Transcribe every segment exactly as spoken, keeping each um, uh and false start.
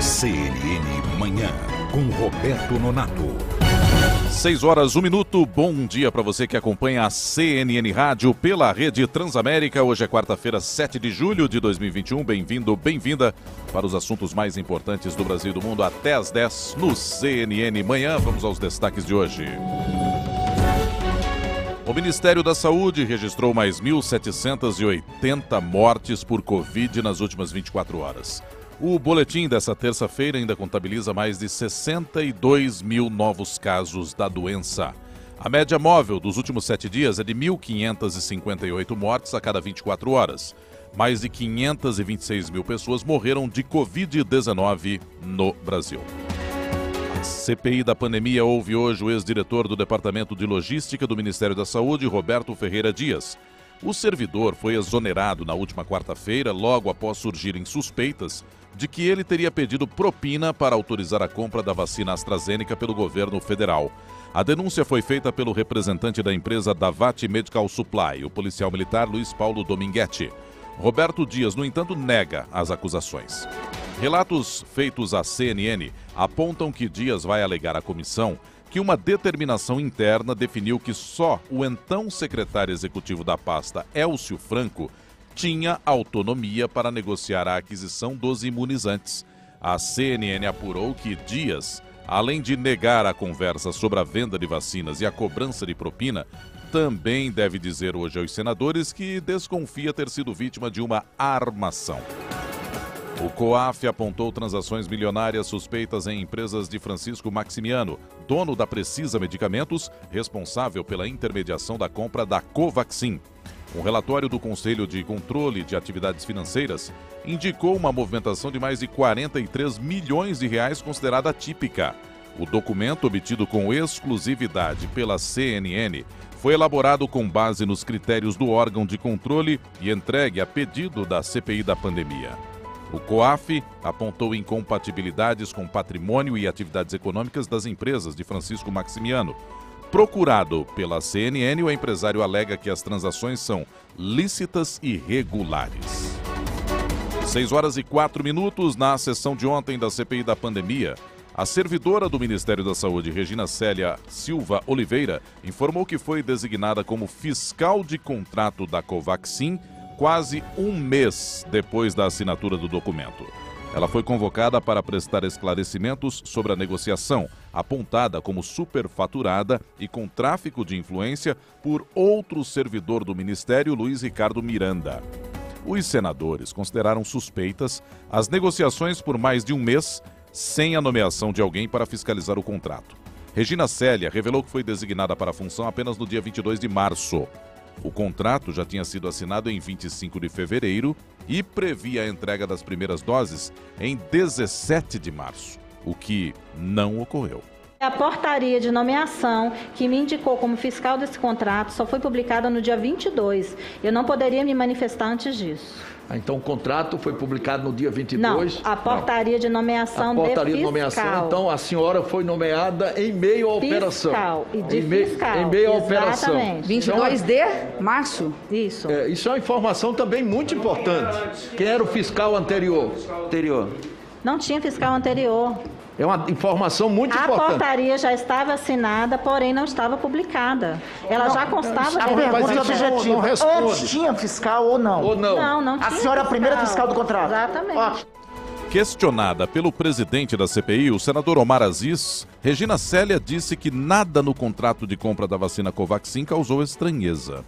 C N N Manhã, com Roberto Nonato. seis horas, um minuto. Bom dia para você que acompanha a C N N Rádio pela rede Transamérica. Hoje é quarta-feira, sete de julho de dois mil e vinte e um. Bem-vindo, bem-vinda para os assuntos mais importantes do Brasil e do mundo até às dez no C N N Manhã. Vamos aos destaques de hoje. O Ministério da Saúde registrou mais mil setecentas e oitenta mortes por Covid nas últimas vinte e quatro horas. O boletim dessa terça-feira ainda contabiliza mais de sessenta e dois mil novos casos da doença. A média móvel dos últimos sete dias é de mil quinhentas e cinquenta e oito mortes a cada vinte e quatro horas. Mais de quinhentas e vinte e seis mil pessoas morreram de covid dezenove no Brasil. A C P I da pandemia ouve hoje o ex-diretor do Departamento de Logística do Ministério da Saúde, Roberto Ferreira Dias. O servidor foi exonerado na última quarta-feira, logo após surgirem suspeitas de que ele teria pedido propina para autorizar a compra da vacina AstraZeneca pelo governo federal. A denúncia foi feita pelo representante da empresa Davat Medical Supply, o policial militar Luiz Paulo Dominguete. Roberto Dias, no entanto, nega as acusações. Relatos feitos à C N N apontam que Dias vai alegar à comissão que uma determinação interna definiu que só o então secretário executivo da pasta, Elcio Franco, tinha autonomia para negociar a aquisição dos imunizantes. A C N N apurou que Dias, além de negar a conversa sobre a venda de vacinas e a cobrança de propina, também deve dizer hoje aos senadores que desconfia ter sido vítima de uma armação. O COAF apontou transações milionárias suspeitas em empresas de Francisco Maximiano, dono da Precisa Medicamentos, responsável pela intermediação da compra da Covaxin. Um relatório do Conselho de Controle de Atividades Financeiras indicou uma movimentação de mais de quarenta e três milhões de reais considerada atípica. O documento, obtido com exclusividade pela C N N, foi elaborado com base nos critérios do órgão de controle e entregue a pedido da C P I da pandemia. O COAF apontou incompatibilidades com patrimônio e atividades econômicas das empresas de Francisco Maximiano. Procurado pela C N N, o empresário alega que as transações são lícitas e regulares. seis horas e quatro minutos, na sessão de ontem da C P I da pandemia, a servidora do Ministério da Saúde, Regina Célia Silva Oliveira, informou que foi designada como fiscal de contrato da Covaxin quase um mês depois da assinatura do documento. Ela foi convocada para prestar esclarecimentos sobre a negociação, apontada como superfaturada e com tráfico de influência por outro servidor do Ministério, Luiz Ricardo Miranda. Os senadores consideraram suspeitas as negociações por mais de um mês sem a nomeação de alguém para fiscalizar o contrato. Regina Célia revelou que foi designada para a função apenas no dia vinte e dois de março. O contrato já tinha sido assinado em vinte e cinco de fevereiro e previa a entrega das primeiras doses em dezessete de março, o que não ocorreu. A portaria de nomeação que me indicou como fiscal desse contrato só foi publicada no dia vinte e dois. Eu não poderia me manifestar antes disso. Ah, então o contrato foi publicado no dia vinte e dois? Não, a portaria não. de nomeação a portaria de, de nomeação, então a senhora foi nomeada em meio à operação. Fiscal e de em me... fiscal. Em meio à Exatamente. operação. vinte e dois de março? Isso. É, isso é uma informação também muito importante. Quem era o fiscal anterior? Anterior. Não tinha fiscal anterior. É uma informação muito a importante. A portaria já estava assinada, porém não estava publicada. Ela não, já constava... A pergunta é objetiva. Antes tinha fiscal ou não? Ou não? Não, não tinha A senhora é a primeira fiscal do contrato? Exatamente. Ó. Questionada pelo presidente da C P I, o senador Omar Aziz, Regina Célia disse que nada no contrato de compra da vacina Covaxin causou estranheza.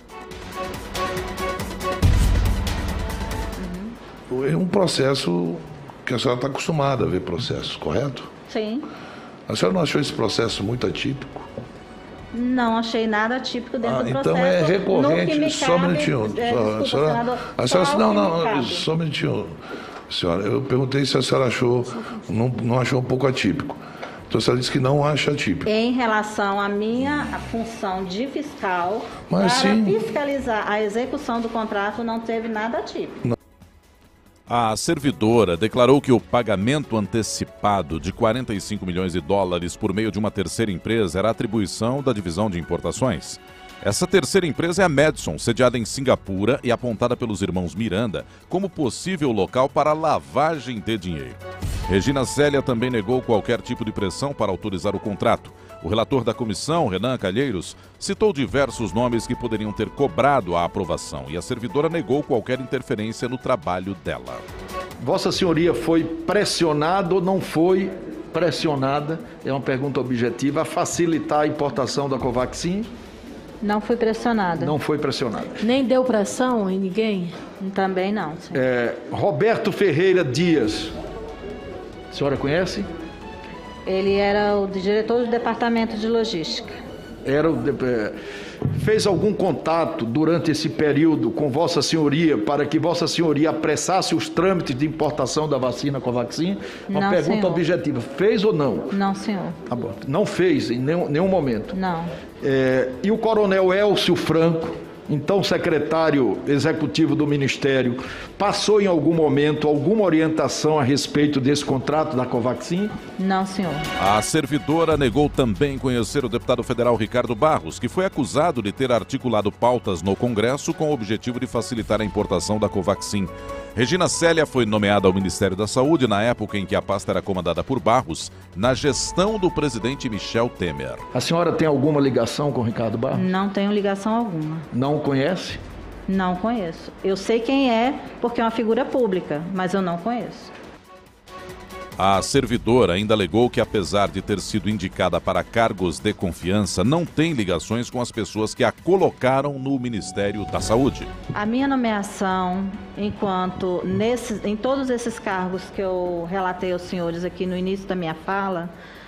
É um processo que a senhora está acostumada a ver processos, correto? Sim. A senhora não achou esse processo muito atípico? Não achei nada atípico dentro ah, do processo. Então é recorrente, só um minutinho. É, só, desculpa, a senhora, senador, a senhora, não, não, só um minutinho. Senhora, eu perguntei se a senhora achou, não, não achou um pouco atípico. Então a senhora disse que não acha atípico. Em relação à minha função de fiscal, Mas, para sim. fiscalizar a execução do contrato, não teve nada atípico. Não. A servidora declarou que o pagamento antecipado de quarenta e cinco milhões de dólares por meio de uma terceira empresa era atribuição da divisão de importações. Essa terceira empresa é a Madison, sediada em Singapura e apontada pelos irmãos Miranda como possível local para lavagem de dinheiro. Regina Célia também negou qualquer tipo de pressão para autorizar o contrato. O relator da comissão, Renan Calheiros, citou diversos nomes que poderiam ter cobrado a aprovação e a servidora negou qualquer interferência no trabalho dela. Vossa Senhoria foi pressionada ou não foi pressionada, é uma pergunta objetiva, a facilitar a importação da Covaxin? Não fui pressionada. Não foi pressionada. Nem deu pressão em ninguém? Também não, senhor. É, Roberto Ferreira Dias, a senhora conhece? Ele era o diretor do departamento de logística. Era o, é, fez algum contato durante esse período com Vossa Senhoria para que Vossa Senhoria apressasse os trâmites de importação da vacina Covaxin? Uma Não, pergunta senhor. objetiva. Fez ou não? Não, senhor. Tá bom. Não fez em nenhum, nenhum momento. Não. É, e o coronel Elcio Franco, então secretário executivo do Ministério, passou em algum momento alguma orientação a respeito desse contrato da Covaxin? Não, senhor. A servidora negou também conhecer o deputado federal Ricardo Barros, que foi acusado de ter articulado pautas no Congresso com o objetivo de facilitar a importação da Covaxin. Regina Célia foi nomeada ao Ministério da Saúde na época em que a pasta era comandada por Barros, na gestão do presidente Michel Temer. A senhora tem alguma ligação com o Ricardo Barros? Não tenho ligação alguma. Não conhece? Não conheço. Eu sei quem é porque é uma figura pública, mas eu não conheço. A servidora ainda alegou que, apesar de ter sido indicada para cargos de confiança, não tem ligações com as pessoas que a colocaram no Ministério da Saúde. A minha nomeação, enquanto nesses, em todos esses cargos que eu relatei aos senhores aqui no início da minha fala,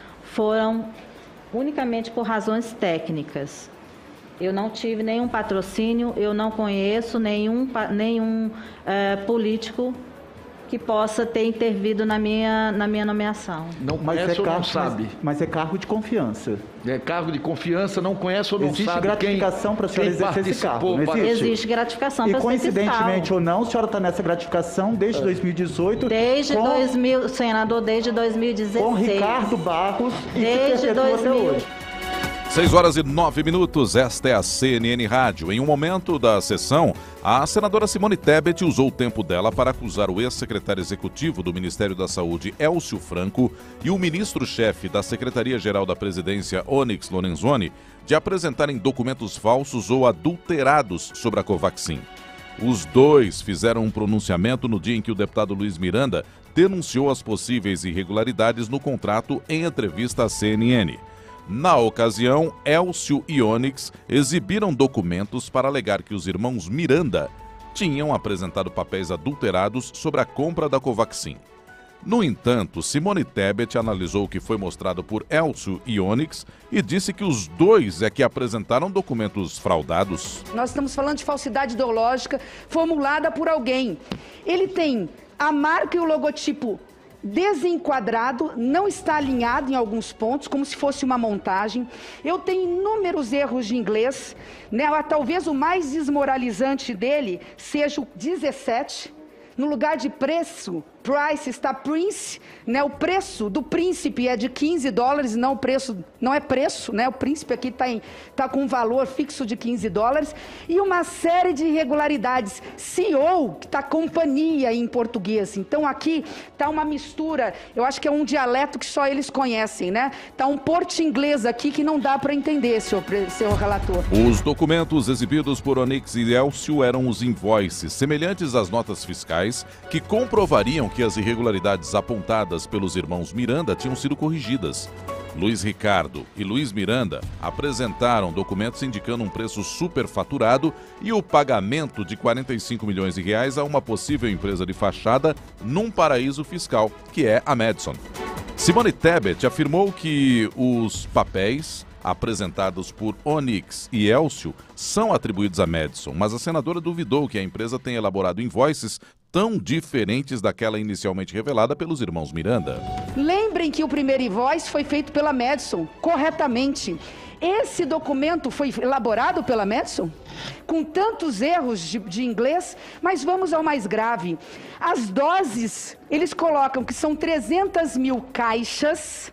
foram unicamente por razões técnicas. Eu não tive nenhum patrocínio, eu não conheço nenhum, nenhum é, político que possa ter intervido na minha, na minha nomeação. Não Mas conhece é ou não cargo, sabe? Mas, mas é cargo de confiança. É cargo de confiança, não conhece ou não Existe sabe gratificação para a senhora quem exercer esse cargo, participou não existe? para- Existe gratificação E para ser coincidentemente fiscal. ou não, a senhora está nessa gratificação desde dois mil e dezoito. Desde com, dois mil, senador, desde dois mil e dezesseis. com Ricardo Barros e Desde se perpetua até dois mil. hoje. seis horas e nove minutos, esta é a C N N Rádio. Em um momento da sessão, a senadora Simone Tebet usou o tempo dela para acusar o ex-secretário executivo do Ministério da Saúde, Elcio Franco, e o ministro-chefe da Secretaria-Geral da Presidência, Onyx Lorenzoni, de apresentarem documentos falsos ou adulterados sobre a Covaxin. Os dois fizeram um pronunciamento no dia em que o deputado Luiz Miranda denunciou as possíveis irregularidades no contrato em entrevista à C N N. Na ocasião, Elcio e Onyx exibiram documentos para alegar que os irmãos Miranda tinham apresentado papéis adulterados sobre a compra da Covaxin. No entanto, Simone Tebet analisou o que foi mostrado por Elcio e Onyx e disse que os dois é que apresentaram documentos fraudados. Nós estamos falando de falsidade ideológica formulada por alguém. Ele tem a marca e o logotipo desenquadrado, não está alinhado em alguns pontos, como se fosse uma montagem. Eu tenho inúmeros erros de inglês, né? Talvez o mais desmoralizante dele seja o dezessete, no lugar de preço, price está prince, né? O preço do príncipe é de quinze dólares, não o preço, não é preço, né? O príncipe aqui está tá com um valor fixo de quinze dólares e uma série de irregularidades. C E O, que está companhia em português. Então aqui está uma mistura, eu acho que é um dialeto que só eles conhecem, né? Está um porto-inglês aqui que não dá para entender, senhor, senhor relator. Os documentos exibidos por Onyx e Elcio eram os invoices, semelhantes às notas fiscais, que comprovariam que as irregularidades apontadas pelos irmãos Miranda tinham sido corrigidas. Luiz Ricardo e Luiz Miranda apresentaram documentos indicando um preço superfaturado e o pagamento de quarenta e cinco milhões de reais a uma possível empresa de fachada num paraíso fiscal, que é a Madison. Simone Tebet afirmou que os papéis apresentados por Onyx e Elcio são atribuídos à Madison, mas a senadora duvidou que a empresa tenha elaborado invoices tão diferentes daquela inicialmente revelada pelos irmãos Miranda. Lembrem que o primeiro invoice foi feito pela Madison, corretamente. Esse documento foi elaborado pela Madison, com tantos erros de, de inglês, mas vamos ao mais grave. As doses, eles colocam que são trezentas mil caixas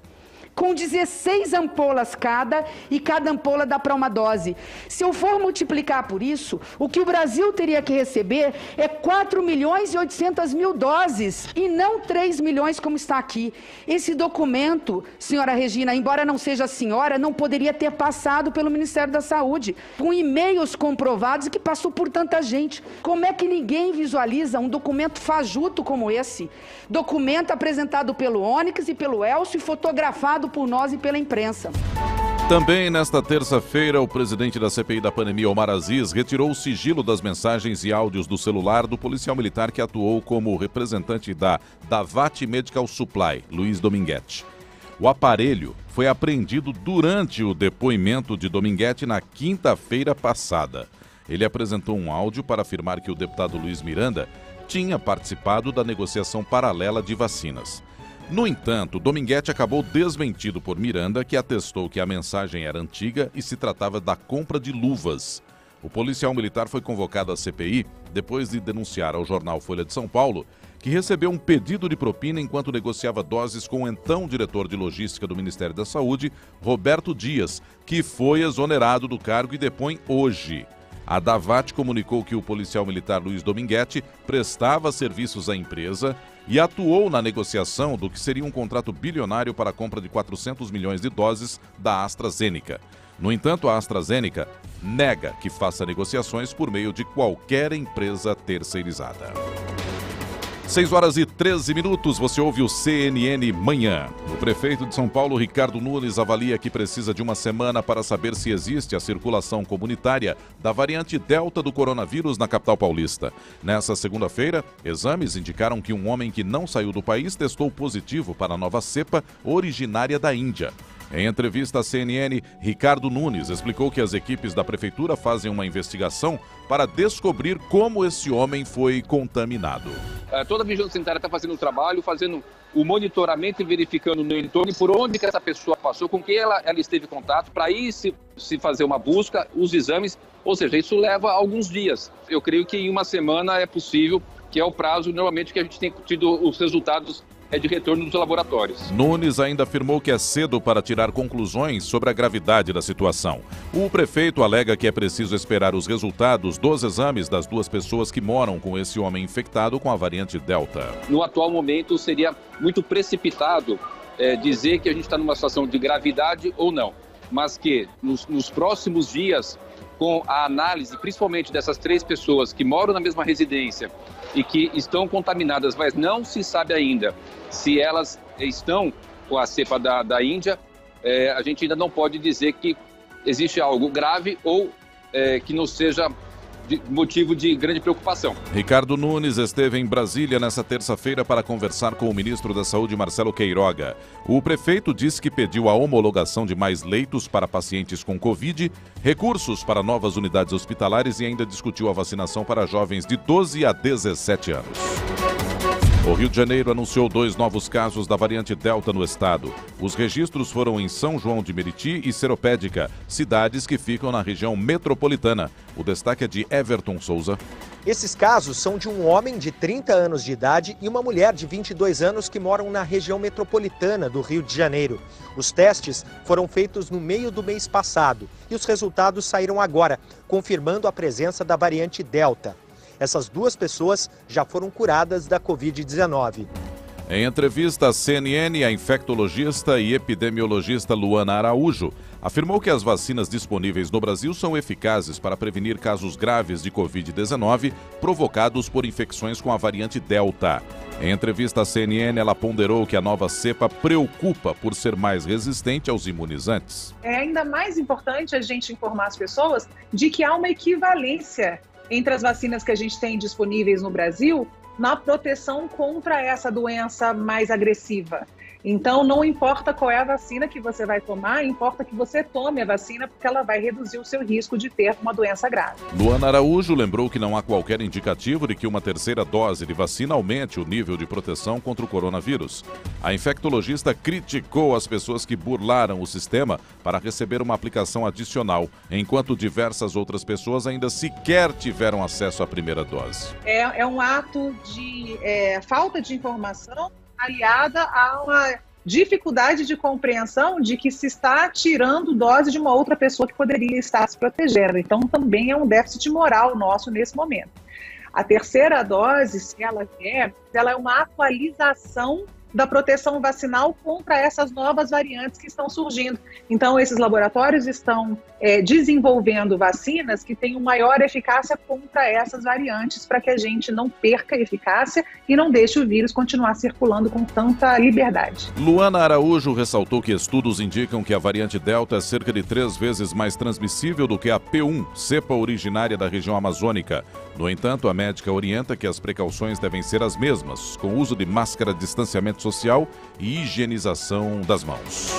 com dezesseis ampolas cada, e cada ampola dá para uma dose. Se eu for multiplicar por isso, o que o Brasil teria que receber é quatro milhões e oitocentas mil doses, e não três milhões como está aqui. Esse documento, senhora Regina, embora não seja a senhora, não poderia ter passado pelo Ministério da Saúde, com e-mails comprovados que passou por tanta gente. Como é que ninguém visualiza um documento fajuto como esse? Documento apresentado pelo Onyx e pelo Elcio e fotografado por nós e pela imprensa. Também nesta terça-feira, o presidente da C P I da pandemia, Omar Aziz, retirou o sigilo das mensagens e áudios do celular do policial militar que atuou como representante da Davat Medical Supply, Luiz Dominguete. O aparelho foi apreendido durante o depoimento de Dominguete na quinta-feira passada. Ele apresentou um áudio para afirmar que o deputado Luiz Miranda tinha participado da negociação paralela de vacinas. No entanto, Dominguete acabou desmentido por Miranda, que atestou que a mensagem era antiga e se tratava da compra de luvas. O policial militar foi convocado à C P I depois de denunciar ao jornal Folha de São Paulo que recebeu um pedido de propina enquanto negociava doses com o então diretor de logística do Ministério da Saúde, Roberto Dias, que foi exonerado do cargo e depõe hoje. A Davat comunicou que o policial militar Luiz Dominguete prestava serviços à empresa e atuou na negociação do que seria um contrato bilionário para a compra de quatrocentos milhões de doses da AstraZeneca. No entanto, a AstraZeneca nega que faça negociações por meio de qualquer empresa terceirizada. seis horas e treze minutos, você ouve o C N N Manhã. O prefeito de São Paulo, Ricardo Nunes, avalia que precisa de uma semana para saber se existe a circulação comunitária da variante Delta do coronavírus na capital paulista. Nessa segunda-feira, exames indicaram que um homem que não saiu do país testou positivo para a nova cepa originária da Índia. Em entrevista à C N N, Ricardo Nunes explicou que as equipes da prefeitura fazem uma investigação para descobrir como esse homem foi contaminado. Toda a vigilância sanitária está fazendo o trabalho, fazendo o monitoramento e verificando no entorno por onde que essa pessoa passou, com quem ela, ela esteve em contato, para aí se, se fazer uma busca, os exames, ou seja, isso leva alguns dias. Eu creio que em uma semana é possível, que é o prazo normalmente que a gente tem tido os resultados é de retorno dos laboratórios. Nunes ainda afirmou que é cedo para tirar conclusões sobre a gravidade da situação. O prefeito alega que é preciso esperar os resultados dos exames das duas pessoas que moram com esse homem infectado com a variante Delta. No atual momento, seria muito precipitado é, dizer que a gente está numa situação de gravidade ou não, mas que nos, nos próximos dias, com a análise, principalmente dessas três pessoas que moram na mesma residência e que estão contaminadas, mas não se sabe ainda se elas estão com a cepa da, da Índia, é, a gente ainda não pode dizer que existe algo grave ou é, que não seja de motivo de grande preocupação. Ricardo Nunes esteve em Brasília nesta terça-feira para conversar com o ministro da Saúde, Marcelo Queiroga. O prefeito disse que pediu a homologação de mais leitos para pacientes com Covid, recursos para novas unidades hospitalares e ainda discutiu a vacinação para jovens de doze a dezessete anos. O Rio de Janeiro anunciou dois novos casos da variante Delta no estado. Os registros foram em São João de Meriti e Seropédica, cidades que ficam na região metropolitana. O destaque é de Everton Souza. Esses casos são de um homem de trinta anos de idade e uma mulher de vinte e dois anos que moram na região metropolitana do Rio de Janeiro. Os testes foram feitos no meio do mês passado e os resultados saíram agora, confirmando a presença da variante Delta. Essas duas pessoas já foram curadas da covid dezenove. Em entrevista à C N N, a infectologista e epidemiologista Luana Araújo afirmou que as vacinas disponíveis no Brasil são eficazes para prevenir casos graves de covid dezenove provocados por infecções com a variante Delta. Em entrevista à C N N, ela ponderou que a nova cepa preocupa por ser mais resistente aos imunizantes. É ainda mais importante a gente informar as pessoas de que há uma equivalência entre as vacinas que a gente tem disponíveis no Brasil na proteção contra essa doença mais agressiva. Então, não importa qual é a vacina que você vai tomar, importa que você tome a vacina, porque ela vai reduzir o seu risco de ter uma doença grave. Luana Araújo lembrou que não há qualquer indicativo de que uma terceira dose de vacina aumente o nível de proteção contra o coronavírus. A infectologista criticou as pessoas que burlaram o sistema para receber uma aplicação adicional, enquanto diversas outras pessoas ainda sequer tiveram acesso à primeira dose. É, é um ato de é, falta de informação aliada a uma dificuldade de compreensão de que se está tirando dose de uma outra pessoa que poderia estar se protegendo. Então, também é um déficit moral nosso nesse momento. A terceira dose, se ela vier, ela é uma atualização da proteção vacinal contra essas novas variantes que estão surgindo. Então, esses laboratórios estão é, desenvolvendo vacinas que tenham maior eficácia contra essas variantes, para que a gente não perca a eficácia e não deixe o vírus continuar circulando com tanta liberdade. Luana Araújo ressaltou que estudos indicam que a variante Delta é cerca de três vezes mais transmissível do que a P um, cepa originária da região amazônica. No entanto, a médica orienta que as precauções devem ser as mesmas, com o uso de máscara, distanciamento social e higienização das mãos.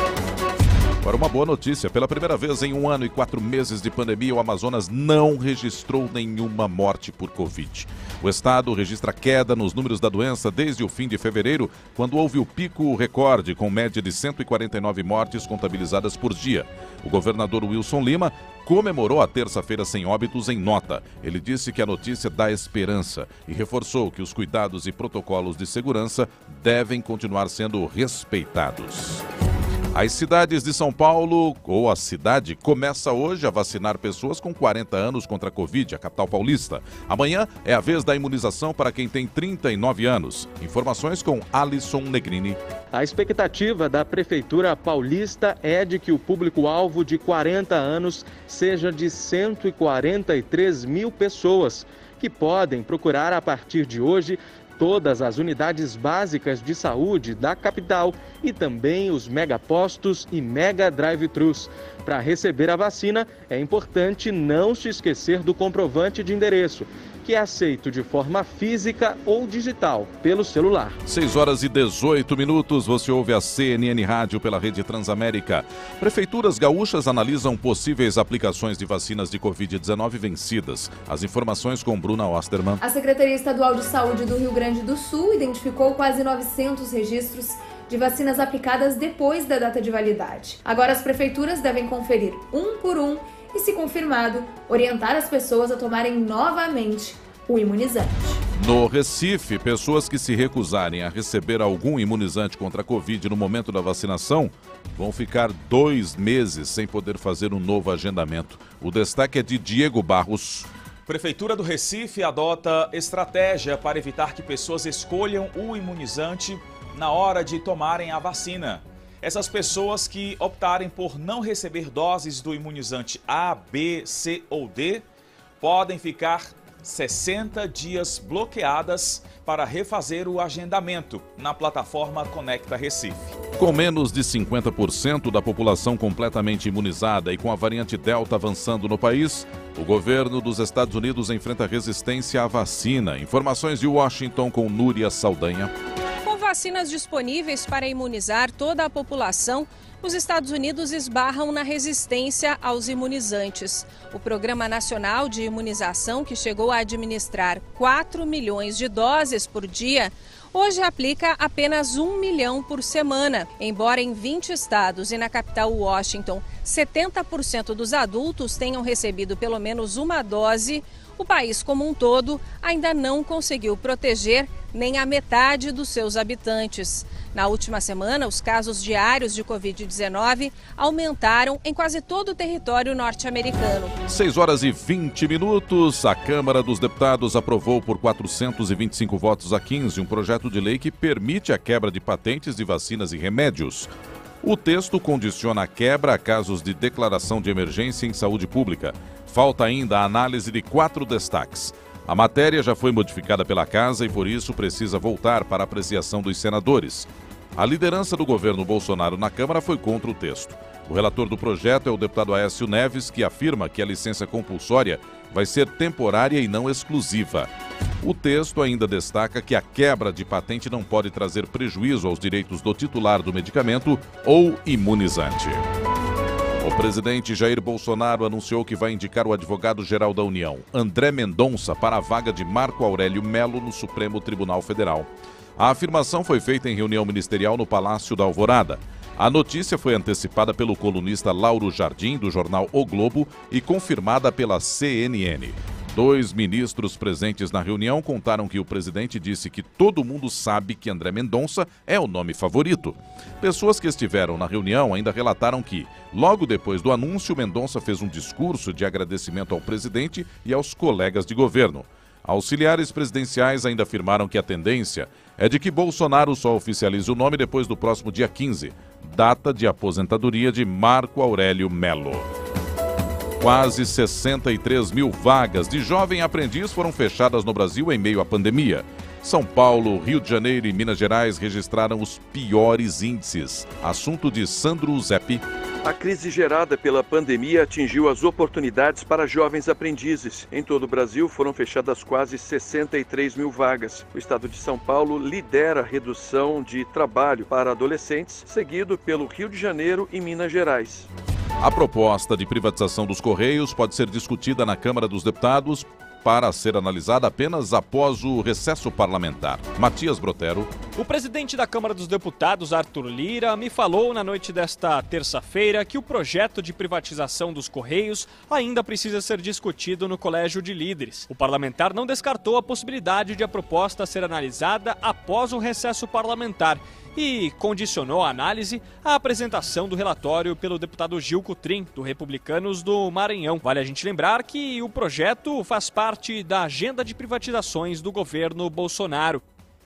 Para uma boa notícia, pela primeira vez em um ano e quatro meses de pandemia, o Amazonas não registrou nenhuma morte por Covid. O estado registra queda nos números da doença desde o fim de fevereiro, quando houve o pico recorde, com média de cento e quarenta e nove mortes contabilizadas por dia. O governador Wilson Lima comemorou a terça-feira sem óbitos em nota. Ele disse que a notícia dá esperança e reforçou que os cuidados e protocolos de segurança devem continuar sendo respeitados. As cidades de São Paulo, ou a cidade, começa hoje a vacinar pessoas com quarenta anos contra a Covid, a capital paulista. Amanhã é a vez da imunização para quem tem trinta e nove anos. Informações com Alisson Negrini. A expectativa da Prefeitura Paulista é de que o público-alvo de quarenta anos seja de cento e quarenta e três mil pessoas, que podem procurar a partir de hoje todas as unidades básicas de saúde da capital e também os megapostos e mega drive-thrus. Para receber a vacina, é importante não se esquecer do comprovante de endereço, que é aceito de forma física ou digital, pelo celular. seis horas e dezoito minutos, você ouve a C N N Rádio pela Rede Transamérica. Prefeituras gaúchas analisam possíveis aplicações de vacinas de Covid dezenove vencidas. As informações com Bruna Osterman. A Secretaria Estadual de Saúde do Rio Grande do Sul identificou quase novecentos registros de vacinas aplicadas depois da data de validade. Agora as prefeituras devem conferir um por um e, se confirmado, orientar as pessoas a tomarem novamente o imunizante. No Recife, pessoas que se recusarem a receber algum imunizante contra a Covid no momento da vacinação vão ficar dois meses sem poder fazer um novo agendamento. O destaque é de Diego Barros. Prefeitura do Recife adota estratégia para evitar que pessoas escolham o imunizante na hora de tomarem a vacina. Essas pessoas que optarem por não receber doses do imunizante A, B, C ou D podem ficar sessenta dias bloqueadas para refazer o agendamento na plataforma Conecta Recife. Com menos de cinquenta por cento da população completamente imunizada e com a variante Delta avançando no país, o governo dos Estados Unidos enfrenta resistência à vacina. Informações de Washington com Núria Saldanha. Com vacinas disponíveis para imunizar toda a população, os Estados Unidos esbarram na resistência aos imunizantes. O Programa Nacional de Imunização, que chegou a administrar quatro milhões de doses por dia, hoje aplica apenas um milhão por semana. Embora em vinte estados e na capital Washington, setenta por cento dos adultos tenham recebido pelo menos uma dose, o país como um todo ainda não conseguiu proteger nem a metade dos seus habitantes. Na última semana, os casos diários de Covid dezenove aumentaram em quase todo o território norte-americano. seis horas e vinte minutos, a Câmara dos Deputados aprovou por quatrocentos e vinte e cinco votos a quinze um projeto de lei que permite a quebra de patentes de vacinas e remédios. O texto condiciona a quebra a casos de declaração de emergência em saúde pública. Falta ainda a análise de quatro destaques. A matéria já foi modificada pela Casa e, por isso, precisa voltar para a apreciação dos senadores. A liderança do governo Bolsonaro na Câmara foi contra o texto. O relator do projeto é o deputado Aécio Neves, que afirma que a licença compulsória vai ser temporária e não exclusiva. O texto ainda destaca que a quebra de patente não pode trazer prejuízo aos direitos do titular do medicamento ou imunizante. O presidente Jair Bolsonaro anunciou que vai indicar o advogado-geral da União, André Mendonça, para a vaga de Marco Aurélio Melo no Supremo Tribunal Federal. A afirmação foi feita em reunião ministerial no Palácio da Alvorada. A notícia foi antecipada pelo colunista Lauro Jardim, do jornal O Globo, e confirmada pela C N N. Dois ministros presentes na reunião contaram que o presidente disse que todo mundo sabe que André Mendonça é o nome favorito. Pessoas que estiveram na reunião ainda relataram que, logo depois do anúncio, Mendonça fez um discurso de agradecimento ao presidente e aos colegas de governo. Auxiliares presidenciais ainda afirmaram que a tendência é de que Bolsonaro só oficialize o nome depois do próximo dia quinze, data de aposentadoria de Marco Aurélio Melo. Quase sessenta e três mil vagas de jovem aprendiz foram fechadas no Brasil em meio à pandemia. São Paulo, Rio de Janeiro e Minas Gerais registraram os piores índices. Assunto de Sandro Zeppi. A crise gerada pela pandemia atingiu as oportunidades para jovens aprendizes. Em todo o Brasil foram fechadas quase sessenta e três mil vagas. O estado de São Paulo lidera a redução de trabalho para adolescentes, seguido pelo Rio de Janeiro e Minas Gerais. A proposta de privatização dos Correios pode ser discutida na Câmara dos Deputados para ser analisada apenas após o recesso parlamentar. Matias Brotero. O presidente da Câmara dos Deputados, Arthur Lira, me falou na noite desta terça-feira que o projeto de privatização dos Correios ainda precisa ser discutido no Colégio de Líderes. O parlamentar não descartou a possibilidade de a proposta ser analisada após o recesso parlamentar e condicionou a análise à apresentação do relatório pelo deputado Gil Cutrim, do Republicanos do Maranhão. Vale a gente lembrar que o projeto faz parte da agenda de privatizações do governo Bolsonaro.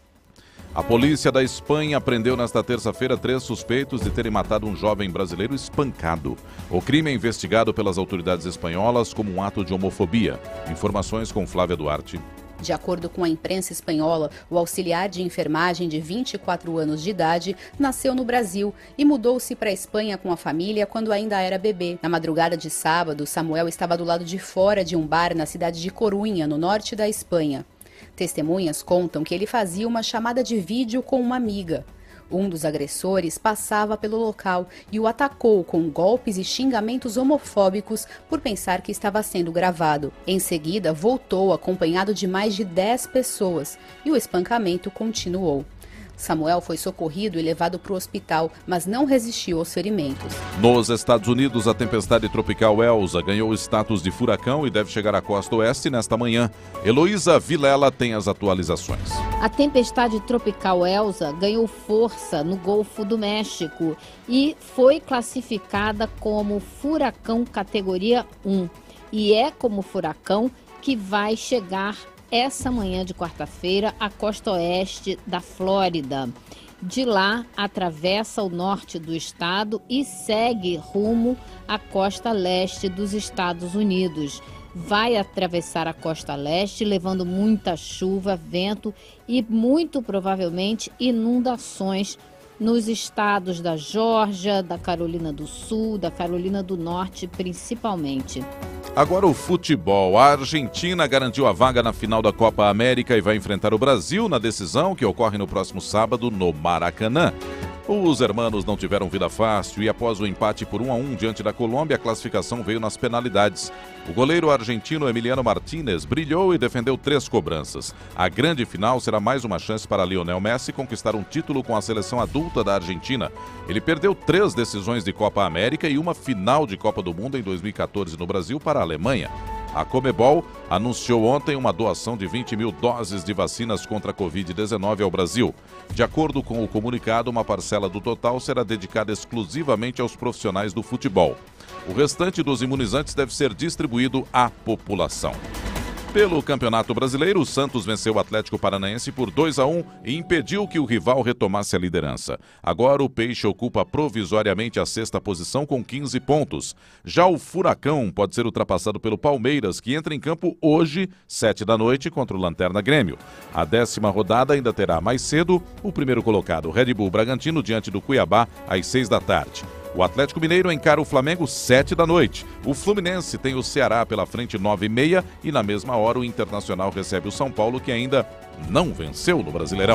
A polícia da Espanha prendeu nesta terça-feira três suspeitos de terem matado um jovem brasileiro espancado. O crime é investigado pelas autoridades espanholas como um ato de homofobia. Informações com Flávia Duarte. De acordo com a imprensa espanhola, o auxiliar de enfermagem de vinte e quatro anos de idade nasceu no Brasil e mudou-se para a Espanha com a família quando ainda era bebê. Na madrugada de sábado, Samuel estava do lado de fora de um bar na cidade de Corunha, no norte da Espanha. Testemunhas contam que ele fazia uma chamada de vídeo com uma amiga. Um dos agressores passava pelo local e o atacou com golpes e xingamentos homofóbicos por pensar que estava sendo gravado. Em seguida, voltou acompanhado de mais de dez pessoas e o espancamento continuou. Samuel foi socorrido e levado para o hospital, mas não resistiu aos ferimentos. Nos Estados Unidos, a tempestade tropical Elsa ganhou o status de furacão e deve chegar à costa oeste nesta manhã. Heloísa Vilela tem as atualizações. A tempestade tropical Elsa ganhou força no Golfo do México e foi classificada como furacão categoria um. E é como furacão que vai chegar essa manhã de quarta-feira à costa oeste da Flórida. De lá, atravessa o norte do estado e segue rumo à costa leste dos Estados Unidos. Vai atravessar a costa leste, levando muita chuva, vento e, muito provavelmente, inundações nos estados da Geórgia, da Carolina do Sul, da Carolina do Norte, principalmente. Agora o futebol. A Argentina garantiu a vaga na final da Copa América e vai enfrentar o Brasil na decisão que ocorre no próximo sábado no Maracanã. Os hermanos não tiveram vida fácil e após o empate por um a um diante da Colômbia, a classificação veio nas penalidades. O goleiro argentino Emiliano Martínez brilhou e defendeu três cobranças. A grande final será mais uma chance para Lionel Messi conquistar um título com a seleção adulta da Argentina. Ele perdeu três decisões de Copa América e uma final de Copa do Mundo em dois mil e quatorze no Brasil para a Alemanha. A Conmebol anunciou ontem uma doação de vinte mil doses de vacinas contra a covid dezenove ao Brasil. De acordo com o comunicado, uma parcela do total será dedicada exclusivamente aos profissionais do futebol. O restante dos imunizantes deve ser distribuído à população. Pelo Campeonato Brasileiro, o Santos venceu o Atlético Paranaense por dois a um e impediu que o rival retomasse a liderança. Agora o Peixe ocupa provisoriamente a sexta posição com quinze pontos. Já o Furacão pode ser ultrapassado pelo Palmeiras, que entra em campo hoje, sete da noite, contra o Lanterna Grêmio. A décima rodada ainda terá mais cedo o primeiro colocado, o Red Bull Bragantino, diante do Cuiabá, às seis da tarde. O Atlético Mineiro encara o Flamengo sete da noite. O Fluminense tem o Ceará pela frente nove e meia e na mesma hora o Internacional recebe o São Paulo, que ainda não venceu no Brasileirão.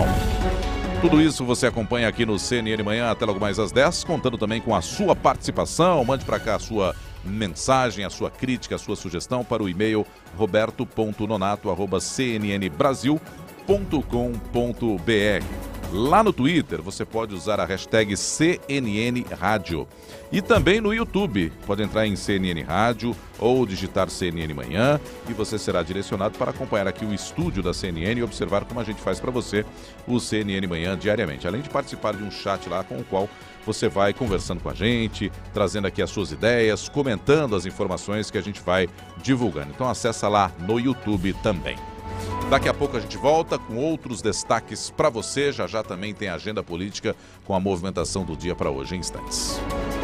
Tudo isso você acompanha aqui no C N N Manhã até logo mais às dez, contando também com a sua participação. Mande para cá a sua mensagem, a sua crítica, a sua sugestão para o e-mail roberto ponto nonato arroba c n n brasil ponto com ponto b r. Lá no Twitter, você pode usar a hashtag C N N Rádio. E também no YouTube, pode entrar em C N N Rádio ou digitar C N N Manhã e você será direcionado para acompanhar aqui o estúdio da C N N e observar como a gente faz para você o C N N Manhã diariamente. Além de participar de um chat lá com o qual você vai conversando com a gente, trazendo aqui as suas ideias, comentando as informações que a gente vai divulgando. Então acessa lá no YouTube também. Daqui a pouco a gente volta com outros destaques para você. Já já também tem agenda política com a movimentação do dia para hoje em instantes.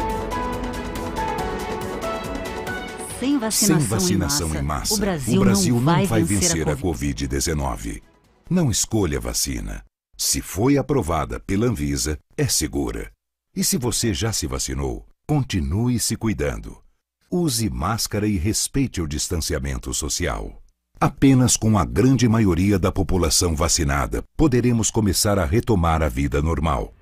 Sem vacinação, Sem vacinação em, massa, em massa, o Brasil, o Brasil não, não vai, vai vencer, vencer a covid dezenove. Não escolha vacina. Se foi aprovada pela Anvisa, é segura. E se você já se vacinou, continue se cuidando. Use máscara e respeite o distanciamento social. Apenas com a grande maioria da população vacinada, poderemos começar a retomar a vida normal.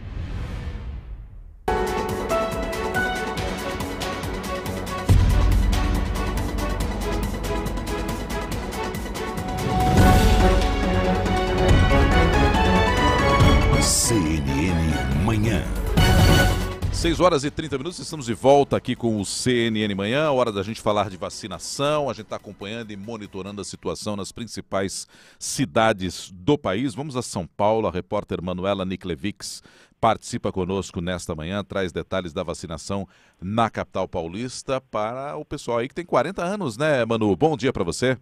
C N N Manhã. seis horas e trinta minutos, estamos de volta aqui com o C N N Manhã, hora da gente falar de vacinação. A gente está acompanhando e monitorando a situação nas principais cidades do país. Vamos a São Paulo, a repórter Manuela Niklevics participa conosco nesta manhã, traz detalhes da vacinação na capital paulista para o pessoal aí que tem quarenta anos, né, Manu? Bom dia para você.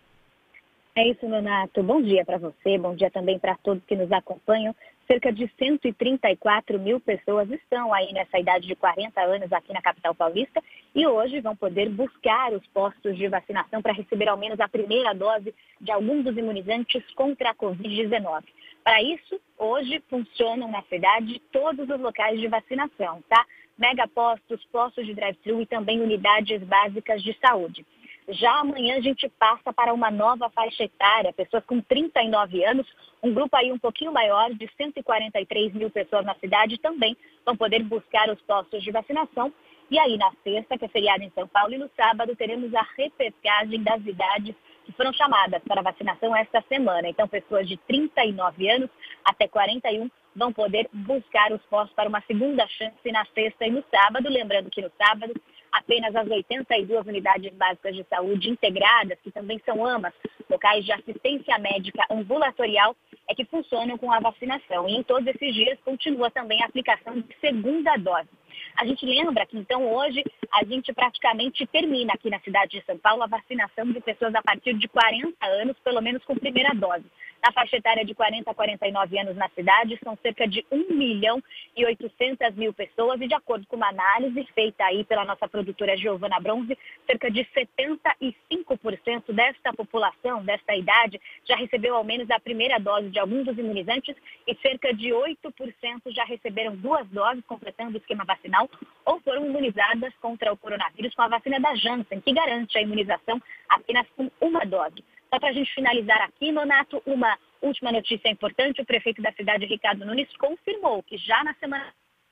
É isso, Nonato. Bom dia para você, bom dia também para todos que nos acompanham. Cerca de cento e trinta e quatro mil pessoas estão aí nessa idade de quarenta anos aqui na capital paulista e hoje vão poder buscar os postos de vacinação para receber ao menos a primeira dose de alguns dos imunizantes contra a covid dezenove. Para isso, hoje funcionam na cidade todos os locais de vacinação, tá? Megapostos, postos de drive-thru e também unidades básicas de saúde. Já amanhã a gente passa para uma nova faixa etária, pessoas com trinta e nove anos, um grupo aí um pouquinho maior, de cento e quarenta e três mil pessoas na cidade, também vão poder buscar os postos de vacinação. E aí na sexta, que é feriado em São Paulo, e no sábado teremos a repescagem das idades que foram chamadas para vacinação esta semana. Então pessoas de trinta e nove anos até quarenta e um vão poder buscar os postos para uma segunda chance na sexta e no sábado. Lembrando que no sábado apenas as oitenta e duas unidades básicas de saúde integradas, que também são AMAs, locais de assistência médica ambulatorial, é que funcionam com a vacinação. E em todos esses dias continua também a aplicação de segunda dose. A gente lembra que, então, hoje a gente praticamente termina aqui na cidade de São Paulo a vacinação de pessoas a partir de quarenta anos, pelo menos com primeira dose. Na faixa etária de quarenta a quarenta e nove anos na cidade, são cerca de um milhão e oitocentas mil pessoas e, de acordo com uma análise feita aí pela nossa produtora Giovana Bronze, cerca de setenta e cinco por cento desta população, desta idade, já recebeu ao menos a primeira dose de algum dos imunizantes e cerca de oito por cento já receberam duas doses, completando o esquema vacinal, ou foram imunizadas contra o coronavírus com a vacina da Janssen, que garante a imunização apenas com uma dose. Só para a gente finalizar aqui, Nonato, uma última notícia importante. O prefeito da cidade, Ricardo Nunes, confirmou que já na semana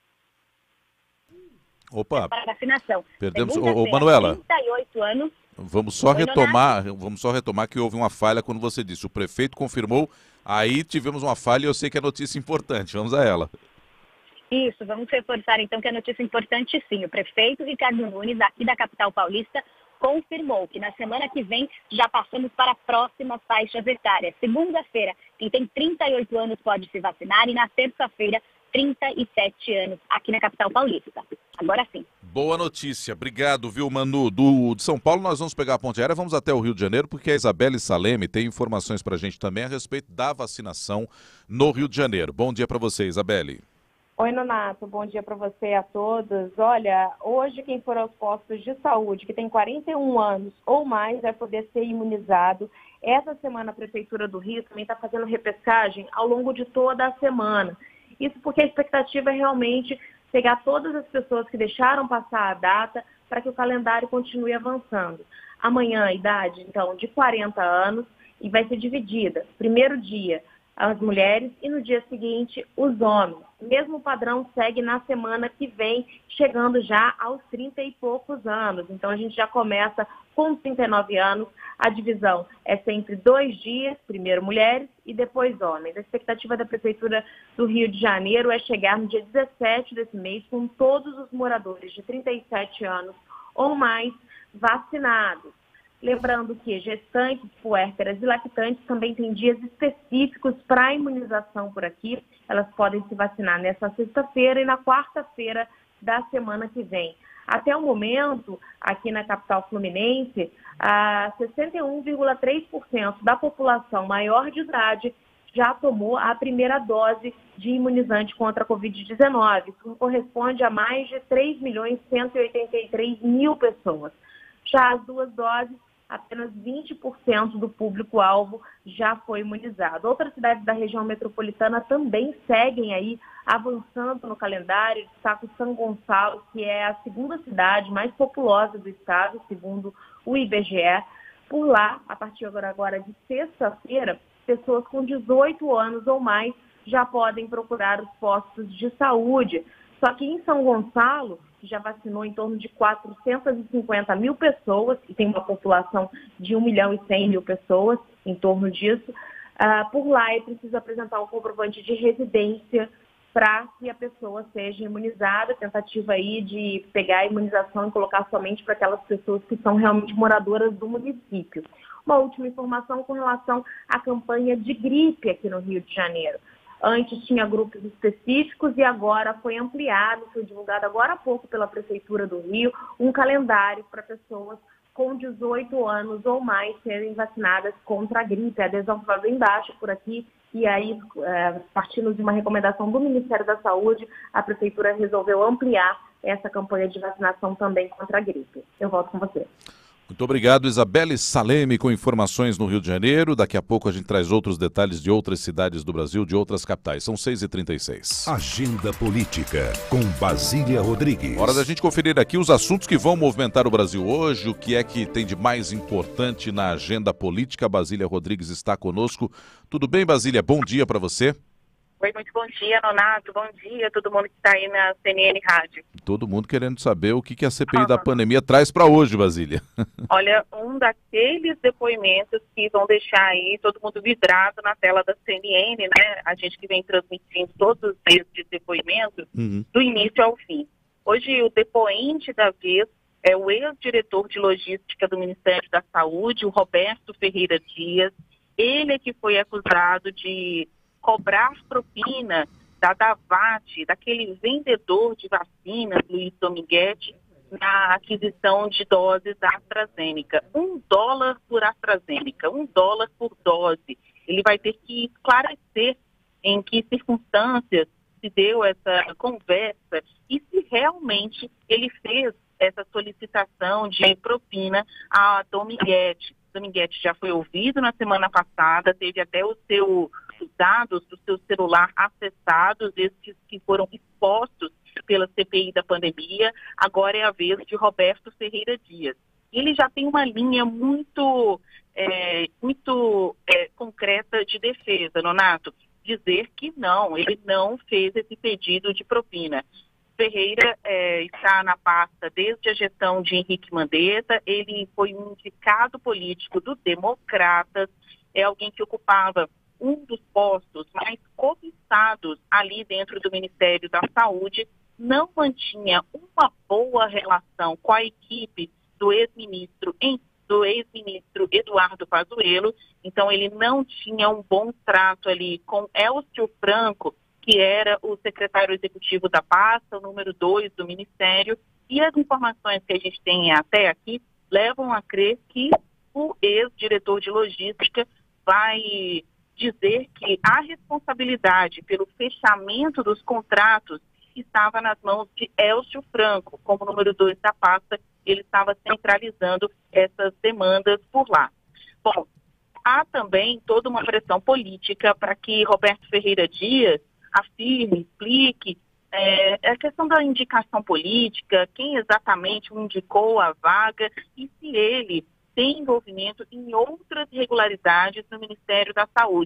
Opa, para vacinação. Perdemos. Ô, ô, Manuela, trinta e oito anos. Vamos só retomar, vamos só retomar que houve uma falha quando você disse. O prefeito confirmou, aí tivemos uma falha e eu sei que é notícia importante. Vamos a ela. Isso, vamos reforçar então que a notícia importante sim. O prefeito Ricardo Nunes, aqui da capital paulista, confirmou que na semana que vem já passamos para próximas faixas etárias. Segunda-feira, quem tem trinta e oito anos pode se vacinar e na terça-feira, trinta e sete anos aqui na capital paulista. Agora sim. Boa notícia. Obrigado, viu, Manu? Do, de São Paulo nós vamos pegar a ponte aérea, vamos até o Rio de Janeiro, porque a Isabelle Saleme tem informações para a gente também a respeito da vacinação no Rio de Janeiro. Bom dia para você, Isabelle. Oi, Nonato. Bom dia para você e a todos. Olha, hoje quem for aos postos de saúde, que tem quarenta e um anos ou mais, vai poder ser imunizado. Essa semana a Prefeitura do Rio também está fazendo repescagem ao longo de toda a semana. Isso porque a expectativa é realmente pegar todas as pessoas que deixaram passar a data para que o calendário continue avançando. Amanhã a idade, então, de quarenta anos, e vai ser dividida. Primeiro dia, as mulheres, e no dia seguinte os homens. O mesmo padrão segue na semana que vem, chegando já aos trinta e poucos anos. Então a gente já começa com trinta e nove anos, a divisão é sempre dois dias, primeiro mulheres e depois homens. A expectativa da Prefeitura do Rio de Janeiro é chegar no dia dezessete desse mês com todos os moradores de trinta e sete anos ou mais vacinados. Lembrando que gestantes, puérperas e lactantes também têm dias específicos para a imunização por aqui. Elas podem se vacinar nessa sexta-feira e na quarta-feira da semana que vem. Até o momento, aqui na capital fluminense, a sessenta e um vírgula três por cento da população maior de idade já tomou a primeira dose de imunizante contra a covid dezenove. Isso corresponde a mais de três milhões cento e oitenta e três mil pessoas. Já as duas doses, apenas vinte por cento do público-alvo já foi imunizado. Outras cidades da região metropolitana também seguem aí avançando no calendário. Destaco São Gonçalo, que é a segunda cidade mais populosa do estado, segundo o I B G E. Por lá, a partir agora de sexta-feira, pessoas com dezoito anos ou mais já podem procurar os postos de saúde. Só que em São Gonçalo, que já vacinou em torno de quatrocentas e cinquenta mil pessoas, e tem uma população de um milhão e cem mil pessoas, em torno disso, uh, por lá é preciso apresentar um comprovante de residência para que a pessoa seja imunizada, tentativa aí de pegar a imunização e colocar somente para aquelas pessoas que são realmente moradoras do município. Uma última informação com relação à campanha de gripe aqui no Rio de Janeiro. Antes tinha grupos específicos e agora foi ampliado, foi divulgado agora há pouco pela Prefeitura do Rio, um calendário para pessoas com dezoito anos ou mais serem vacinadas contra a gripe. A adesão foi bem baixa por aqui e aí, é, partindo de uma recomendação do Ministério da Saúde, a Prefeitura resolveu ampliar essa campanha de vacinação também contra a gripe. Eu volto com você. Muito obrigado, Isabelle Saleme, com informações no Rio de Janeiro. Daqui a pouco a gente traz outros detalhes de outras cidades do Brasil, de outras capitais. São seis e trinta e seis. Agenda Política, com Basília Rodrigues. Hora da gente conferir aqui os assuntos que vão movimentar o Brasil hoje, o que é que tem de mais importante na agenda política. Basília Rodrigues está conosco. Tudo bem, Basília? Bom dia para você. Oi, muito bom dia, Nonato. Bom dia a todo mundo que está aí na C N N Rádio. Todo mundo querendo saber o que, que a C P I uhum. da pandemia traz para hoje, Basília. Olha, um daqueles depoimentos que vão deixar aí todo mundo vidrado na tela da C N N, né? A gente que vem transmitindo todos os dias de depoimentos, uhum. do início ao fim. Hoje, o depoente da vez é o ex-diretor de logística do Ministério da Saúde, o Roberto Ferreira Dias. Ele é que foi acusado de cobrar propina da Davat, daquele vendedor de vacinas, Luiz Dominguete, na aquisição de doses da AstraZeneca. Um dólar por AstraZeneca, um dólar por dose. Ele vai ter que esclarecer em que circunstâncias se deu essa conversa e se realmente ele fez essa solicitação de propina a Dominguete. Dominguete já foi ouvido na semana passada, teve até o seu, os dados do seu celular acessados, esses que foram expostos pela C P I da pandemia. Agora é a vez de Roberto Ferreira Dias. Ele já tem uma linha muito, é, muito é, concreta de defesa, Nonato, dizer que não, ele não fez esse pedido de propina. Ferreira é, está na pasta desde a gestão de Henrique Mandetta. Ele foi um indicado político do Democratas, é alguém que ocupava um dos postos mais cobiçados ali dentro do Ministério da Saúde, não mantinha uma boa relação com a equipe do ex-ministro, do ex-ministro Eduardo Pazuello, então ele não tinha um bom trato ali com Elcio Franco, que era o secretário executivo da pasta, o número dois do Ministério, e as informações que a gente tem até aqui levam a crer que o ex-diretor de logística vai dizer que a responsabilidade pelo fechamento dos contratos estava nas mãos de Elcio Franco, como número dois da pasta, ele estava centralizando essas demandas por lá. Bom, há também toda uma pressão política para que Roberto Ferreira Dias afirme, explique é, a questão da indicação política, quem exatamente o indicou a vaga e se ele tem envolvimento em outras irregularidades no Ministério da Saúde.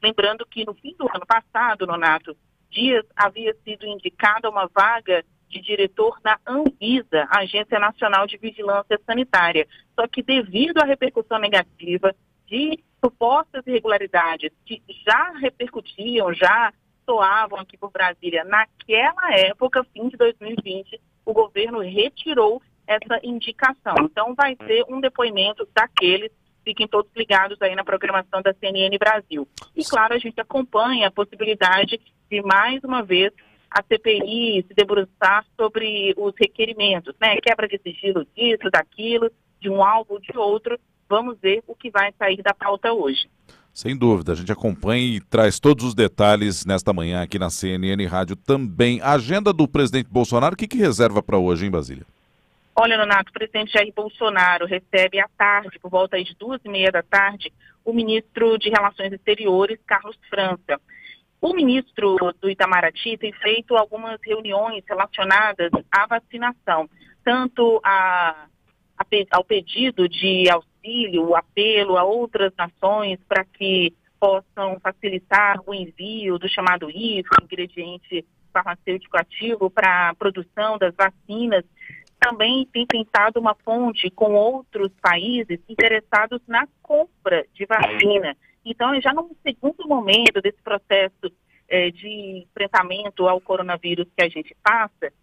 Lembrando que no fim do ano passado, Nonato, Dias havia sido indicado a uma vaga de diretor na Anvisa, Agência Nacional de Vigilância Sanitária. Só que devido à repercussão negativa de supostas irregularidades que já repercutiam, já soavam aqui por Brasília, naquela época, fim de dois mil e vinte, o governo retirou essa indicação. Então vai ser um depoimento daqueles, fiquem todos ligados aí na programação da C N N Brasil. E claro, a gente acompanha a possibilidade de mais uma vez a C P I se debruçar sobre os requerimentos, né? Quebra de sigilo disso, daquilo, de um alvo ou de outro. Vamos ver o que vai sair da pauta hoje. Sem dúvida, a gente acompanha e traz todos os detalhes nesta manhã aqui na C N N Rádio também. A agenda do presidente Bolsonaro, o que, que reserva para hoje, hein, Basília? Olha, Nonato, o presidente Jair Bolsonaro recebe à tarde, por volta de duas e meia da tarde, o ministro de Relações Exteriores, Carlos França. O ministro do Itamaraty tem feito algumas reuniões relacionadas à vacinação, tanto a, a, ao pedido de auxílio, apelo a outras nações para que possam facilitar o envio do chamado I F, ingrediente farmacêutico ativo, para a produção das vacinas. Também tem tentado uma ponte com outros países interessados na compra de vacina. Então, já num segundo momento desse processo é, de enfrentamento ao coronavírus que a gente passa,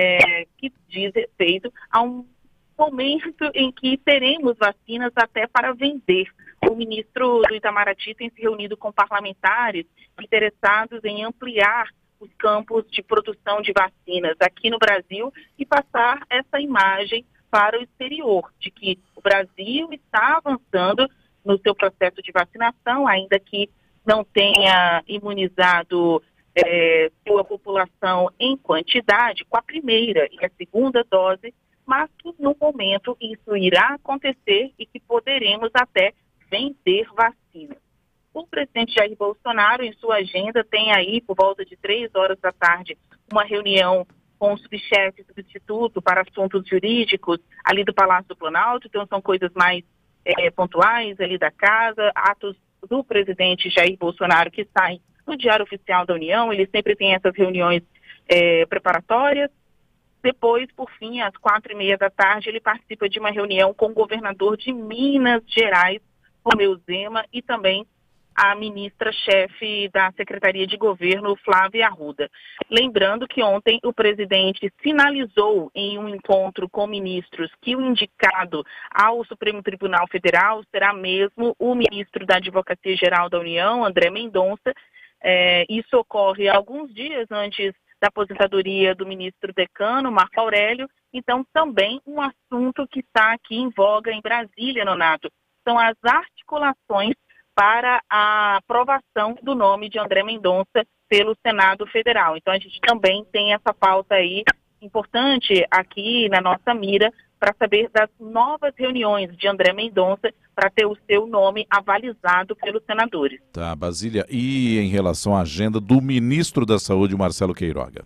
é, que diz respeito a um momento em que teremos vacinas até para vender. O ministro do Itamaraty tem se reunido com parlamentares interessados em ampliar os campos de produção de vacinas aqui no Brasil e passar essa imagem para o exterior, de que o Brasil está avançando no seu processo de vacinação, ainda que não tenha imunizado é, sua população em quantidade com a primeira e a segunda dose, mas que no momento isso irá acontecer e que poderemos até vender vacinas. O presidente Jair Bolsonaro, em sua agenda, tem aí, por volta de três horas da tarde, uma reunião com o subchefe substituto para assuntos jurídicos ali do Palácio do Planalto. Então, são coisas mais é, pontuais ali da casa, atos do presidente Jair Bolsonaro que saem no Diário Oficial da União. Ele sempre tem essas reuniões é, preparatórias. Depois, por fim, às quatro e meia da tarde, ele participa de uma reunião com o governador de Minas Gerais, Romeu Zema, e também a ministra-chefe da Secretaria de Governo, Flávia Arruda. Lembrando que ontem o presidente sinalizou em um encontro com ministros que o indicado ao Supremo Tribunal Federal será mesmo o ministro da Advocacia Geral da União, André Mendonça. É, isso ocorre alguns dias antes da aposentadoria do ministro decano, Marco Aurélio. Então, também um assunto que está aqui em voga em Brasília, Nonato, são as articulações para a aprovação do nome de André Mendonça pelo Senado Federal. Então, a gente também tem essa pauta aí importante aqui na nossa mira para saber das novas reuniões de André Mendonça para ter o seu nome avalizado pelos senadores. Tá, Basília. E em relação à agenda do ministro da Saúde, Marcelo Queiroga?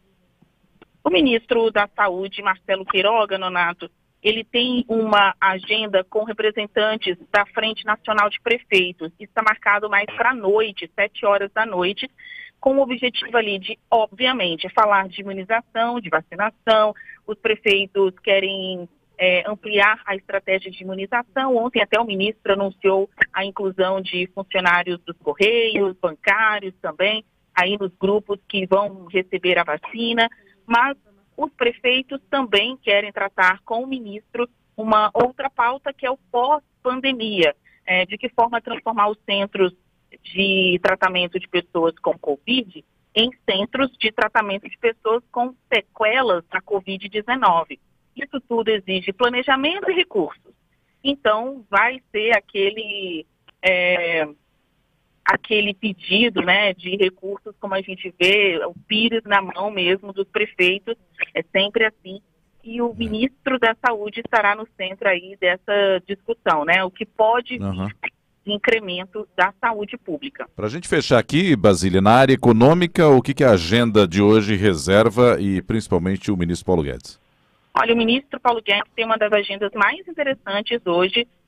O ministro da Saúde, Marcelo Queiroga, Nonato, ele tem uma agenda com representantes da Frente Nacional de Prefeitos. Está marcado mais para a noite, sete horas da noite, com o objetivo ali de, obviamente, falar de imunização, de vacinação. Os prefeitos querem é, ampliar a estratégia de imunização. Ontem até o ministro anunciou a inclusão de funcionários dos Correios, bancários também, aí nos grupos que vão receber a vacina, mas os prefeitos também querem tratar com o ministro uma outra pauta que é o pós-pandemia, é, de que forma transformar os centros de tratamento de pessoas com Covid em centros de tratamento de pessoas com sequelas da covid dezenove. Isso tudo exige planejamento e recursos. Então, vai ser aquele... É, aquele pedido, né, de recursos, como a gente vê, o pires na mão mesmo dos prefeitos, é sempre assim. E o ministro da Saúde estará no centro aí dessa discussão, né, o que pode Uhum. vir de incremento da saúde pública. Para a gente fechar aqui, Basília, na área econômica, o que, que a agenda de hoje reserva e principalmente o ministro Paulo Guedes? Olha, o ministro Paulo Guedes tem uma das agendas mais interessantes hoje,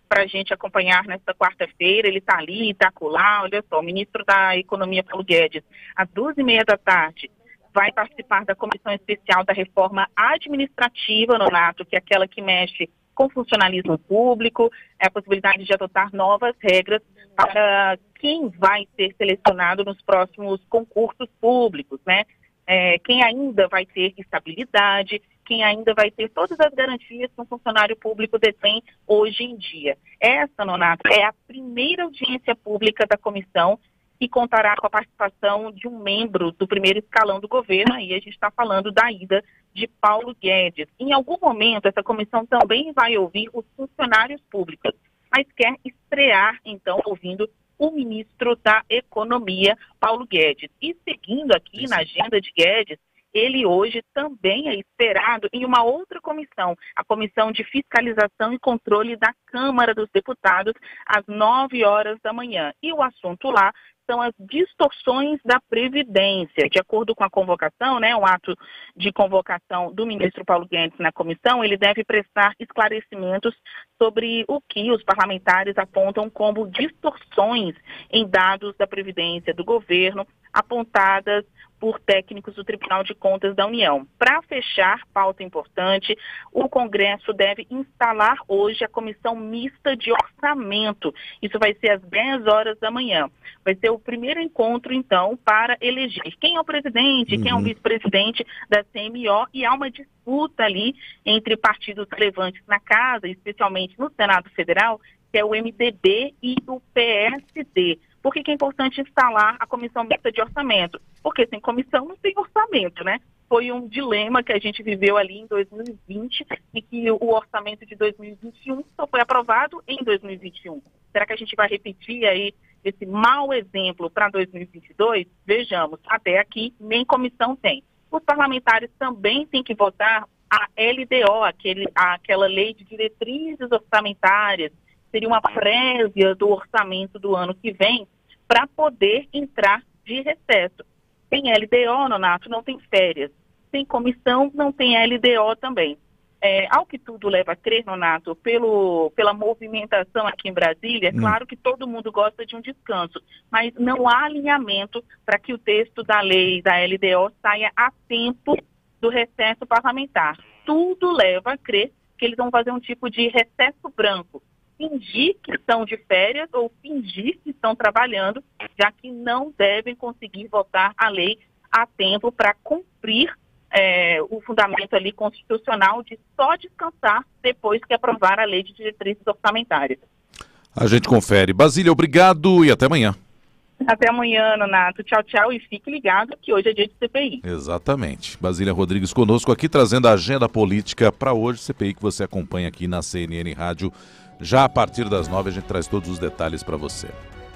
para a gente acompanhar nesta quarta-feira. Ele está ali, está acolá. Olha só, o ministro da Economia, Paulo Guedes, às duas e meia da tarde, vai participar da Comissão Especial da Reforma Administrativa, Nonato, que é aquela que mexe com funcionalismo público, é a possibilidade de adotar novas regras para quem vai ser selecionado nos próximos concursos públicos, né? É, quem ainda vai ter estabilidade, quem ainda vai ter todas as garantias que um funcionário público detém hoje em dia. Essa, Nonato, é a primeira audiência pública da comissão e contará com a participação de um membro do primeiro escalão do governo. Aí a gente está falando da ida de Paulo Guedes. Em algum momento, essa comissão também vai ouvir os funcionários públicos, mas quer estrear, então, ouvindo o ministro da Economia, Paulo Guedes. E seguindo aqui na agenda de Guedes, ele hoje também é esperado em uma outra comissão, a Comissão de Fiscalização e Controle da Câmara dos Deputados, às nove horas da manhã. E o assunto lá são as distorções da Previdência. De acordo com a convocação, né, um ato de convocação do ministro Paulo Guedes na comissão, ele deve prestar esclarecimentos sobre o que os parlamentares apontam como distorções em dados da Previdência do governo, apontadas por técnicos do Tribunal de Contas da União. Para fechar, pauta importante, o Congresso deve instalar hoje a Comissão Mista de Orçamento. Isso vai ser às dez horas da manhã. Vai ser o primeiro encontro, então, para eleger quem é o presidente, uhum. quem é o vice-presidente da C M O, e há uma disputa ali entre partidos relevantes na casa, especialmente no Senado Federal, que é o M D B e o P S D. Por que que é importante instalar a Comissão Mista de Orçamento? Porque sem comissão não tem orçamento, né? Foi um dilema que a gente viveu ali em dois mil e vinte e que o orçamento de dois mil e vinte e um só foi aprovado em dois mil e vinte e um. Será que a gente vai repetir aí esse mau exemplo para dois mil e vinte e dois? Vejamos, até aqui nem comissão tem. Os parlamentares também têm que votar a L D O, aquele, aquela lei de diretrizes orçamentárias, seria uma prévia do orçamento do ano que vem, para poder entrar de recesso. Tem L D O, Nonato, não tem férias. Tem comissão, não tem L D O também. É, ao que tudo leva a crer, Nonato, pelo, pela movimentação aqui em Brasília, é hum. claro que todo mundo gosta de um descanso, mas não há alinhamento para que o texto da lei da L D O saia a tempo do recesso parlamentar. Tudo leva a crer que eles vão fazer um tipo de recesso branco, fingir que estão de férias ou fingir que estão trabalhando, já que não devem conseguir votar a lei a tempo para cumprir é, o fundamento ali constitucional de só descansar depois que aprovar a lei de diretrizes orçamentárias. A gente confere. Basília, obrigado e até amanhã. Até amanhã, Nonato. Tchau, tchau, e fique ligado que hoje é dia de C P I. Exatamente. Basília Rodrigues conosco aqui, trazendo a agenda política para hoje, C P I que você acompanha aqui na C N N Rádio. Já a partir das nove a gente traz todos os detalhes para você.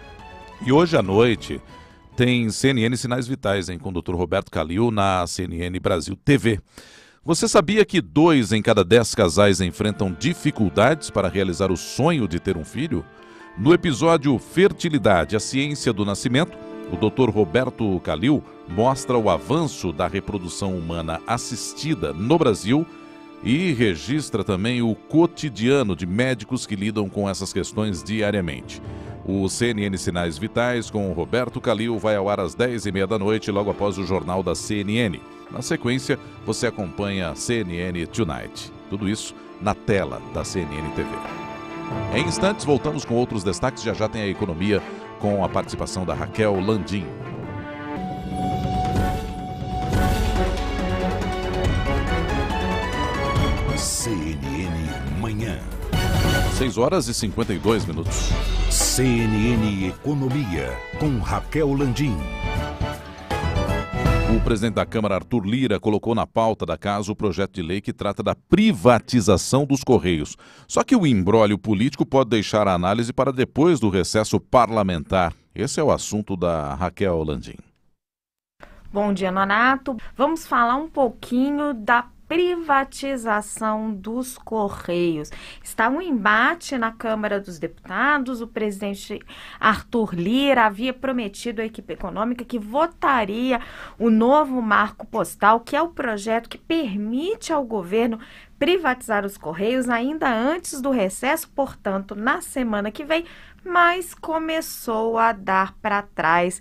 E hoje à noite tem C N N Sinais Vitais, hein, com o doutor Roberto Calil na C N N Brasil T V. Você sabia que dois em cada dez casais enfrentam dificuldades para realizar o sonho de ter um filho? No episódio Fertilidade, a ciência do nascimento, o doutor Roberto Calil mostra o avanço da reprodução humana assistida no Brasil e registra também o cotidiano de médicos que lidam com essas questões diariamente. O C N N Sinais Vitais com o Roberto Calil vai ao ar às dez e meia da noite, logo após o Jornal da C N N. Na sequência, você acompanha a C N N Tonight. Tudo isso na tela da C N N T V. Em instantes, voltamos com outros destaques. Já já tem a economia com a participação da Raquel Landim. C N N Manhã. seis horas e cinquenta e dois minutos. C N N Economia, com Raquel Landim. O presidente da Câmara, Arthur Lira, colocou na pauta da casa o projeto de lei que trata da privatização dos Correios. Só que o imbróglio político pode deixar a análise para depois do recesso parlamentar. Esse é o assunto da Raquel Landim. Bom dia, Nonato. Vamos falar um pouquinho da privatização dos Correios. Está um embate na Câmara dos Deputados. O presidente Arthur Lira havia prometido à equipe econômica que votaria o novo marco postal, que é o projeto que permite ao governo privatizar os Correios ainda antes do recesso, portanto, na semana que vem, mas começou a dar para trás.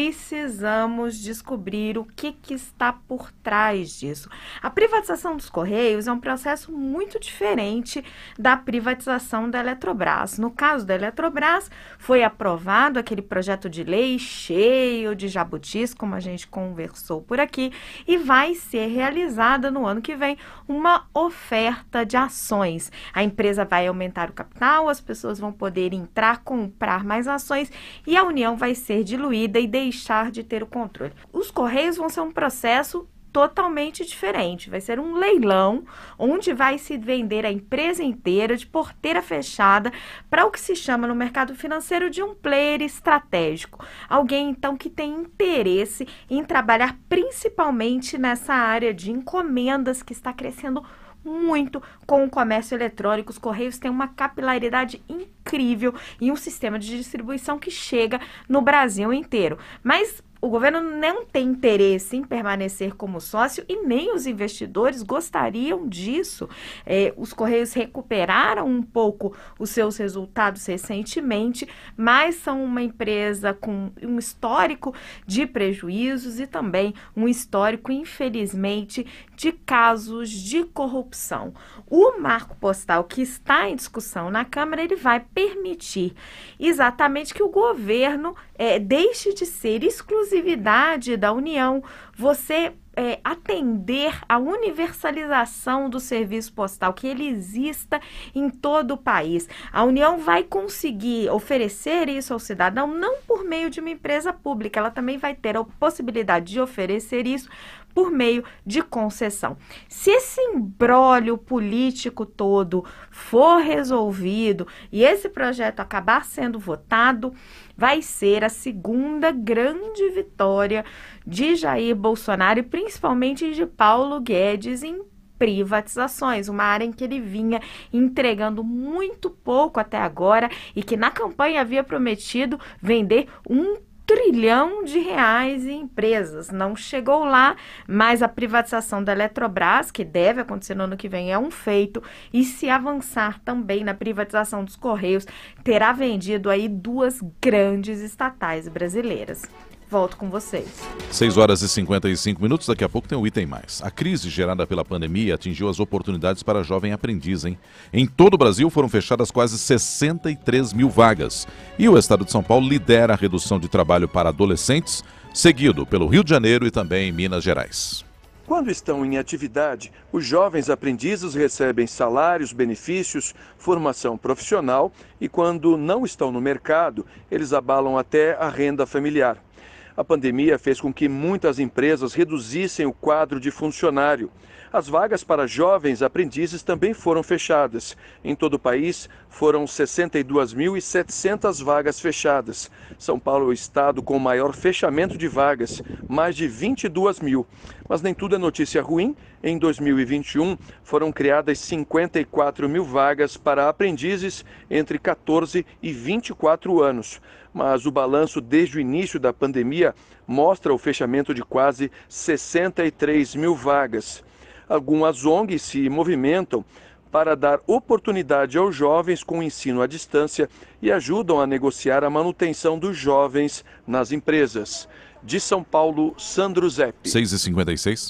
Precisamos descobrir o que, que está por trás disso. A privatização dos Correios é um processo muito diferente da privatização da Eletrobras. No caso da Eletrobras, foi aprovado aquele projeto de lei cheio de jabutis, como a gente conversou por aqui, e vai ser realizada no ano que vem uma oferta de ações. A empresa vai aumentar o capital, as pessoas vão poder entrar, comprar mais ações e a União vai ser diluída e deixar de ter o controle. Os Correios vão ser um processo totalmente diferente. Vai ser um leilão onde vai se vender a empresa inteira de porteira fechada para o que se chama no mercado financeiro de um player estratégico. Alguém, então, que tem interesse em trabalhar principalmente nessa área de encomendas que está crescendo muito com o comércio eletrônico. Os Correios têm uma capilaridade incrível e um sistema de distribuição que chega no Brasil inteiro. Mas o governo não tem interesse em permanecer como sócio e nem os investidores gostariam disso. É, os Correios recuperaram um pouco os seus resultados recentemente, mas são uma empresa com um histórico de prejuízos e também um histórico, infelizmente, de casos de corrupção. O marco postal que está em discussão na Câmara, ele vai permitir exatamente que o governo é, deixe de ser exclusividade da União, você é, atender a universalização do serviço postal, que ele exista em todo o país. A União vai conseguir oferecer isso ao cidadão não por meio de uma empresa pública, ela também vai ter a possibilidade de oferecer isso por meio de concessão. Se esse imbróglio político todo for resolvido e esse projeto acabar sendo votado, vai ser a segunda grande vitória de Jair Bolsonaro e principalmente de Paulo Guedes em privatizações, uma área em que ele vinha entregando muito pouco até agora e que na campanha havia prometido vender um trilhão de reais em empresas. Não chegou lá, mas a privatização da Eletrobras, que deve acontecer no ano que vem, é um feito. E se avançar também na privatização dos Correios, terá vendido aí duas grandes estatais brasileiras. Volto com vocês. seis horas e cinquenta e cinco minutos, daqui a pouco tem o Item Mais. A crise gerada pela pandemia atingiu as oportunidades para jovem aprendiz, hein? Em todo o Brasil foram fechadas quase sessenta e três mil vagas. E o estado de São Paulo lidera a redução de trabalho para adolescentes, seguido pelo Rio de Janeiro e também Minas Gerais. Quando estão em atividade, os jovens aprendizes recebem salários, benefícios, formação profissional e quando não estão no mercado, eles abalam até a renda familiar. A pandemia fez com que muitas empresas reduzissem o quadro de funcionário. As vagas para jovens aprendizes também foram fechadas. Em todo o país, foram sessenta e duas mil e setecentas vagas fechadas. São Paulo é o estado com o maior fechamento de vagas, mais de vinte e duas mil. Mas nem tudo é notícia ruim. Em dois mil e vinte e um, foram criadas cinquenta e quatro mil vagas para aprendizes entre quatorze e vinte e quatro anos. Mas o balanço desde o início da pandemia mostra o fechamento de quase sessenta e três mil vagas. Algumas O N Gs se movimentam para dar oportunidade aos jovens com ensino à distância e ajudam a negociar a manutenção dos jovens nas empresas. De São Paulo, Sandro Zeppi. seis e cinquenta e seis.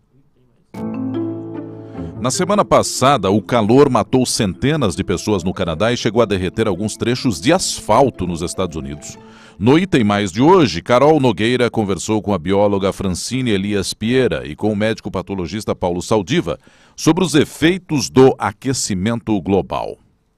Na semana passada, o calor matou centenas de pessoas no Canadá e chegou a derreter alguns trechos de asfalto nos Estados Unidos. No Item Mais de hoje, Carol Nogueira conversou com a bióloga Francine Elias Piera e com o médico patologista Paulo Saldiva sobre os efeitos do aquecimento global.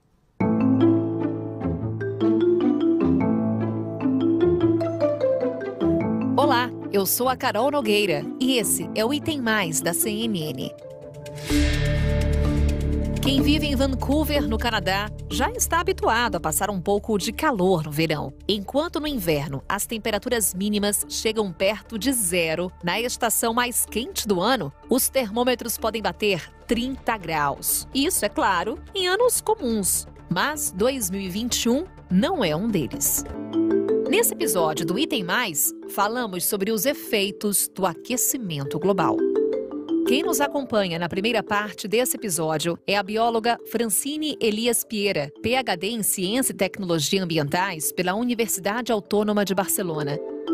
Olá, eu sou a Carol Nogueira e esse é o Item Mais da C N N. Quem vive em Vancouver, no Canadá, já está habituado a passar um pouco de calor no verão. Enquanto no inverno as temperaturas mínimas chegam perto de zero, na estação mais quente do ano, os termômetros podem bater trinta graus. Isso, é claro, em anos comuns. Mas dois mil e vinte e um não é um deles. Nesse episódio do Item Mais, falamos sobre os efeitos do aquecimento global. Quem nos acompanha na primeira parte desse episódio é a bióloga Francine Elias Piera, P H D em Ciência e Tecnologia Ambientais pela Universidade Autônoma de Barcelona.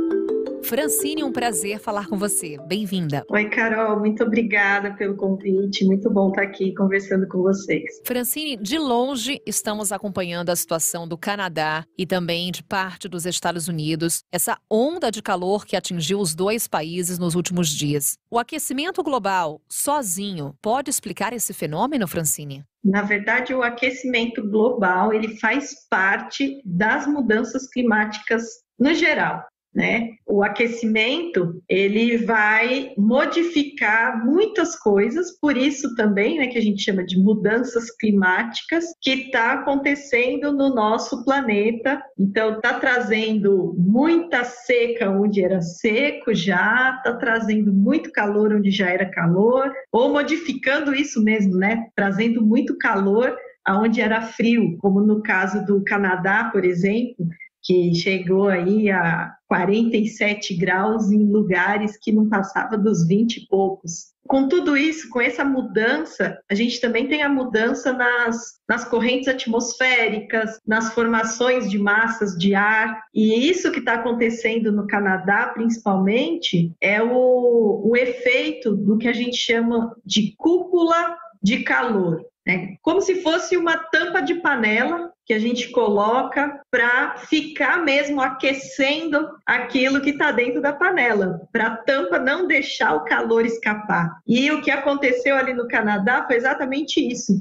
Francine, um prazer falar com você. Bem-vinda. Oi, Carol. Muito obrigada pelo convite. Muito bom estar aqui conversando com vocês. Francine, de longe estamos acompanhando a situação do Canadá e também de parte dos Estados Unidos, essa onda de calor que atingiu os dois países nos últimos dias. O aquecimento global, sozinho, pode explicar esse fenômeno, Francine? Na verdade, o aquecimento global, ele faz parte das mudanças climáticas no geral. Né? O aquecimento, ele vai modificar muitas coisas, por isso também, né, que a gente chama de mudanças climáticas, que está acontecendo no nosso planeta. Então, está trazendo muita seca onde era seco já, está trazendo muito calor onde já era calor, ou modificando isso mesmo, né? Trazendo muito calor aonde era frio, como no caso do Canadá, por exemplo, que chegou aí a quarenta e sete graus em lugares que não passava dos vinte e poucos. Com tudo isso, com essa mudança, a gente também tem a mudança nas, nas correntes atmosféricas, nas formações de massas de ar, e isso que está acontecendo no Canadá, principalmente, é o, o efeito do que a gente chama de cúpula de calor. É como se fosse uma tampa de panela que a gente coloca para ficar mesmo aquecendo aquilo que está dentro da panela, para a tampa não deixar o calor escapar. E o que aconteceu ali no Canadá foi exatamente isso.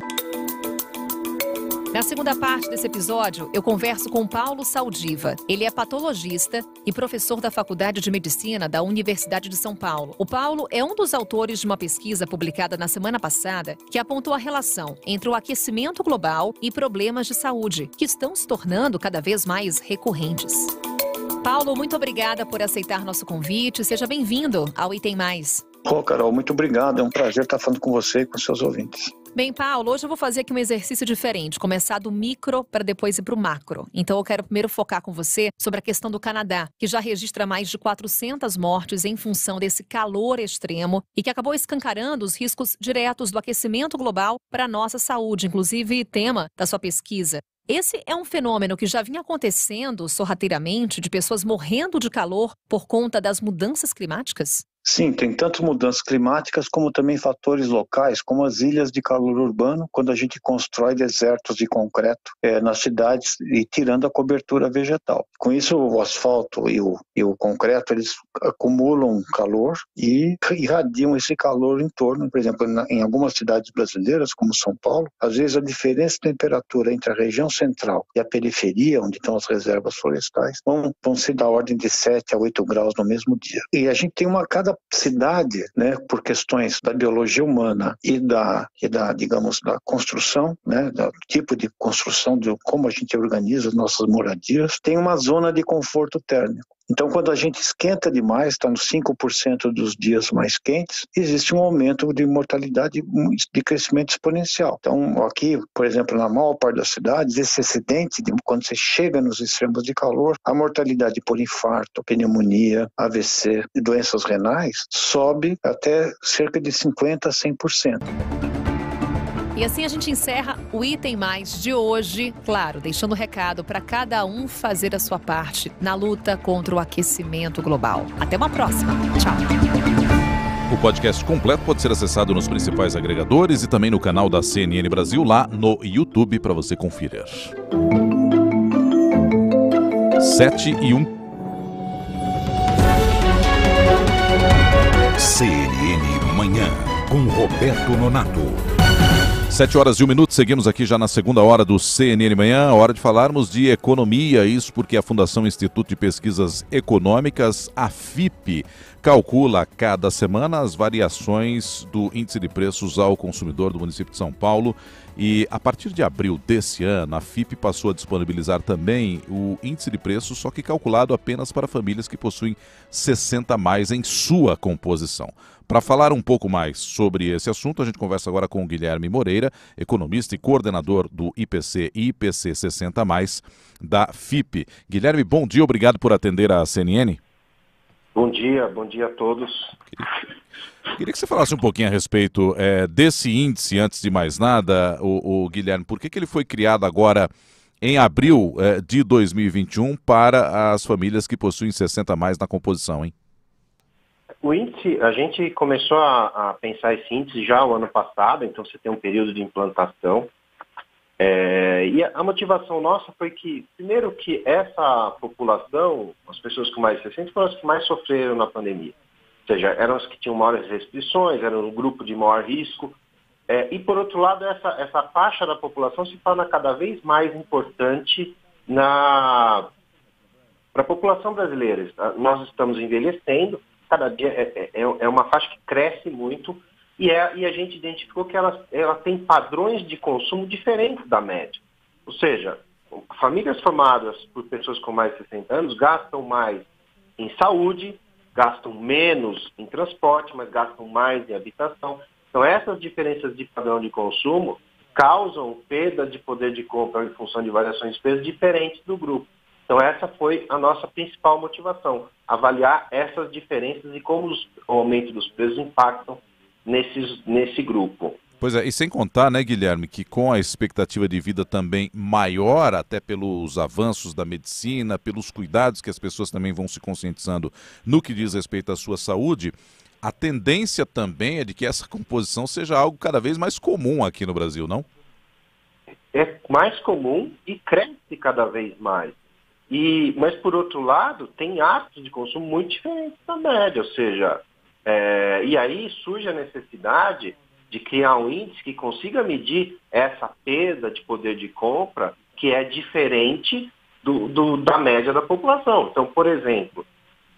Na segunda parte desse episódio, eu converso com Paulo Saldiva. Ele é patologista e professor da Faculdade de Medicina da Universidade de São Paulo. O Paulo é um dos autores de uma pesquisa publicada na semana passada que apontou a relação entre o aquecimento global e problemas de saúde, que estão se tornando cada vez mais recorrentes. Paulo, muito obrigada por aceitar nosso convite. Seja bem-vindo ao Item Mais. Ô, Carol, muito obrigado. É um prazer estar falando com você e com seus ouvintes. Bem, Paulo, hoje eu vou fazer aqui um exercício diferente, começar do micro para depois ir para o macro. Então eu quero primeiro focar com você sobre a questão do Canadá, que já registra mais de quatrocentas mortes em função desse calor extremo e que acabou escancarando os riscos diretos do aquecimento global para a nossa saúde, inclusive tema da sua pesquisa. Esse é um fenômeno que já vinha acontecendo sorrateiramente, de pessoas morrendo de calor por conta das mudanças climáticas? Sim, tem tanto mudanças climáticas como também fatores locais, como as ilhas de calor urbano, quando a gente constrói desertos de concreto é, nas cidades e tirando a cobertura vegetal. Com isso, o asfalto e o, e o concreto, eles acumulam calor e irradiam esse calor em torno. Por exemplo, na, em algumas cidades brasileiras, como São Paulo, às vezes a diferença de temperatura entre a região central e a periferia, onde estão as reservas florestais, vão, vão ser da ordem de sete a oito graus no mesmo dia. E a gente tem uma cada cidade, né, por questões da biologia humana e da, e da digamos, da construção, né, do tipo de construção, de como a gente organiza as nossas moradias, tem uma zona de conforto térmico. Então, quando a gente esquenta demais, está nos cinco por cento dos dias mais quentes, existe um aumento de mortalidade, de crescimento exponencial. Então, aqui, por exemplo, na maior parte das cidades, esse acidente, de, quando você chega nos extremos de calor, a mortalidade por infarto, pneumonia, A V C e doenças renais sobe até cerca de cinquenta a cem por cento. E assim a gente encerra o Item Mais de hoje, claro, deixando um recado para cada um fazer a sua parte na luta contra o aquecimento global. Até uma próxima. Tchau. O podcast completo pode ser acessado nos principais agregadores e também no canal da C N N Brasil, lá no YouTube, para você conferir. Sete e um. C N N Manhã, com Roberto Nonato. Sete horas e um minuto, seguimos aqui já na segunda hora do C N N Manhã, hora de falarmos de economia, isso porque a Fundação Instituto de Pesquisas Econômicas, a F I P, calcula a cada semana as variações do índice de preços ao consumidor do município de São Paulo e a partir de abril desse ano a Fipe passou a disponibilizar também o índice de preços, só que calculado apenas para famílias que possuem sessenta a mais em sua composição. Para falar um pouco mais sobre esse assunto, a gente conversa agora com o Guilherme Moreira, economista e coordenador do I P C e I P C sessenta a mais da Fipe. Guilherme, bom dia, obrigado por atender a C N N. Bom dia, bom dia a todos. Queria que você falasse um pouquinho a respeito é, desse índice, antes de mais nada, o, o Guilherme. Por que, que ele foi criado agora em abril é, de dois mil e vinte e um para as famílias que possuem sessenta a mais na composição, hein? O índice, a gente começou a, a pensar esse índice já o ano passado, então você tem um período de implantação. É, e a, a motivação nossa foi que, primeiro, que essa população, as pessoas com mais de sessenta, foram as que mais sofreram na pandemia. Ou seja, eram as que tinham maiores restrições, eram um grupo de maior risco. É, e, por outro lado, essa, essa faixa da população se torna cada vez mais importante na para a população brasileira. Nós estamos envelhecendo, cada dia é, é, é uma faixa que cresce muito e, é, e a gente identificou que ela, ela tem padrões de consumo diferentes da média. Ou seja, famílias formadas por pessoas com mais de sessenta anos gastam mais em saúde, gastam menos em transporte, mas gastam mais em habitação. Então, essas diferenças de padrão de consumo causam perda de poder de compra em função de variações de preços diferentes do grupo. Então, essa foi a nossa principal motivação, avaliar essas diferenças e como os, o aumento dos preços impactam nesses, nesse grupo. Pois é, e sem contar, né, Guilherme, que com a expectativa de vida também maior, até pelos avanços da medicina, pelos cuidados que as pessoas também vão se conscientizando no que diz respeito à sua saúde, a tendência também é de que essa composição seja algo cada vez mais comum aqui no Brasil, não? É mais comum e cresce cada vez mais. E, mas, por outro lado, tem hábitos de consumo muito diferentes da média, ou seja, é, e aí surge a necessidade de criar um índice que consiga medir essa perda de poder de compra que é diferente do, do, da média da população. Então, por exemplo,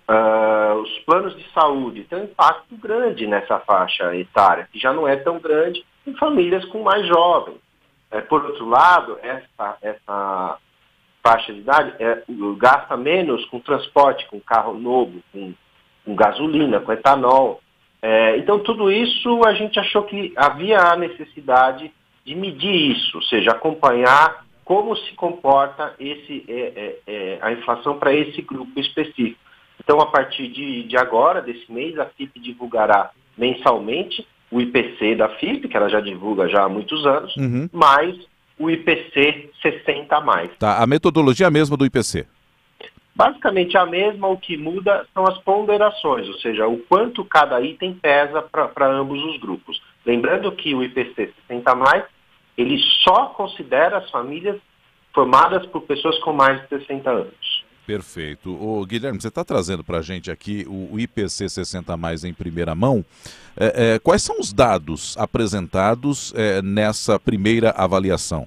uh, os planos de saúde têm um impacto grande nessa faixa etária, que já não é tão grande em famílias com mais jovens. É, por outro lado, essa... essa faixa de idade é, gasta menos com transporte, com carro novo, com, com gasolina, com etanol. É, então, tudo isso a gente achou que havia a necessidade de medir isso, ou seja, acompanhar como se comporta esse, é, é, é, a inflação para esse grupo específico. Então, a partir de, de agora, desse mês, a Fipe divulgará mensalmente o I P C da Fipe, que ela já divulga já há muitos anos, uhum. mais o I P C sessenta a mais. Tá, a metodologia é a mesma do I P C? Basicamente a mesma, o que muda são as ponderações, ou seja, o quanto cada item pesa para ambos os grupos. Lembrando que o I P C sessenta a mais, ele só considera as famílias formadas por pessoas com mais de sessenta anos. Perfeito. Ô, Guilherme, você está trazendo para a gente aqui o, o I P C sessenta a mais em primeira mão. É, é, quais são os dados apresentados é, nessa primeira avaliação?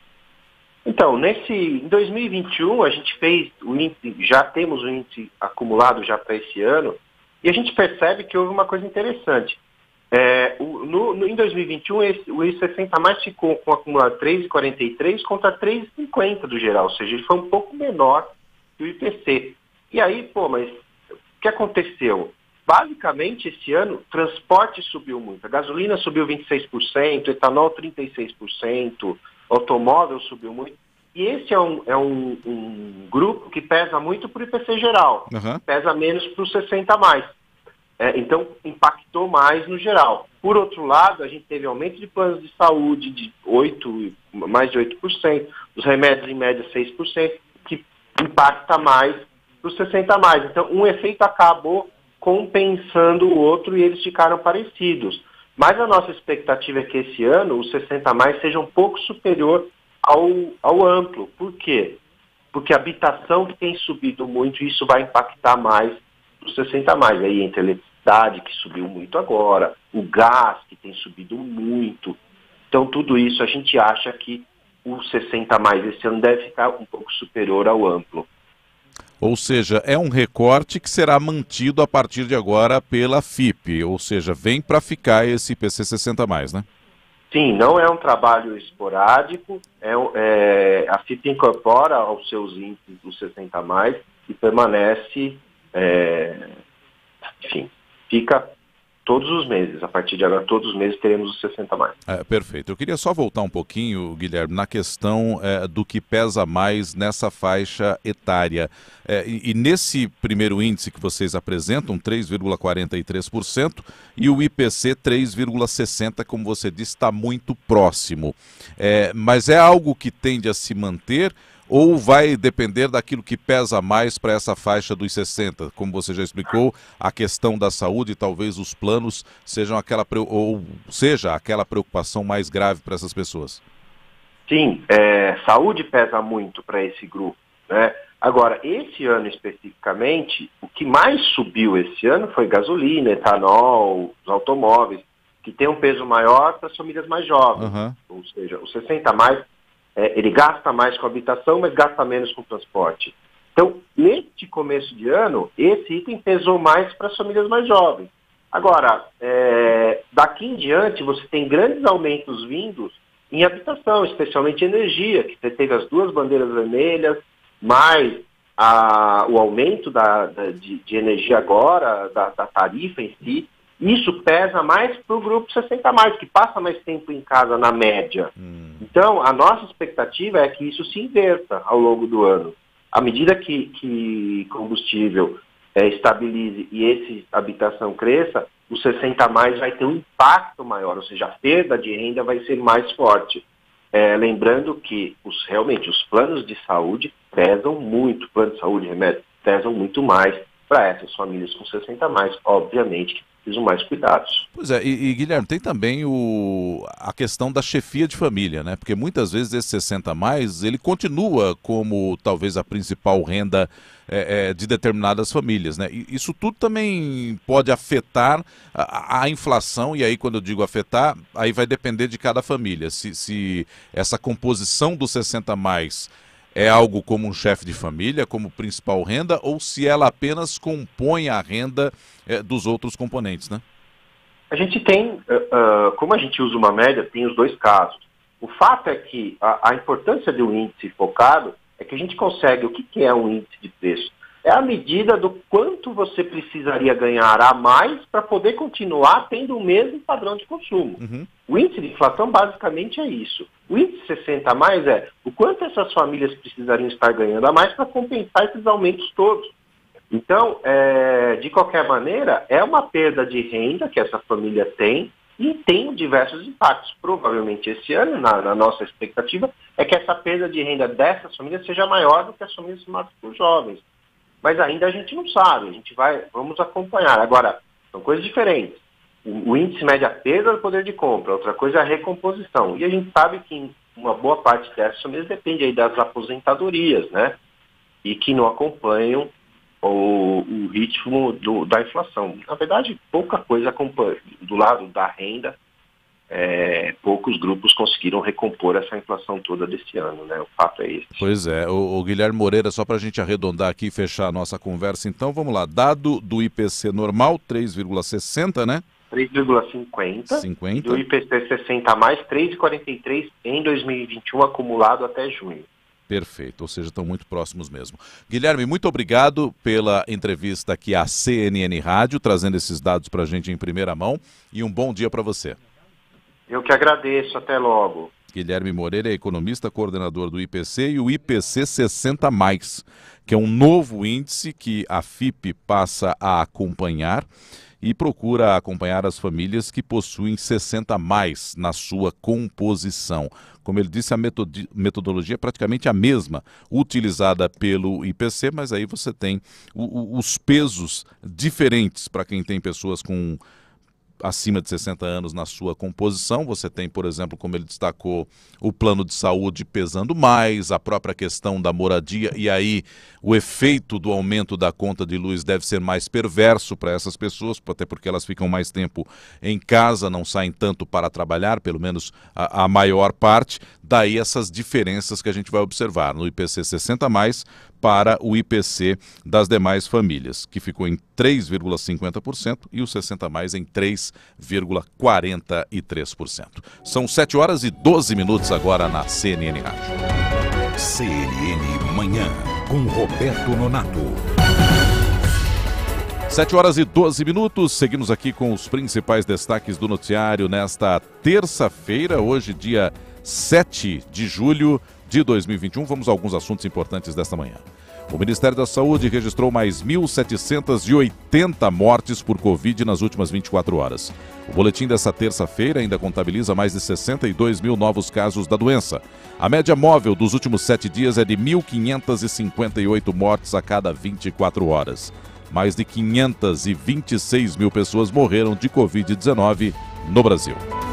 Então, nesse, em dois mil e vinte e um, a gente fez o índice, já temos o índice acumulado já para esse ano, e a gente percebe que houve uma coisa interessante. É, o, no, no, em dois mil e vinte e um, esse, o I P C sessenta a mais ficou com acumulado três vírgula quarenta e três contra três vírgula cinquenta do geral, ou seja, ele foi um pouco menor do I P C. E aí, pô, mas o que aconteceu? Basicamente, esse ano, transporte subiu muito. A gasolina subiu vinte e seis por cento, etanol trinta e seis por cento, automóvel subiu muito. E esse é um, é um, um grupo que pesa muito para o I P C geral, uhum. pesa menos para o sessenta a mais. É, então, impactou mais no geral. Por outro lado, a gente teve aumento de planos de saúde de oito, mais de oito por cento, os remédios em média seis por cento, que impacta mais para os sessenta a mais. Então, um efeito acabou compensando o outro e eles ficaram parecidos. Mas a nossa expectativa é que esse ano o sessenta a mais seja um pouco superior ao, ao amplo. Por quê? Porque a habitação que tem subido muito, isso vai impactar mais os sessenta a mais. Aí entre a eletricidade, que subiu muito agora, o gás, que tem subido muito. Então, tudo isso a gente acha que o sessenta a mais esse ano deve ficar um pouco superior ao amplo. Ou seja, é um recorte que será mantido a partir de agora pela F I P, ou seja, vem para ficar esse I P C sessenta mais, né? Sim, não é um trabalho esporádico, é, é, a F I P incorpora aos seus índices os sessenta mais e permanece, é, enfim, fica todos os meses. A partir de agora, todos os meses teremos os sessenta mais. É, perfeito. Eu queria só voltar um pouquinho, Guilherme, na questão é, do que pesa mais nessa faixa etária. É, e, e nesse primeiro índice que vocês apresentam, três vírgula quarenta e três por cento, e o I P C três vírgula sessenta por cento, como você disse, está muito próximo. É, mas é algo que tende a se manter ou vai depender daquilo que pesa mais para essa faixa dos sessenta? Como você já explicou, a questão da saúde, talvez os planos sejam aquela, ou seja aquela preocupação mais grave para essas pessoas. Sim, é, saúde pesa muito para esse grupo, né? Agora, esse ano especificamente, o que mais subiu esse ano foi gasolina, etanol, os automóveis, que tem um peso maior para as famílias mais jovens. Uhum. Ou seja, os sessenta mais, é, ele gasta mais com habitação, mas gasta menos com transporte. Então, neste começo de ano, esse item pesou mais para as famílias mais jovens. Agora, é, daqui em diante, você tem grandes aumentos vindos em habitação, especialmente energia, que você teve as duas bandeiras vermelhas, mais a, o aumento da, da, de, de energia agora, da, da tarifa em si. Isso pesa mais para o grupo sessenta mais, que passa mais tempo em casa na média. Hum. Então, a nossa expectativa é que isso se inverta ao longo do ano. À medida que, que combustível é, estabilize e esse habitação cresça, o sessenta mais vai ter um impacto maior, ou seja, a perda de renda vai ser mais forte. É, lembrando que os, realmente os planos de saúde pesam muito, plano de saúde e remédio pesam muito mais para essas famílias com sessenta mais, obviamente, que precisam mais cuidados. Pois é, e, e Guilherme, tem também o, a questão da chefia de família, né? Porque muitas vezes esse sessenta mais, ele continua como talvez a principal renda é, é, de determinadas famílias, né? E isso tudo também pode afetar a, a inflação, e aí quando eu digo afetar, aí vai depender de cada família. Se, se essa composição do sessenta mais é algo como um chefe de família, como principal renda, ou se ela apenas compõe a renda é, dos outros componentes, né? A gente tem, uh, uh, como a gente usa uma média, tem os dois casos. O fato é que a, a importância de um índice focado é que a gente consegue, o que, que é um índice de preço? É a medida do quanto você precisaria ganhar a mais para poder continuar tendo o mesmo padrão de consumo. Uhum. O índice de inflação basicamente é isso. O índice sessenta mais é o quanto essas famílias precisariam estar ganhando a mais para compensar esses aumentos todos. Então, é, de qualquer maneira, é uma perda de renda que essa família tem e tem diversos impactos. Provavelmente esse ano, na, na nossa expectativa, é que essa perda de renda dessas famílias seja maior do que as famílias formadas por jovens. Mas ainda a gente não sabe, a gente vai, vamos acompanhar. Agora, são coisas diferentes. O, o índice mede a perda do poder de compra, outra coisa é a recomposição. E a gente sabe que uma boa parte dessas famílias depende aí das aposentadorias, né? E que não acompanham o, o ritmo do, da inflação. Na verdade, pouca coisa acompanha. Do lado da renda, É, poucos grupos conseguiram recompor essa inflação toda desse ano, né? O fato é esse. Pois é, o, o Guilherme Moreira, só para a gente arredondar aqui e fechar a nossa conversa, então vamos lá, dado do I P C normal, três vírgula sessenta, né? três vírgula cinquenta, cinquenta. E do I P C sessenta mais, três vírgula quarenta e três em dois mil e vinte e um, acumulado até junho. Perfeito, ou seja, estão muito próximos mesmo. Guilherme, muito obrigado pela entrevista aqui à C N N Rádio, trazendo esses dados para a gente em primeira mão, e um bom dia para você. Eu que agradeço, até logo. Guilherme Moreira é economista, coordenador do I P C e o I P C sessenta mais, que é um novo índice que a F I P passa a acompanhar e procura acompanhar as famílias que possuem sessenta mais na sua composição. Como ele disse, a metodologia é praticamente a mesma utilizada pelo I P C, mas aí você tem o, o, os pesos diferentes para quem tem pessoas com acima de sessenta anos na sua composição. Você tem, por exemplo, como ele destacou, o plano de saúde pesando mais, a própria questão da moradia, e aí o efeito do aumento da conta de luz deve ser mais perverso para essas pessoas, até porque elas ficam mais tempo em casa, não saem tanto para trabalhar, pelo menos a, a maior parte. Daí essas diferenças que a gente vai observar. No I P C sessenta mais, para o I P C das demais famílias, que ficou em três vírgula cinquenta por cento e os sessenta mais em três vírgula quarenta e três por cento. São sete horas e doze minutos agora na C N N Rádio. C N N Manhã, com Roberto Nonato. sete horas e doze minutos, seguimos aqui com os principais destaques do noticiário nesta terça-feira, hoje dia sete de julho de dois mil e vinte e um. Vamos a alguns assuntos importantes desta manhã. O Ministério da Saúde registrou mais mil setecentas e oitenta mortes por Covid nas últimas vinte e quatro horas. O boletim dessa terça-feira ainda contabiliza mais de sessenta e dois mil novos casos da doença. A média móvel dos últimos sete dias é de mil quinhentas e cinquenta e oito mortes a cada vinte e quatro horas. Mais de quinhentas e vinte e seis mil pessoas morreram de Covid dezenove no Brasil.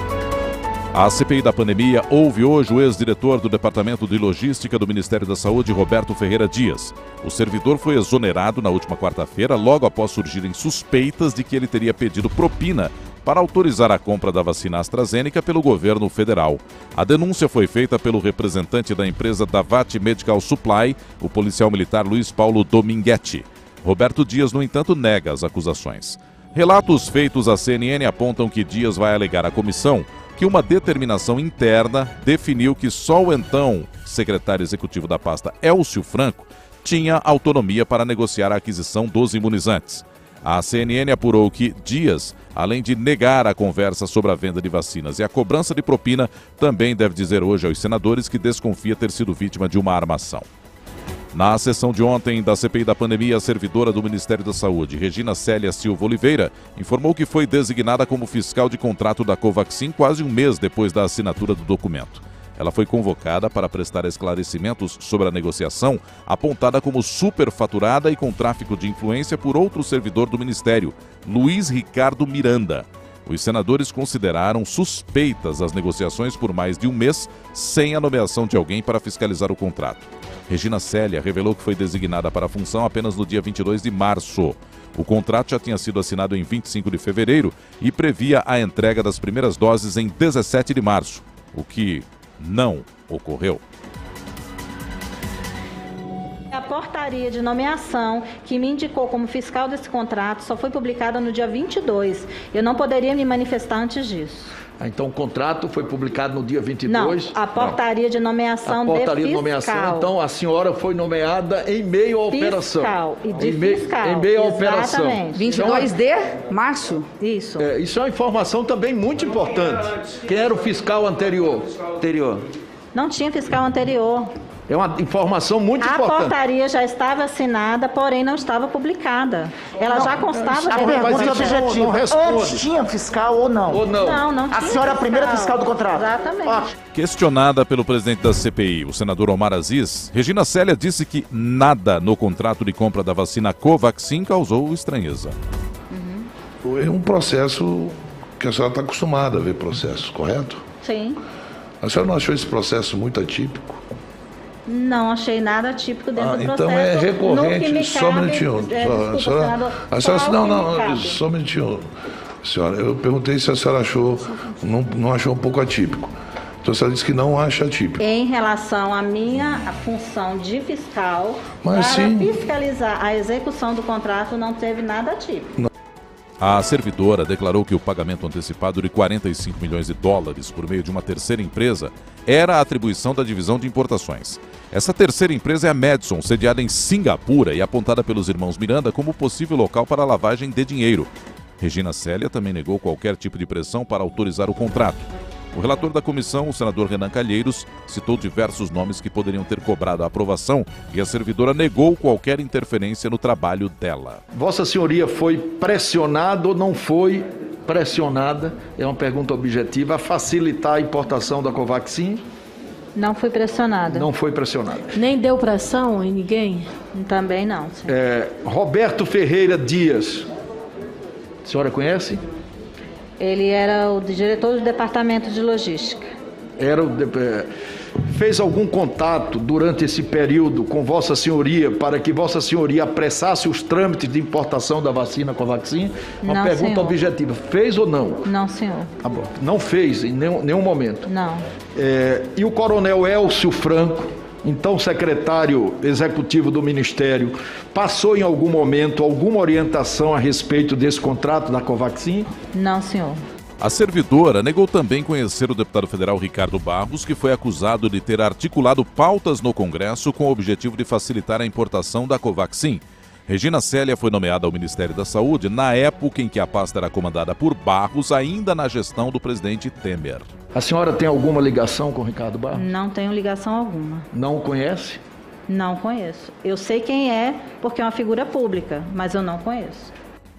A C P I da pandemia ouve hoje o ex-diretor do Departamento de Logística do Ministério da Saúde, Roberto Ferreira Dias. O servidor foi exonerado na última quarta-feira, logo após surgirem suspeitas de que ele teria pedido propina para autorizar a compra da vacina AstraZeneca pelo governo federal. A denúncia foi feita pelo representante da empresa Davat Medical Supply, o policial militar Luiz Paulo Dominguete. Roberto Dias, no entanto, nega as acusações. Relatos feitos à C N N apontam que Dias vai alegar à comissão que uma determinação interna definiu que só o então secretário executivo da pasta, Elcio Franco, tinha autonomia para negociar a aquisição dos imunizantes. A C N N apurou que Dias, além de negar a conversa sobre a venda de vacinas e a cobrança de propina, também deve dizer hoje aos senadores que desconfia ter sido vítima de uma armação. Na sessão de ontem da C P I da pandemia, a servidora do Ministério da Saúde, Regina Célia Silva Oliveira, informou que foi designada como fiscal de contrato da Covaxin quase um mês depois da assinatura do documento. Ela foi convocada para prestar esclarecimentos sobre a negociação, apontada como superfaturada e com tráfico de influência por outro servidor do Ministério, Luiz Ricardo Miranda. Os senadores consideraram suspeitas as negociações por mais de um mês, sem a nomeação de alguém para fiscalizar o contrato. Regina Célia revelou que foi designada para a função apenas no dia vinte e dois de março. O contrato já tinha sido assinado em vinte e cinco de fevereiro e previa a entrega das primeiras doses em dezessete de março, o que não ocorreu. A portaria de nomeação que me indicou como fiscal desse contrato só foi publicada no dia vinte e dois. Eu não poderia me manifestar antes disso. Ah, então o contrato foi publicado no dia vinte e dois? Não, a portaria não. de nomeação a portaria de, de nomeação, então a senhora foi nomeada em meio à operação. Fiscal e de em meio, fiscal. Em meio à operação. vinte e dois de março? Isso. É, isso é uma informação também muito importante. Quem era o fiscal anterior? Anterior. Não tinha fiscal anterior. É uma informação muito a importante. A portaria já estava assinada, porém não estava publicada. Ela não, já constava... A pergunta é objetiva. Antes tinha fiscal ou não? Ou não? Não, não tinha. A senhora é a primeira fiscal do contrato? Exatamente. Ó. Questionada pelo presidente da C P I, o senador Omar Aziz, Regina Célia disse que nada no contrato de compra da vacina Covaxin causou estranheza. Uhum. É um processo que a senhora está acostumada a ver processos, correto? Sim. A senhora não achou esse processo muito atípico? Não achei nada típico dentro ah, do então processo. Então é recorrente, só um minutinho. É, só, desculpa, senhora, senador, a senhora, só não, não, só um minutinho. Senhora, eu perguntei se a senhora achou, não, não achou um pouco atípico. Então a senhora disse que não acha atípico. Em relação à minha função de fiscal, Mas, para sim. fiscalizar a execução do contrato, não teve nada atípico. Não. A servidora declarou que o pagamento antecipado de quarenta e cinco milhões de dólares por meio de uma terceira empresa era a atribuição da divisão de importações. Essa terceira empresa é a Madison, sediada em Singapura e apontada pelos irmãos Miranda como possível local para lavagem de dinheiro. Regina Célia também negou qualquer tipo de pressão para autorizar o contrato. O relator da comissão, o senador Renan Calheiros, citou diversos nomes que poderiam ter cobrado a aprovação e a servidora negou qualquer interferência no trabalho dela. Vossa Senhoria foi pressionada ou não foi pressionada, é uma pergunta objetiva, a facilitar a importação da Covaxin? Não fui pressionada. Não foi pressionada. Nem deu pressão em ninguém? Também não. É, Roberto Ferreira Dias, a senhora conhece? Ele era o diretor do departamento de logística. Era o de... Fez algum contato durante esse período com Vossa Senhoria para que Vossa Senhoria apressasse os trâmites de importação da vacina Covaxin? Uma não, pergunta senhor. objetiva. Fez ou não? Não, senhor. Tá bom. Não fez em nenhum, nenhum momento? Não. É... E o coronel Elcio Franco, então secretário executivo do Ministério, passou em algum momento alguma orientação a respeito desse contrato da Covaxin? Não, senhor. A servidora negou também conhecer o deputado federal Ricardo Barros, que foi acusado de ter articulado pautas no Congresso com o objetivo de facilitar a importação da Covaxin. Regina Célia foi nomeada ao Ministério da Saúde na época em que a pasta era comandada por Barros, ainda na gestão do presidente Temer. A senhora tem alguma ligação com o Ricardo Barros? Não tenho ligação alguma. Não o conhece? Não conheço. Eu sei quem é porque é uma figura pública, mas eu não conheço.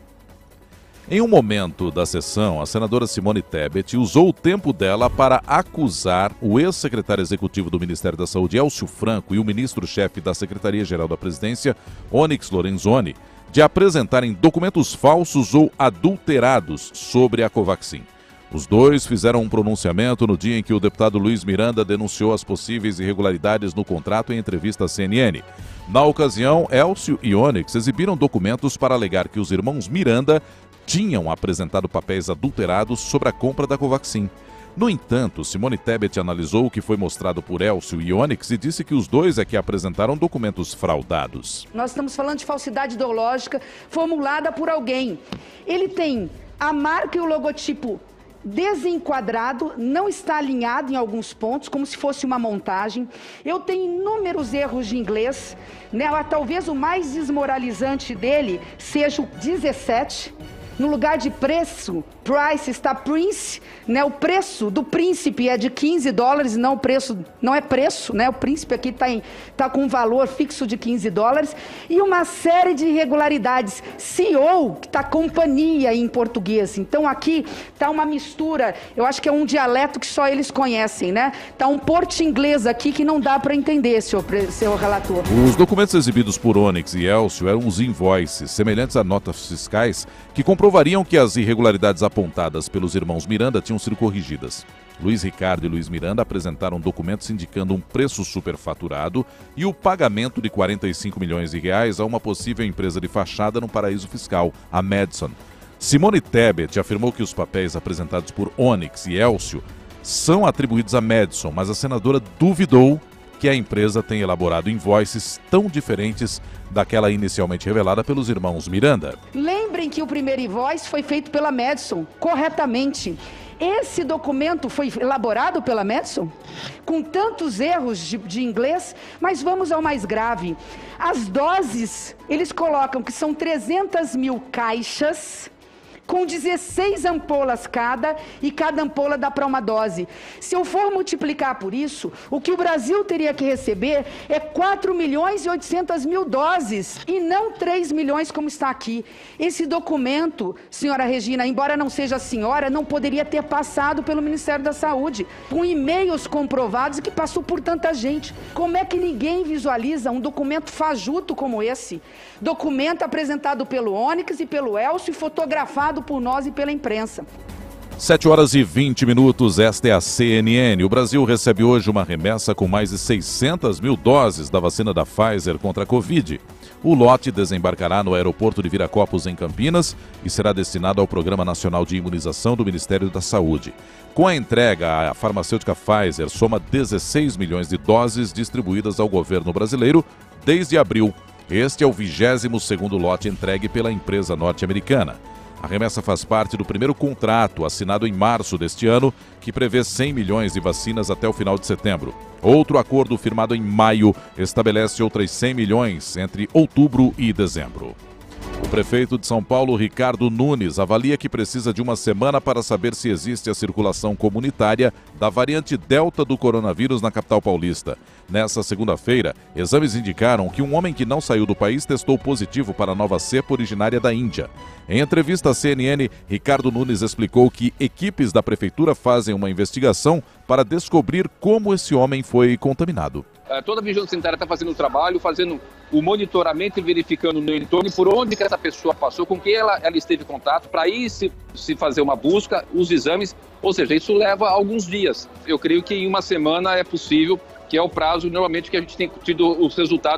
Em um momento da sessão, a senadora Simone Tebet usou o tempo dela para acusar o ex-secretário executivo do Ministério da Saúde, Elcio Franco, e o ministro-chefe da Secretaria-Geral da Presidência, Onyx Lorenzoni, de apresentarem documentos falsos ou adulterados sobre a Covaxin. Os dois fizeram um pronunciamento no dia em que o deputado Luiz Miranda denunciou as possíveis irregularidades no contrato em entrevista à C N N. Na ocasião, Elcio e Onyx exibiram documentos para alegar que os irmãos Miranda tinham apresentado papéis adulterados sobre a compra da Covaxin. No entanto, Simone Tebet analisou o que foi mostrado por Elcio e Onyx e disse que os dois é que apresentaram documentos fraudados. Nós estamos falando de falsidade ideológica formulada por alguém. Ele tem a marca e o logotipo desenquadrado, não está alinhado em alguns pontos, como se fosse uma montagem. Eu tenho inúmeros erros de inglês, né? Talvez o mais desmoralizante dele seja o dezessete. No lugar de preço, price, está prince, né? O preço do príncipe é de quinze dólares, não o preço, não é preço, né? O príncipe aqui está tá com um valor fixo de quinze dólares. E uma série de irregularidades. C E O, que está companhia em português. Então aqui está uma mistura, eu acho que é um dialeto que só eles conhecem, né? Está um porto-inglês aqui que não dá para entender, senhor, senhor relator. Os documentos exibidos por Onyx e Elcio eram os invoices, semelhantes a notas fiscais, que comprovariam que as irregularidades apontadas pelos irmãos Miranda tinham sido corrigidas. Luiz Ricardo e Luiz Miranda apresentaram documentos indicando um preço superfaturado e o pagamento de quarenta e cinco milhões de reais a uma possível empresa de fachada no paraíso fiscal, a Madison. Simone Tebet afirmou que os papéis apresentados por Onyx e Elcio são atribuídos a Madison, mas a senadora duvidou que a empresa tenha elaborado invoices tão diferentes daquela inicialmente revelada pelos irmãos Miranda. Lembrem que o primeiro invoice foi feito pela Madison, corretamente. Esse documento foi elaborado pela Madison, com tantos erros de, de inglês, mas vamos ao mais grave. As doses, eles colocam que são trezentas mil caixas, com dezesseis ampolas cada, e cada ampola dá para uma dose. Se eu for multiplicar por isso, o que o Brasil teria que receber é quatro milhões e oitocentas mil doses, e não três milhões como está aqui. Esse documento, senhora Regina, embora não seja a senhora, não poderia ter passado pelo Ministério da Saúde, com e-mails comprovados e que passou por tanta gente. Como é que ninguém visualiza um documento fajuto como esse? Documento apresentado pelo Onyx e pelo Elcio e fotografado por nós e pela imprensa. sete horas e vinte minutos, esta é a C N N. O Brasil recebe hoje uma remessa com mais de seiscentas mil doses da vacina da Pfizer contra a Covid. O lote desembarcará no aeroporto de Viracopos, em Campinas, e será destinado ao Programa Nacional de Imunização do Ministério da Saúde. Com a entrega, a farmacêutica Pfizer soma dezesseis milhões de doses distribuídas ao governo brasileiro desde abril. Este é o vigésimo segundo lote entregue pela empresa norte-americana. A remessa faz parte do primeiro contrato, assinado em março deste ano, que prevê cem milhões de vacinas até o final de setembro. Outro acordo firmado em maio estabelece outras cem milhões entre outubro e dezembro. O prefeito de São Paulo, Ricardo Nunes, avalia que precisa de uma semana para saber se existe a circulação comunitária da variante Delta do coronavírus na capital paulista. Nessa segunda-feira, exames indicaram que um homem que não saiu do país testou positivo para a nova cepa originária da Índia. Em entrevista à C N N, Ricardo Nunes explicou que equipes da prefeitura fazem uma investigação para descobrir como esse homem foi contaminado. Toda a vigilância sanitária está fazendo o trabalho, fazendo o monitoramento e verificando no entorno por onde que essa pessoa passou, com quem ela, ela esteve em contato, para aí se, se fazer uma busca, os exames, ou seja, isso leva alguns dias. Eu creio que em uma semana é possível, que é o prazo normalmente que a gente tem tido os resultados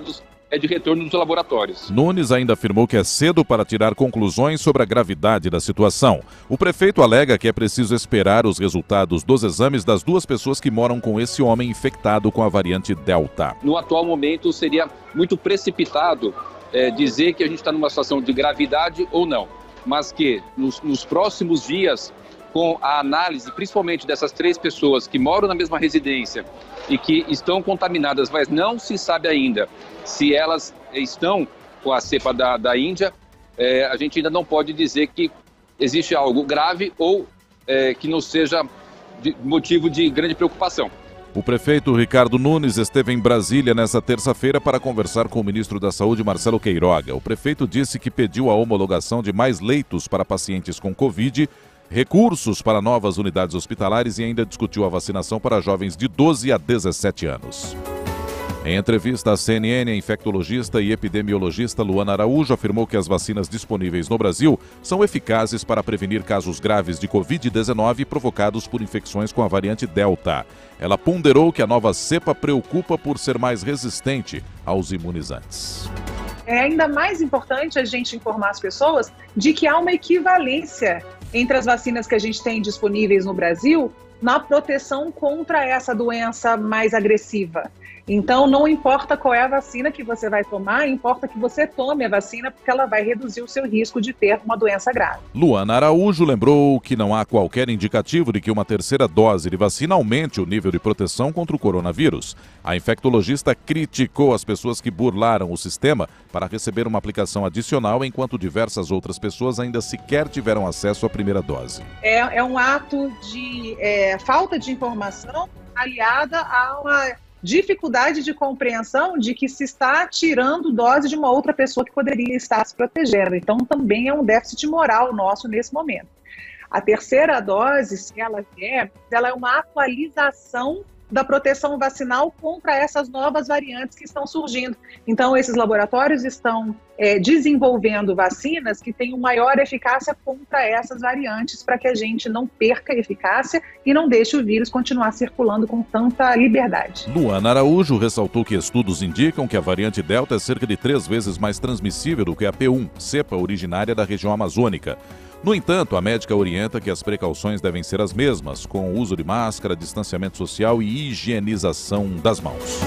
é de retorno dos laboratórios. Nunes ainda afirmou que é cedo para tirar conclusões sobre a gravidade da situação. O prefeito alega que é preciso esperar os resultados dos exames das duas pessoas que moram com esse homem infectado com a variante Delta. No atual momento, seria muito precipitado é, dizer que a gente está numa situação de gravidade ou não, mas que nos, nos próximos dias, com a análise, principalmente dessas três pessoas que moram na mesma residência e que estão contaminadas, mas não se sabe ainda se elas estão com a cepa da, da Índia, é, a gente ainda não pode dizer que existe algo grave ou é, que não seja de, motivo de grande preocupação. O prefeito Ricardo Nunes esteve em Brasília nesta terça-feira para conversar com o ministro da Saúde, Marcelo Queiroga. O prefeito disse que pediu a homologação de mais leitos para pacientes com Covid, recursos para novas unidades hospitalares e ainda discutiu a vacinação para jovens de doze a dezessete anos. Em entrevista à C N N, a infectologista e epidemiologista Luana Araújo afirmou que as vacinas disponíveis no Brasil são eficazes para prevenir casos graves de covid dezenove provocados por infecções com a variante Delta. Ela ponderou que a nova cepa preocupa por ser mais resistente aos imunizantes. É ainda mais importante a gente informar as pessoas de que há uma equivalência entre as vacinas que a gente tem disponíveis no Brasil na proteção contra essa doença mais agressiva. Então, não importa qual é a vacina que você vai tomar, importa que você tome a vacina, porque ela vai reduzir o seu risco de ter uma doença grave. Luana Araújo lembrou que não há qualquer indicativo de que uma terceira dose de vacina aumente o nível de proteção contra o coronavírus. A infectologista criticou as pessoas que burlaram o sistema para receber uma aplicação adicional, enquanto diversas outras pessoas ainda sequer tiveram acesso à primeira dose. É, é um ato de é, falta de informação aliada a uma dificuldade de compreensão de que se está tirando dose de uma outra pessoa que poderia estar se protegendo. Então, também é um déficit moral nosso nesse momento. A terceira dose, se ela vier, ela é uma atualização da proteção vacinal contra essas novas variantes que estão surgindo. Então, esses laboratórios estão é, desenvolvendo vacinas que tenham maior eficácia contra essas variantes, para que a gente não perca a eficácia e não deixe o vírus continuar circulando com tanta liberdade. Luana Araújo ressaltou que estudos indicam que a variante Delta é cerca de três vezes mais transmissível do que a P um, cepa originária da região amazônica. No entanto, a médica orienta que as precauções devem ser as mesmas, com o uso de máscara, distanciamento social e higienização das mãos.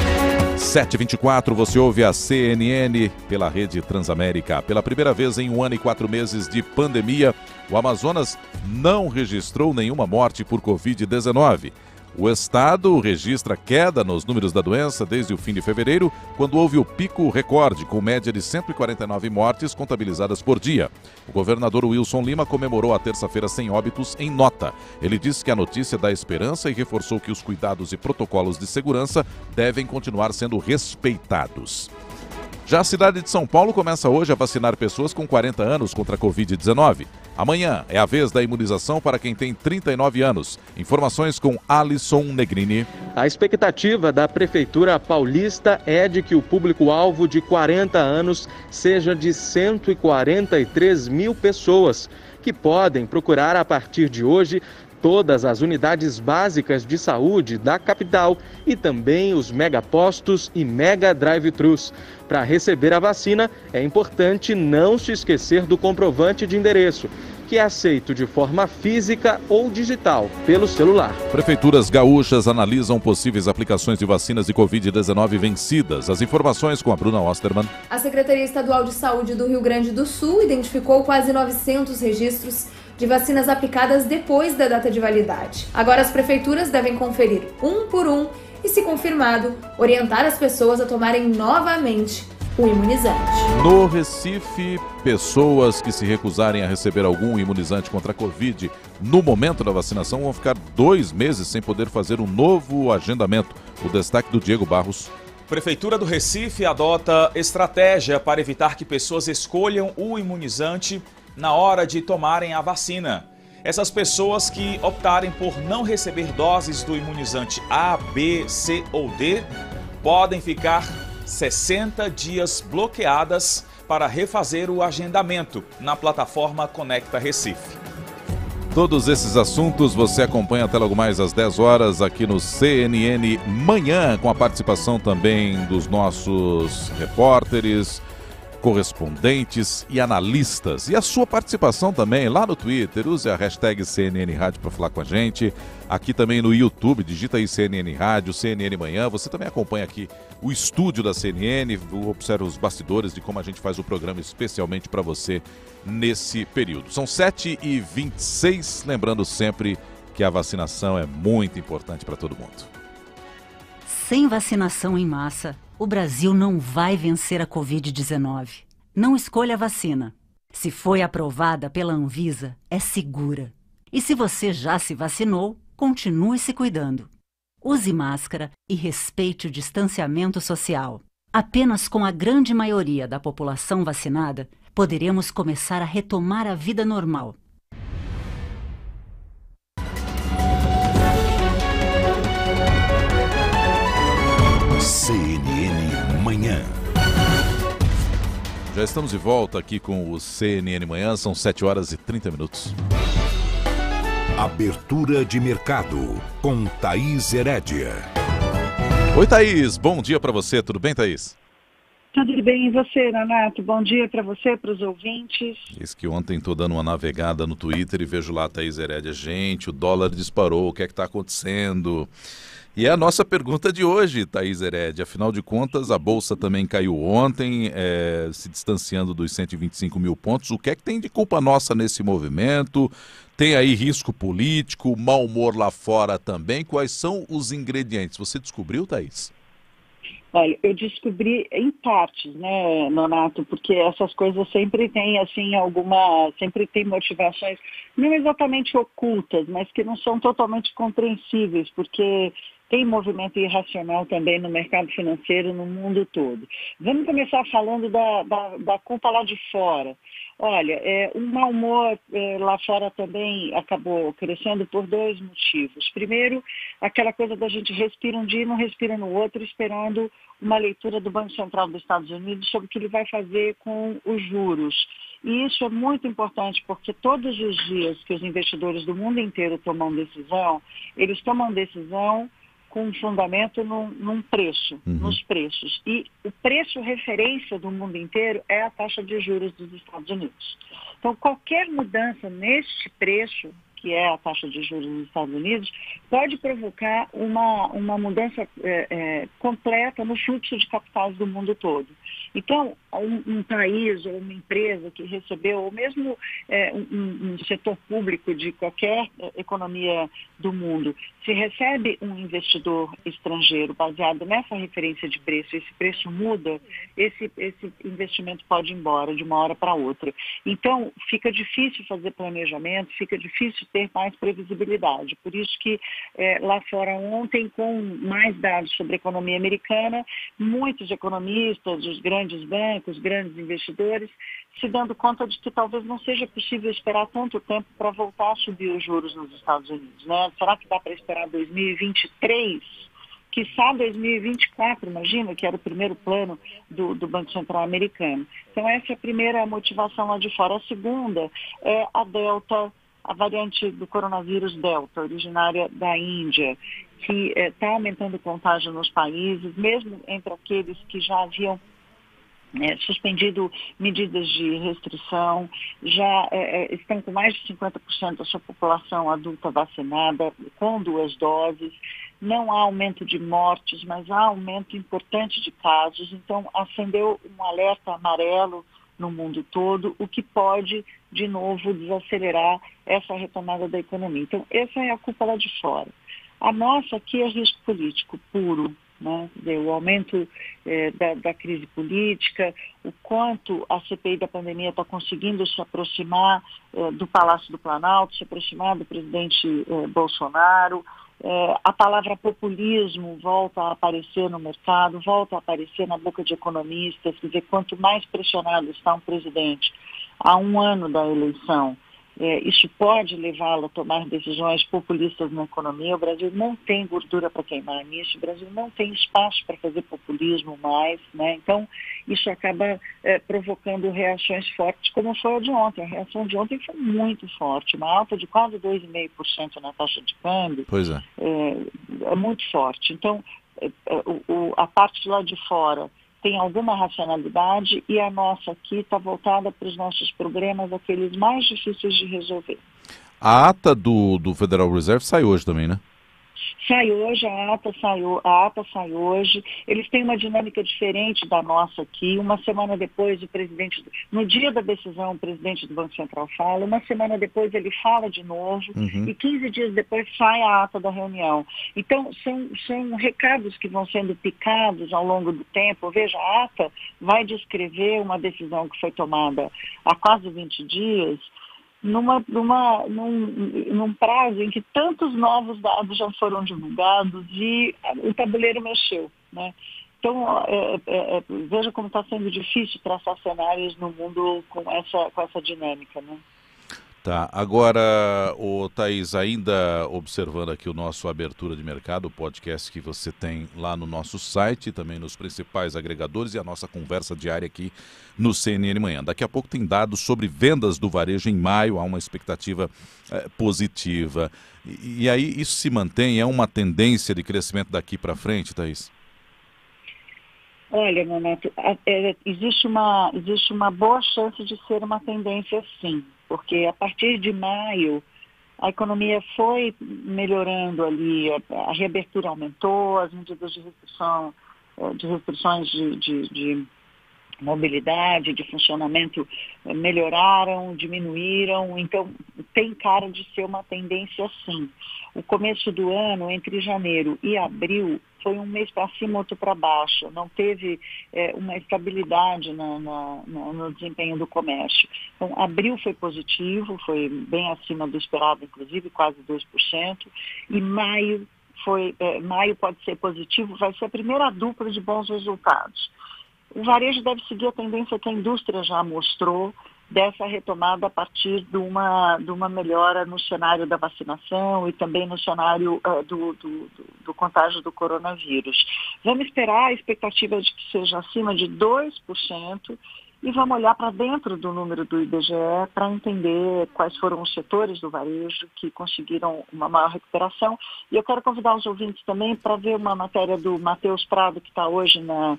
sete e vinte e quatro, você ouve a C N N pela rede Transamérica. Pela primeira vez em um ano e quatro meses de pandemia, o Amazonas não registrou nenhuma morte por covid dezenove. O estado registra queda nos números da doença desde o fim de fevereiro, quando houve o pico recorde, com média de cento e quarenta e nove mortes contabilizadas por dia. O governador Wilson Lima comemorou a terça-feira sem óbitos em nota. Ele disse que a notícia dá esperança e reforçou que os cuidados e protocolos de segurança devem continuar sendo respeitados. Já a cidade de São Paulo começa hoje a vacinar pessoas com quarenta anos contra a covid dezenove. Amanhã é a vez da imunização para quem tem trinta e nove anos. Informações com Alisson Negrini. A expectativa da Prefeitura Paulista é de que o público-alvo de quarenta anos seja de cento e quarenta e três mil pessoas, que podem procurar a partir de hoje todas as unidades básicas de saúde da capital e também os megapostos e mega drive-thrus. Para receber a vacina, é importante não se esquecer do comprovante de endereço, que é aceito de forma física ou digital, pelo celular. Prefeituras gaúchas analisam possíveis aplicações de vacinas de covid dezenove vencidas. As informações com a Bruna Osterman. A Secretaria Estadual de Saúde do Rio Grande do Sul identificou quase novecentos registros de vacinas aplicadas depois da data de validade. Agora as prefeituras devem conferir um por um e, se confirmado, orientar as pessoas a tomarem novamente o imunizante. No Recife, pessoas que se recusarem a receber algum imunizante contra a Covid no momento da vacinação vão ficar dois meses sem poder fazer um novo agendamento. O destaque do Diego Barros. Prefeitura do Recife adota estratégia para evitar que pessoas escolham o imunizante na hora de tomarem a vacina. Essas pessoas que optarem por não receber doses do imunizante A, B, C ou D podem ficar sessenta dias bloqueadas para refazer o agendamento na plataforma Conecta Recife. Todos esses assuntos você acompanha até logo mais às dez horas aqui no C N N Manhã, com a participação também dos nossos repórteres, correspondentes e analistas. E a sua participação também lá no Twitter. Use a hashtag C N N Rádio para falar com a gente. Aqui também no YouTube, digita aí C N N Rádio, C N N Manhã. Você também acompanha aqui o estúdio da C N N, observa os bastidores de como a gente faz o programa especialmente para você nesse período. São sete e vinte e seis, lembrando sempre que a vacinação é muito importante para todo mundo. Sem vacinação em massa, o Brasil não vai vencer a covid dezenove. Não escolha a vacina. Se foi aprovada pela Anvisa, é segura. E se você já se vacinou, continue se cuidando. Use máscara e respeite o distanciamento social. Apenas com a grande maioria da população vacinada, poderemos começar a retomar a vida normal. C N N Manhã. Já estamos de volta aqui com o C N N Manhã, são sete horas e trinta minutos. Abertura de mercado com Thaís Herédia. Oi, Thaís, bom dia para você, tudo bem, Thaís? Tudo bem, e você, Renato? Bom dia para você, para os ouvintes. Diz que ontem estou dando uma navegada no Twitter e vejo lá a Thaís Herédia. Gente, o dólar disparou, o que é que está acontecendo? E é a nossa pergunta de hoje, Thaís Herédia. Afinal de contas, a Bolsa também caiu ontem, é, se distanciando dos cento e vinte e cinco mil pontos. O que é que tem de culpa nossa nesse movimento? Tem aí risco político, mau humor lá fora também. Quais são os ingredientes? Você descobriu, Thaís? Olha, eu descobri em partes, né, Nonato, porque essas coisas sempre têm, assim, alguma, sempre tem motivações, não exatamente ocultas, mas que não são totalmente compreensíveis, porque tem movimento irracional também no mercado financeiro no mundo todo. Vamos começar falando da, da, da culpa lá de fora. Olha, é, o mau humor é, lá fora também acabou crescendo por dois motivos. Primeiro, aquela coisa da gente respira um dia e não respira no outro, esperando uma leitura do Banco Central dos Estados Unidos sobre o que ele vai fazer com os juros. E isso é muito importante porque todos os dias que os investidores do mundo inteiro tomam decisão, eles tomam decisão com um fundamento num, num preço, uhum. nos preços. E o preço referência do mundo inteiro é a taxa de juros dos Estados Unidos. Então, qualquer mudança neste preço, que é a taxa de juros dos Estados Unidos, pode provocar uma, uma mudança é, é, completa no fluxo de capitais do mundo todo. Então, um, um país ou uma empresa que recebeu, ou mesmo é, um, um setor público de qualquer economia do mundo, se recebe um investidor estrangeiro baseado nessa referência de preço, esse preço muda, esse, esse investimento pode ir embora de uma hora para outra. Então, fica difícil fazer planejamento, fica difícil ter mais previsibilidade. Por isso que é, lá fora ontem, com mais dados sobre a economia americana, muitos economistas, os grandes bancos, grandes investidores, se dando conta de que talvez não seja possível esperar tanto tempo para voltar a subir os juros nos Estados Unidos, né? Será que dá para esperar dois mil e vinte e três? Quiçá dois mil e vinte e quatro, imagina, que era o primeiro plano do, do Banco Central americano. Então essa é a primeira motivação lá de fora. A segunda é a Delta, a variante do coronavírus Delta, originária da Índia, que está eh, aumentando o contágio nos países, mesmo entre aqueles que já haviam É, suspendido medidas de restrição, já é, estão com mais de cinquenta por cento da sua população adulta vacinada, com duas doses. Não há aumento de mortes, mas há aumento importante de casos. Então, acendeu um alerta amarelo no mundo todo, o que pode, de novo, desacelerar essa retomada da economia. Então, essa é a culpa lá de fora. A nossa aqui é risco político puro. Né? O aumento eh, da, da crise política, o quanto a C P I da pandemia está conseguindo se aproximar eh, do Palácio do Planalto, se aproximar do presidente eh, Bolsonaro, eh, a palavra populismo volta a aparecer no mercado, volta a aparecer na boca de economistas, quer dizer, quanto mais pressionado está um presidente há um ano da eleição, é, isso pode levá-lo a tomar decisões populistas na economia. O Brasil não tem gordura para queimar nisso, o Brasil não tem espaço para fazer populismo mais, né? Então, isso acaba é, provocando reações fortes, como foi a de ontem. A reação de ontem foi muito forte, uma alta de quase dois vírgula cinco por cento na taxa de câmbio. Pois é. É, é muito forte. Então, é, é, o, a parte lá de fora tem alguma racionalidade e a nossa aqui está voltada para os nossos problemas, aqueles mais difíceis de resolver. A ata do, do Federal Reserve sai hoje também, né? Sai hoje, a ata sai, a ata sai hoje. Eles têm uma dinâmica diferente da nossa aqui. Uma semana depois, o presidente, no dia da decisão, o presidente do Banco Central fala. Uma semana depois, ele fala de novo. Uhum. E quinze dias depois, sai a ata da reunião. Então, são, são recados que vão sendo picados ao longo do tempo. Veja, a ata vai descrever uma decisão que foi tomada há quase vinte dias, Numa, numa, num, num prazo em que tantos novos dados já foram divulgados e o tabuleiro mexeu, né? Então, é, é, é, veja como está sendo difícil traçar cenários no mundo com essa, com essa dinâmica, né? Tá, agora, o Thaís, ainda observando aqui o nosso Abertura de Mercado, o podcast que você tem lá no nosso site, também nos principais agregadores e a nossa conversa diária aqui no C N N Manhã. Daqui a pouco tem dados sobre vendas do varejo em maio, há uma expectativa é, positiva. E, e aí isso se mantém, é uma tendência de crescimento daqui para frente, Thaís? Olha, Nonato, é, existe, uma, existe uma boa chance de ser uma tendência sim, porque a partir de maio a economia foi melhorando ali, a, a reabertura aumentou, as medidas de restrição, de restrições de, de, de mobilidade, de funcionamento melhoraram, diminuíram, então tem cara de ser uma tendência sim. O começo do ano, entre janeiro e abril, foi um mês para cima, outro para baixo. Não teve é, uma estabilidade na, na, na, no desempenho do comércio. Então, abril foi positivo, foi bem acima do esperado, inclusive, quase dois por cento. E maio, foi, é, maio pode ser positivo, vai ser a primeira dupla de bons resultados. O varejo deve seguir a tendência que a indústria já mostrou, dessa retomada a partir de uma, de uma melhora no cenário da vacinação e também no cenário uh, do, do, do, do contágio do coronavírus. Vamos esperar a expectativa de que seja acima de dois por cento e vamos olhar para dentro do número do I B G E para entender quais foram os setores do varejo que conseguiram uma maior recuperação. E eu quero convidar os ouvintes também para ver uma matéria do Matheus Prado, que está hoje na,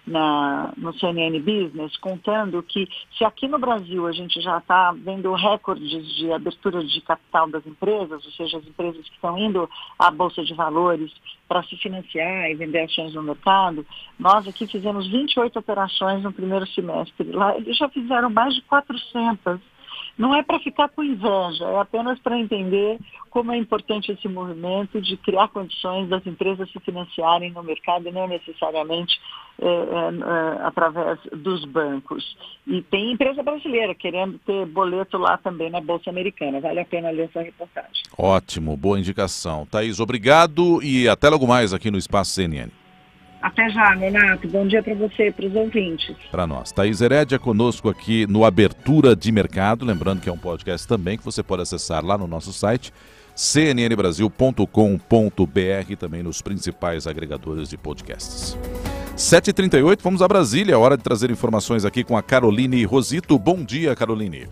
na, no C N N Business, contando que se aqui no Brasil a gente já está vendo recordes de abertura de capital das empresas, ou seja, as empresas que estão indo à Bolsa de Valores para se financiar e vender ações no mercado, nós aqui fizemos vinte e oito operações no primeiro semestre. Lá eles já fizeram mais de quatrocentas. Não é para ficar com inveja, é apenas para entender como é importante esse movimento de criar condições das empresas se financiarem no mercado e não necessariamente é, é, através dos bancos. E tem empresa brasileira querendo ter boleto lá também na Bolsa Americana. Vale a pena ler essa reportagem. Ótimo, boa indicação. Thaís, obrigado e até logo mais aqui no Espaço C N N. Até já, Renato. Bom dia para você e para os ouvintes. Para nós. Thaís Herédia conosco aqui no Abertura de Mercado. Lembrando que é um podcast também que você pode acessar lá no nosso site, c n n brasil ponto com ponto b r, e também nos principais agregadores de podcasts. sete e trinta e oito, vamos a Brasília. Hora de trazer informações aqui com a Caroline Rosito. Bom dia, Caroline.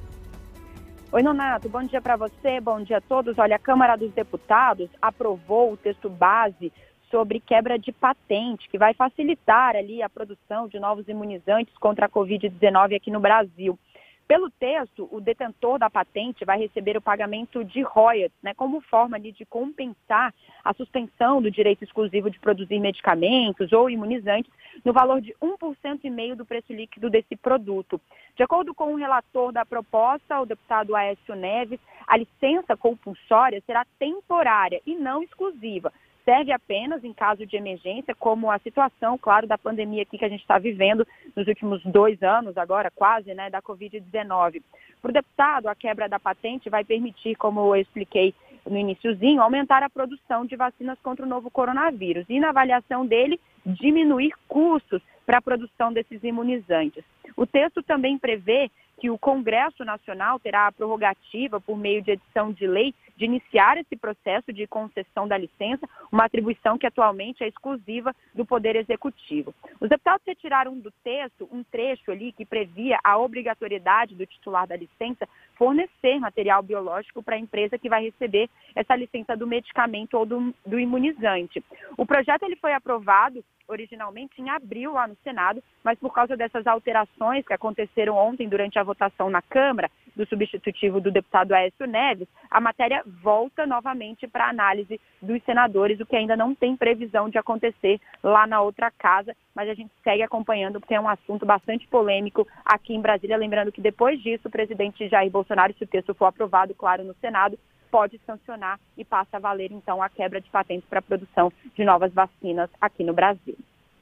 Oi, Nonato. Bom dia para você, bom dia a todos. Olha, a Câmara dos Deputados aprovou o texto base sobre quebra de patente, que vai facilitar ali a produção de novos imunizantes contra a covid dezenove aqui no Brasil. Pelo texto, o detentor da patente vai receber o pagamento de royalties, né, como forma ali de compensar a suspensão do direito exclusivo de produzir medicamentos ou imunizantes no valor de um vírgula cinco por cento do preço líquido desse produto. De acordo com o relator da proposta, o deputado Aécio Neves, a licença compulsória será temporária e não exclusiva. Serve apenas em caso de emergência, como a situação, claro, da pandemia aqui que a gente está vivendo nos últimos dois anos, agora quase, né, da covid dezenove. Para o deputado, a quebra da patente vai permitir, como eu expliquei no iniciozinho, aumentar a produção de vacinas contra o novo coronavírus e, na avaliação dele, diminuir custos para a produção desses imunizantes. O texto também prevê que o Congresso Nacional terá a prerrogativa, por meio de edição de lei, de iniciar esse processo de concessão da licença, uma atribuição que atualmente é exclusiva do Poder Executivo. Os deputados retiraram do texto um trecho ali que previa a obrigatoriedade do titular da licença fornecer material biológico para a empresa que vai receber essa licença do medicamento ou do, do imunizante. O projeto ele foi aprovado originalmente em abril lá no Senado, mas por causa dessas alterações que aconteceram ontem durante a votação na Câmara, do substitutivo do deputado Aécio Neves, a matéria volta novamente para análise dos senadores, o que ainda não tem previsão de acontecer lá na outra casa, mas a gente segue acompanhando porque é um assunto bastante polêmico aqui em Brasília, lembrando que depois disso o presidente Jair Bolsonaro, se o texto for aprovado, claro, no Senado, pode sancionar e passa a valer, então, a quebra de patentes para a produção de novas vacinas aqui no Brasil.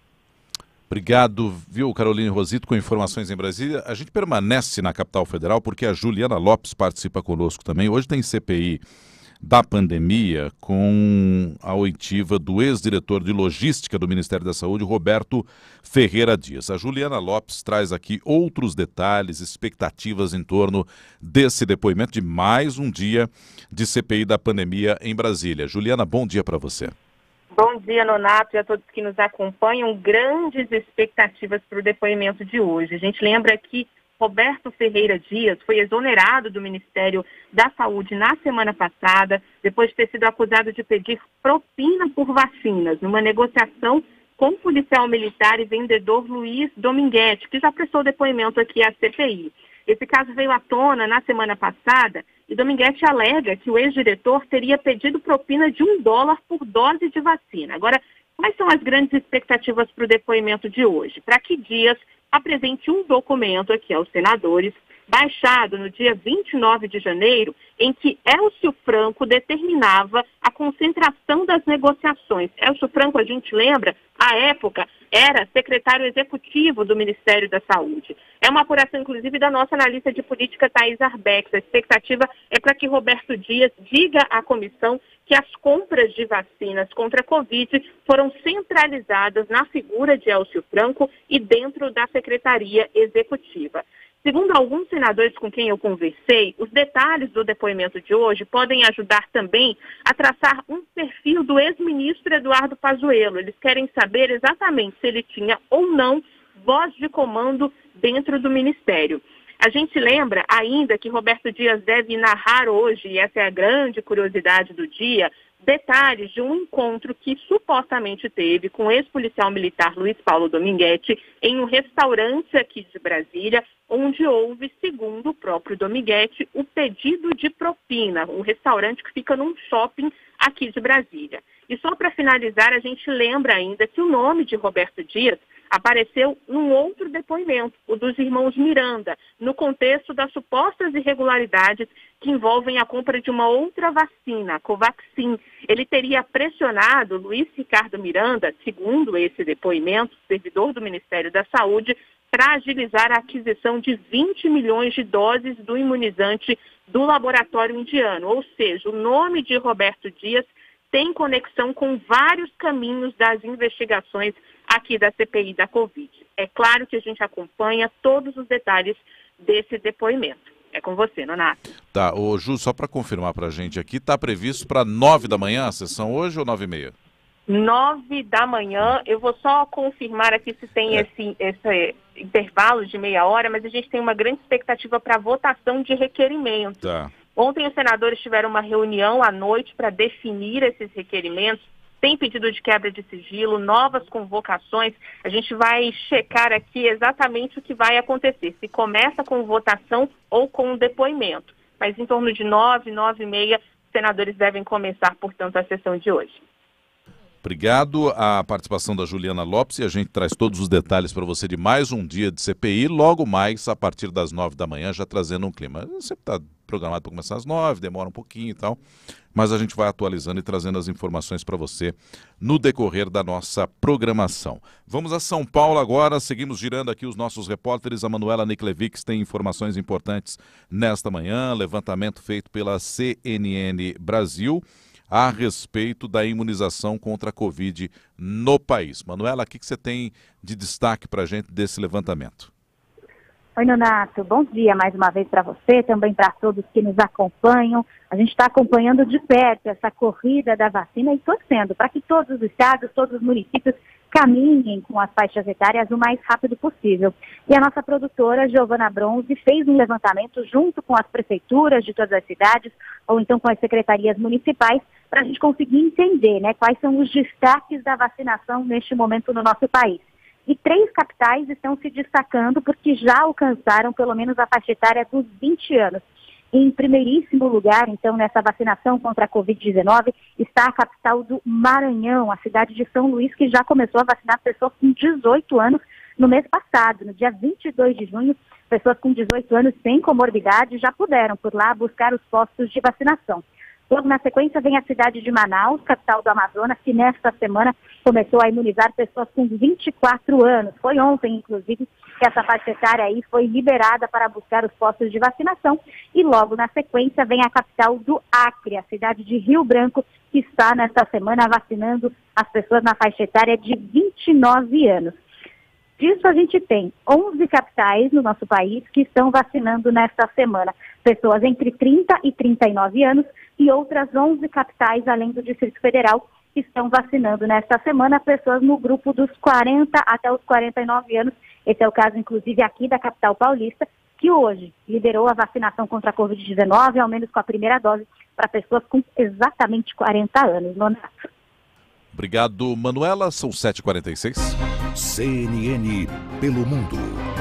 Obrigado, viu, Caroline Rosito, com informações em Brasília. A gente permanece na capital federal porque a Juliana Lopes participa conosco também. Hoje tem C P I da pandemia com a oitiva do ex-diretor de logística do Ministério da Saúde, Roberto Ferreira Dias. A Juliana Lopes traz aqui outros detalhes, expectativas em torno desse depoimento de mais um dia de C P I da pandemia em Brasília. Juliana, bom dia para você. Bom dia, Nonato, e a todos que nos acompanham. Grandes expectativas para o depoimento de hoje. A gente lembra que Roberto Ferreira Dias foi exonerado do Ministério da Saúde na semana passada, depois de ter sido acusado de pedir propina por vacinas, numa negociação com o policial militar e vendedor Luiz Dominguete, que já prestou depoimento aqui à C P I. Esse caso veio à tona na semana passada e Dominguete alega que o ex-diretor teria pedido propina de um dólar por dose de vacina. Agora, quais são as grandes expectativas para o depoimento de hoje? Para que Dias apresente um documento aqui aos senadores, baixado no dia vinte e nove de janeiro, em que Elcio Franco determinava a concentração das negociações. Elcio Franco, a gente lembra, à época, era secretário executivo do Ministério da Saúde. É uma apuração, inclusive, da nossa analista de política, Thaís Arbex. A expectativa é para que Roberto Dias diga à comissão que as compras de vacinas contra a Covid foram centralizadas na figura de Elcio Franco e dentro da Secretaria Executiva. Segundo alguns senadores com quem eu conversei, os detalhes do depoimento de hoje podem ajudar também a traçar um perfil do ex-ministro Eduardo Pazuello. Eles querem saber exatamente se ele tinha ou não voz de comando dentro do Ministério. A gente lembra ainda que Roberto Dias deve narrar hoje, e essa é a grande curiosidade do dia, detalhes de um encontro que supostamente teve com o ex-policial militar Luiz Paulo Dominguete em um restaurante aqui de Brasília, onde houve, segundo o próprio Dominguete, o pedido de propina, um restaurante que fica num shopping aqui de Brasília. E só para finalizar, a gente lembra ainda que o nome de Roberto Dias apareceu num outro depoimento, o dos irmãos Miranda, no contexto das supostas irregularidades que envolvem a compra de uma outra vacina, a Covaxin. Ele teria pressionado Luiz Ricardo Miranda, segundo esse depoimento, servidor do Ministério da Saúde, para agilizar a aquisição de vinte milhões de doses do imunizante do laboratório indiano. Ou seja, o nome de Roberto Dias tem conexão com vários caminhos das investigações aqui da C P I da Covid. É claro que a gente acompanha todos os detalhes desse depoimento. É com você, Nonato. Tá, ô Ju, só para confirmar para a gente aqui, está previsto para nove da manhã a sessão hoje ou nove e meia? Nove da manhã, eu vou só confirmar aqui se tem é. esse, esse intervalo de meia hora, mas a gente tem uma grande expectativa para votação de requerimentos. Tá. Ontem os senadores tiveram uma reunião à noite para definir esses requerimentos. Tem pedido de quebra de sigilo, novas convocações. A gente vai checar aqui exatamente o que vai acontecer, se começa com votação ou com depoimento. Mas em torno de nove, nove e meia, os senadores devem começar, portanto, a sessão de hoje. Obrigado à participação da Juliana Lopes e a gente traz todos os detalhes para você de mais um dia de C P I, logo mais a partir das nove da manhã, já trazendo um clima. Sempre está programado para começar às nove, demora um pouquinho e tal, mas a gente vai atualizando e trazendo as informações para você no decorrer da nossa programação. Vamos a São Paulo agora, seguimos girando aqui os nossos repórteres. A Manuela Niklevics tem informações importantes nesta manhã, levantamento feito pela C N N Brasil a respeito da imunização contra a Covid no país. Manuela, o que você tem de destaque para a gente desse levantamento? Oi, Nonato. Bom dia mais uma vez para você, também para todos que nos acompanham. A gente está acompanhando de perto essa corrida da vacina e torcendo para que todos os estados, todos os municípios caminhem com as faixas etárias o mais rápido possível. E a nossa produtora, Giovana Bronze, fez um levantamento junto com as prefeituras de todas as cidades, ou então com as secretarias municipais, para a gente conseguir entender, né, quais são os destaques da vacinação neste momento no nosso país. E três capitais estão se destacando porque já alcançaram pelo menos a faixa etária dos vinte anos. Em primeiríssimo lugar, então, nessa vacinação contra a covid dezenove, está a capital do Maranhão, a cidade de São Luís, que já começou a vacinar pessoas com dezoito anos no mês passado. No dia vinte e dois de junho, pessoas com dezoito anos sem comorbidade já puderam por lá buscar os postos de vacinação. Logo na sequência vem a cidade de Manaus, capital do Amazonas, que nesta semana começou a imunizar pessoas com vinte e quatro anos. Foi ontem, inclusive, que essa faixa etária aí foi liberada para buscar os postos de vacinação. E logo na sequência vem a capital do Acre, a cidade de Rio Branco, que está nesta semana vacinando as pessoas na faixa etária de vinte e nove anos. Disso a gente tem onze capitais no nosso país que estão vacinando nesta semana pessoas entre trinta e trinta e nove anos e outras onze capitais, além do Distrito Federal, que estão vacinando nesta semana pessoas no grupo dos quarenta até os quarenta e nove anos. Esse é o caso, inclusive, aqui da capital paulista, que hoje liderou a vacinação contra a covid dezenove, ao menos com a primeira dose, para pessoas com exatamente quarenta anos. Nonato. Obrigado, Manuela. São sete e quarenta e seis. C N N pelo mundo.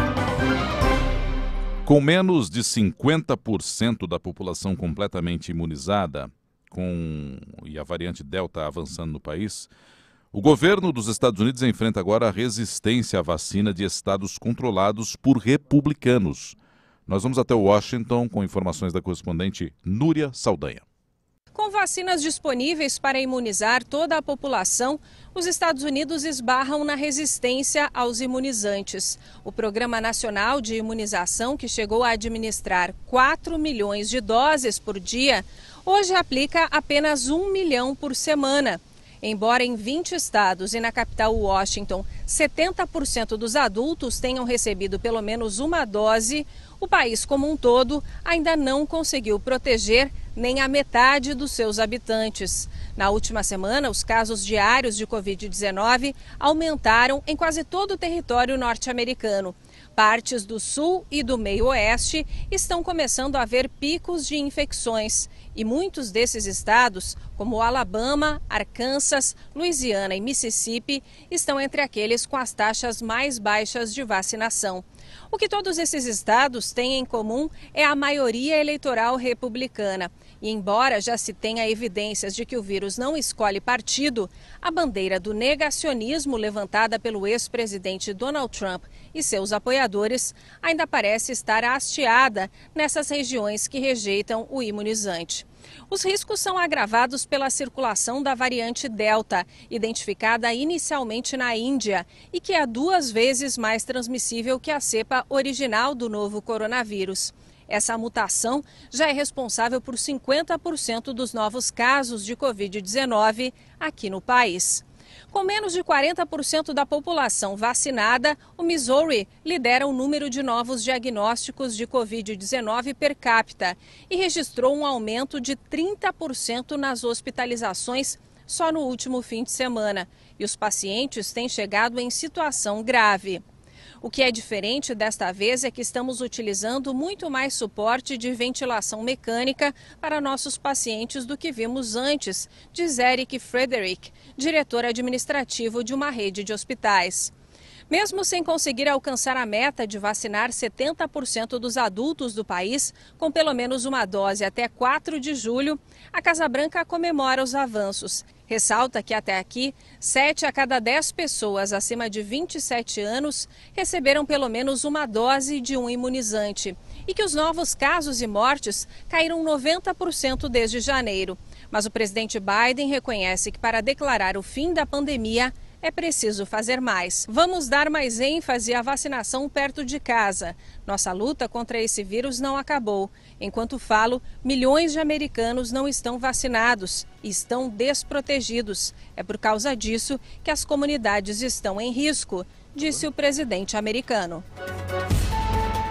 Com menos de cinquenta por cento da população completamente imunizada, com e a variante Delta avançando no país, o governo dos Estados Unidos enfrenta agora a resistência à vacina de estados controlados por republicanos. Nós vamos até Washington com informações da correspondente Núria Saldanha. Com vacinas disponíveis para imunizar toda a população, os Estados Unidos esbarram na resistência aos imunizantes. O Programa Nacional de Imunização, que chegou a administrar quatro milhões de doses por dia, hoje aplica apenas um milhão por semana. Embora em vinte estados e na capital Washington, setenta por cento dos adultos tenham recebido pelo menos uma dose, o país como um todo ainda não conseguiu proteger nem a metade dos seus habitantes. Na última semana, os casos diários de covid dezenove aumentaram em quase todo o território norte-americano. Partes do sul e do meio-oeste estão começando a ver picos de infecções. E muitos desses estados, como Alabama, Arkansas, Louisiana e Mississippi, estão entre aqueles com as taxas mais baixas de vacinação. O que todos esses estados têm em comum é a maioria eleitoral republicana. E embora já se tenha evidências de que o vírus não escolhe partido, a bandeira do negacionismo levantada pelo ex-presidente Donald Trump e seus apoiadores ainda parece estar hasteada nessas regiões que rejeitam o imunizante. Os riscos são agravados pela circulação da variante Delta, identificada inicialmente na Índia e que é duas vezes mais transmissível que a cepa original do novo coronavírus. Essa mutação já é responsável por cinquenta por cento dos novos casos de covid dezenove aqui no país. Com menos de quarenta por cento da população vacinada, o Missouri lidera o número de novos diagnósticos de covid dezenove per capita e registrou um aumento de trinta por cento nas hospitalizações só no último fim de semana. E os pacientes têm chegado em situação grave. O que é diferente desta vez é que estamos utilizando muito mais suporte de ventilação mecânica para nossos pacientes do que vimos antes, diz Eric Frederick, diretor administrativo de uma rede de hospitais. Mesmo sem conseguir alcançar a meta de vacinar setenta por cento dos adultos do país com pelo menos uma dose até quatro de julho, a Casa Branca comemora os avanços. Ressalta que até aqui, sete a cada dez pessoas acima de vinte e sete anos receberam pelo menos uma dose de um imunizante e que os novos casos e mortes caíram noventa por cento desde janeiro. Mas o presidente Biden reconhece que para declarar o fim da pandemia, é preciso fazer mais. Vamos dar mais ênfase à vacinação perto de casa. Nossa luta contra esse vírus não acabou. Enquanto falo, milhões de americanos não estão vacinados e estão desprotegidos. É por causa disso que as comunidades estão em risco, disse o presidente americano.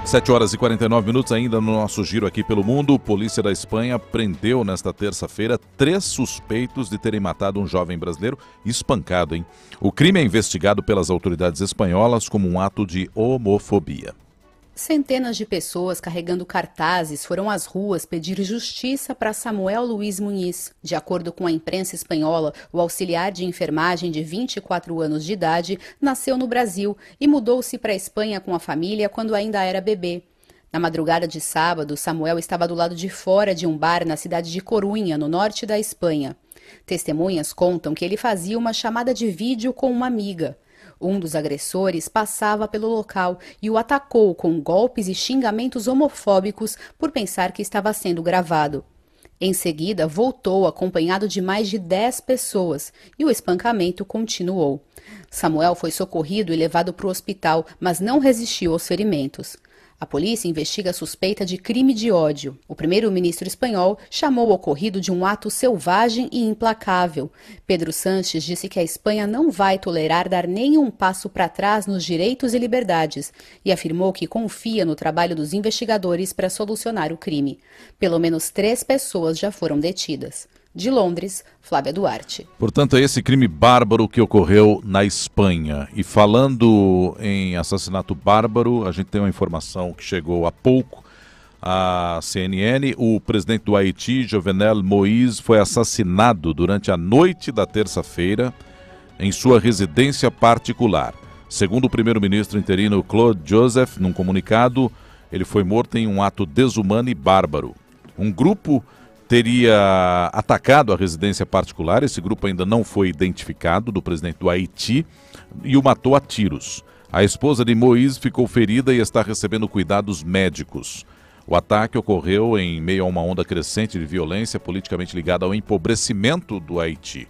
sete horas e quarenta e nove minutos ainda no nosso giro aqui pelo mundo. Polícia da Espanha prendeu nesta terça-feira três suspeitos de terem matado um jovem brasileiro espancado, hein? O crime é investigado pelas autoridades espanholas como um ato de homofobia. Centenas de pessoas carregando cartazes foram às ruas pedir justiça para Samuel Luiz Muniz. De acordo com a imprensa espanhola, o auxiliar de enfermagem de vinte e quatro anos de idade nasceu no Brasil e mudou-se para a Espanha com a família quando ainda era bebê. Na madrugada de sábado, Samuel estava do lado de fora de um bar na cidade de Corunha, no norte da Espanha. Testemunhas contam que ele fazia uma chamada de vídeo com uma amiga. Um dos agressores passava pelo local e o atacou com golpes e xingamentos homofóbicos por pensar que estava sendo gravado. Em seguida, voltou acompanhado de mais de dez pessoas e o espancamento continuou. Samuel foi socorrido e levado para o hospital, mas não resistiu aos ferimentos. A polícia investiga a suspeita de crime de ódio. O primeiro-ministro espanhol chamou o ocorrido de um ato selvagem e implacável. Pedro Sánchez disse que a Espanha não vai tolerar dar nenhum passo para trás nos direitos e liberdades e afirmou que confia no trabalho dos investigadores para solucionar o crime. Pelo menos três pessoas já foram detidas. De Londres, Flávia Duarte. Portanto, é esse crime bárbaro que ocorreu na Espanha. E falando em assassinato bárbaro, a gente tem uma informação que chegou há pouco à C N N. O presidente do Haiti, Jovenel Moïse, foi assassinado durante a noite da terça-feira em sua residência particular. Segundo o primeiro-ministro interino Claude Joseph, num comunicado, ele foi morto em um ato desumano e bárbaro. Um grupo teria atacado a residência particular, esse grupo ainda não foi identificado, do presidente do Haiti, e o matou a tiros. A esposa de Moïse ficou ferida e está recebendo cuidados médicos. O ataque ocorreu em meio a uma onda crescente de violência politicamente ligada ao empobrecimento do Haiti.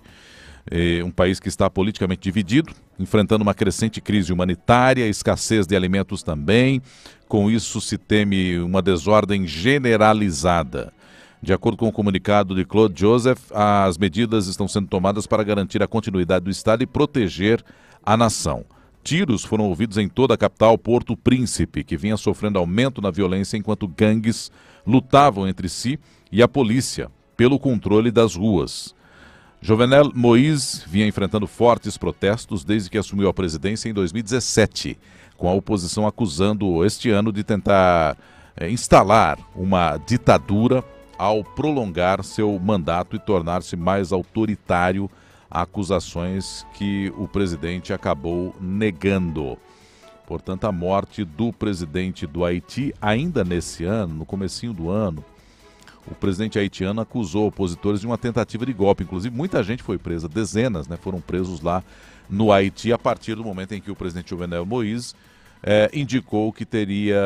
É um país que está politicamente dividido, enfrentando uma crescente crise humanitária, escassez de alimentos também. Com isso se teme uma desordem generalizada. De acordo com o comunicado de Claude Joseph, as medidas estão sendo tomadas para garantir a continuidade do Estado e proteger a nação. Tiros foram ouvidos em toda a capital, Porto Príncipe, que vinha sofrendo aumento na violência enquanto gangues lutavam entre si e a polícia pelo controle das ruas. Jovenel Moïse vinha enfrentando fortes protestos desde que assumiu a presidência em dois mil e dezessete, com a oposição acusando este ano de tentar é, instalar uma ditadura ao prolongar seu mandato e tornar-se mais autoritário, acusações que o presidente acabou negando. Portanto, a morte do presidente do Haiti, ainda nesse ano, no comecinho do ano, o presidente haitiano acusou opositores de uma tentativa de golpe. Inclusive, muita gente foi presa, dezenas, né, foram presos lá no Haiti a partir do momento em que o presidente Jovenel Moïse eh, indicou que teria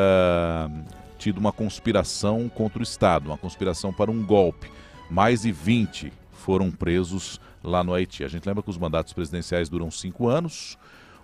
tido uma conspiração contra o Estado, uma conspiração para um golpe. Mais de vinte foram presos lá no Haiti. A gente lembra que os mandatos presidenciais duram cinco anos.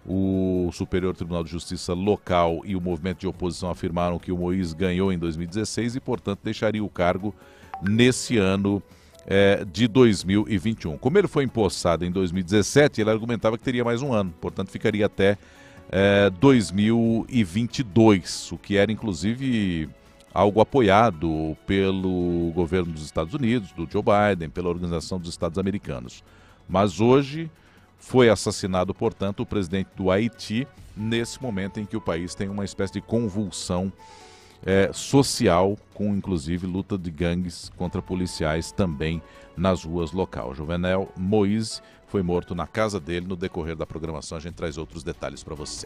O Superior Tribunal de Justiça local e o movimento de oposição afirmaram que o Moïse ganhou em dois mil e dezesseis e, portanto, deixaria o cargo nesse ano é, de dois mil e vinte e um. Como ele foi empossado em dois mil e dezessete, ele argumentava que teria mais um ano, portanto, ficaria até É, dois mil e vinte e dois, o que era inclusive algo apoiado pelo governo dos Estados Unidos, do Joe Biden, pela Organização dos Estados Americanos. Mas hoje foi assassinado, portanto, o presidente do Haiti, nesse momento em que o país tem uma espécie de convulsão é, social, com inclusive luta de gangues contra policiais também nas ruas local. Jovenel Moïse foi morto na casa dele. No decorrer da programação a gente traz outros detalhes para você.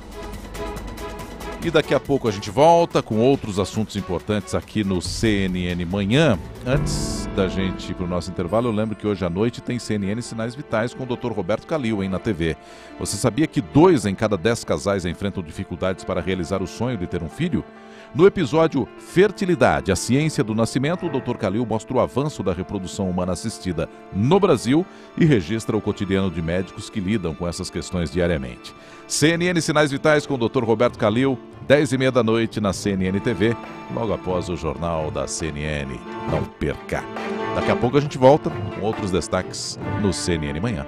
E daqui a pouco a gente volta com outros assuntos importantes aqui no C N N Manhã. Antes da gente ir para o nosso intervalo, eu lembro que hoje à noite tem C N N Sinais Vitais com o doutor Roberto Calil, hein, na T V. Você sabia que dois em cada dez casais enfrentam dificuldades para realizar o sonho de ter um filho? No episódio Fertilidade, a ciência do nascimento, o doutor Calil mostra o avanço da reprodução humana assistida no Brasil e registra o cotidiano de médicos que lidam com essas questões diariamente. C N N Sinais Vitais com o doutor Roberto Calil, dez e meia da noite na C N N T V, logo após o Jornal da C N N. Não perca! Daqui a pouco a gente volta com outros destaques no C N N Manhã.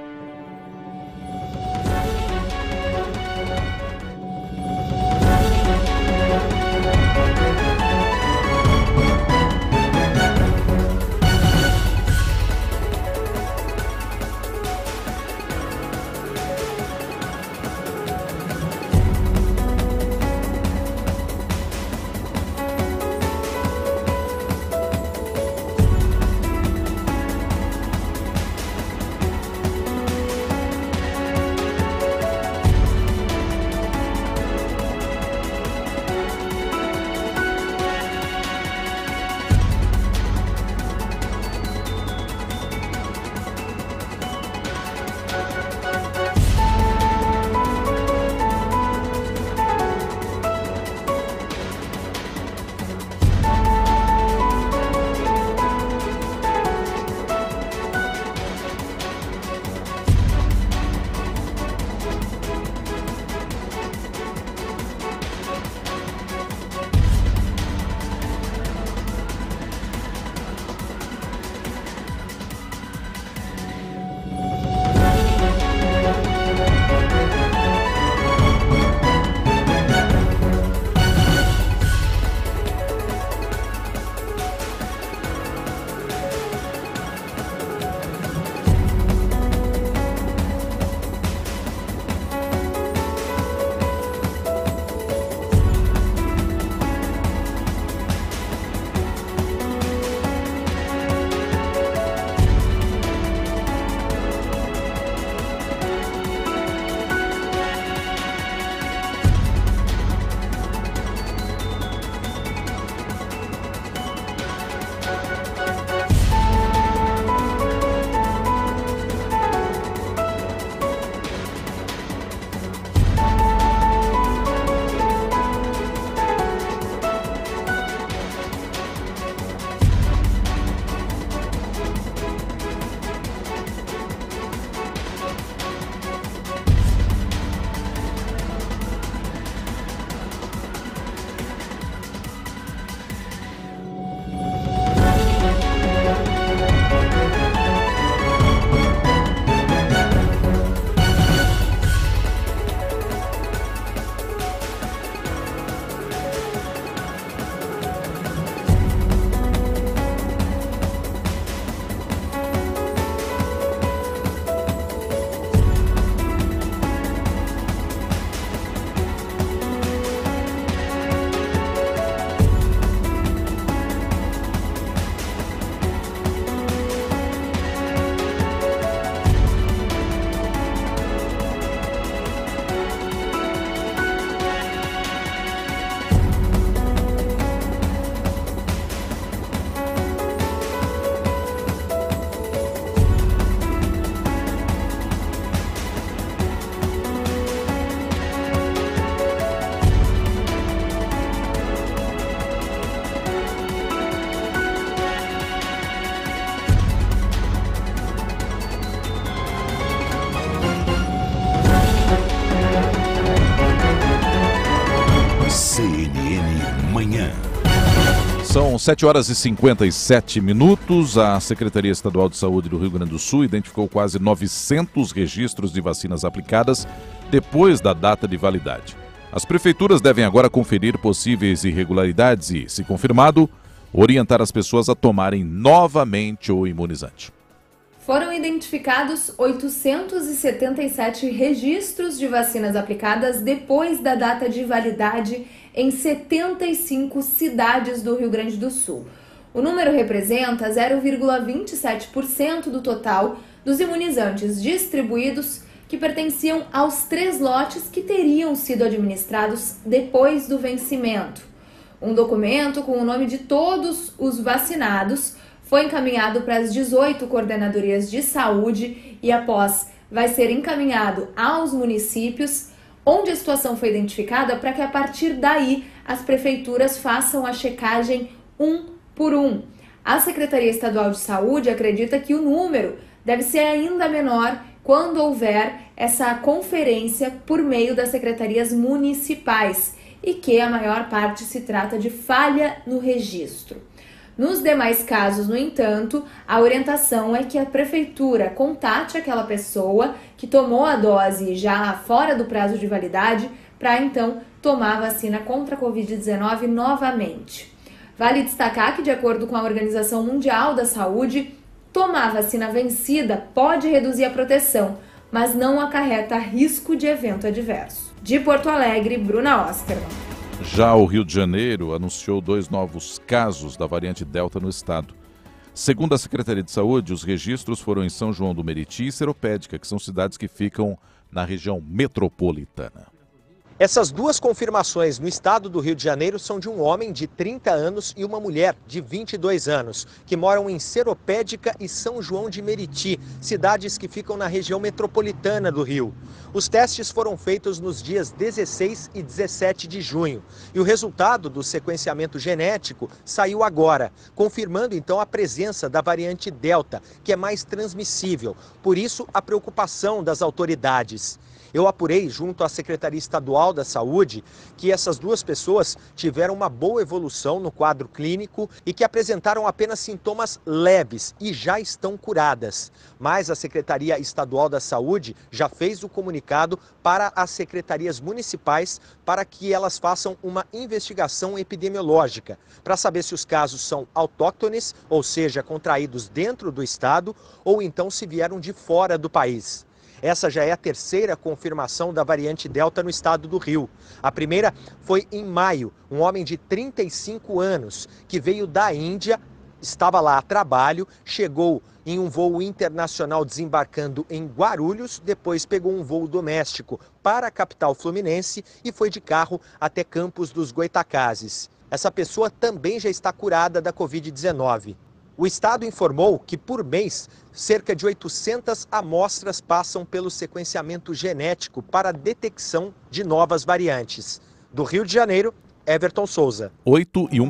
sete horas e cinquenta e sete minutos. A Secretaria Estadual de Saúde do Rio Grande do Sul identificou quase novecentos registros de vacinas aplicadas depois da data de validade. As prefeituras devem agora conferir possíveis irregularidades e, se confirmado, orientar as pessoas a tomarem novamente o imunizante. Foram identificados oitocentos e setenta e sete registros de vacinas aplicadas depois da data de validade em setenta e cinco cidades do Rio Grande do Sul. O número representa zero vírgula vinte e sete por cento do total dos imunizantes distribuídos que pertenciam aos três lotes que teriam sido administrados depois do vencimento. Um documento com o nome de todos os vacinados foi encaminhado para as dezoito coordenadorias de saúde e, após, vai ser encaminhado aos municípios, onde a situação foi identificada, para que a partir daí as prefeituras façam a checagem um por um. A Secretaria Estadual de Saúde acredita que o número deve ser ainda menor quando houver essa conferência por meio das secretarias municipais e que a maior parte se trata de falha no registro. Nos demais casos, no entanto, a orientação é que a prefeitura contate aquela pessoa que tomou a dose já fora do prazo de validade para então tomar a vacina contra a covid dezenove novamente. Vale destacar que, de acordo com a Organização Mundial da Saúde, tomar a vacina vencida pode reduzir a proteção, mas não acarreta risco de evento adverso. De Porto Alegre, Bruna Osterman. Já o Rio de Janeiro anunciou dois novos casos da variante Delta no estado. Segundo a Secretaria de Saúde, os registros foram em São João do Meriti e Seropédica, que são cidades que ficam na região metropolitana. Essas duas confirmações no estado do Rio de Janeiro são de um homem de trinta anos e uma mulher de vinte e dois anos, que moram em Seropédica e São João de Meriti, cidades que ficam na região metropolitana do Rio. Os testes foram feitos nos dias dezesseis e dezessete de junho e o resultado do sequenciamento genético saiu agora, confirmando então a presença da variante Delta, que é mais transmissível. Por isso, a preocupação das autoridades. Eu apurei junto à Secretaria Estadual da Saúde que essas duas pessoas tiveram uma boa evolução no quadro clínico e que apresentaram apenas sintomas leves e já estão curadas. Mas a Secretaria Estadual da Saúde já fez o comunicado para as secretarias municipais para que elas façam uma investigação epidemiológica para saber se os casos são autóctones, ou seja, contraídos dentro do estado, ou então se vieram de fora do país. Essa já é a terceira confirmação da variante Delta no estado do Rio. A primeira foi em maio, um homem de trinta e cinco anos que veio da Índia, estava lá a trabalho, chegou em um voo internacional desembarcando em Guarulhos, depois pegou um voo doméstico para a capital fluminense e foi de carro até Campos dos Goitacazes. Essa pessoa também já está curada da covid dezenove. O estado informou que, por mês, cerca de oitocentas amostras passam pelo sequenciamento genético para a detecção de novas variantes. Do Rio de Janeiro, Everton Souza. oito e um.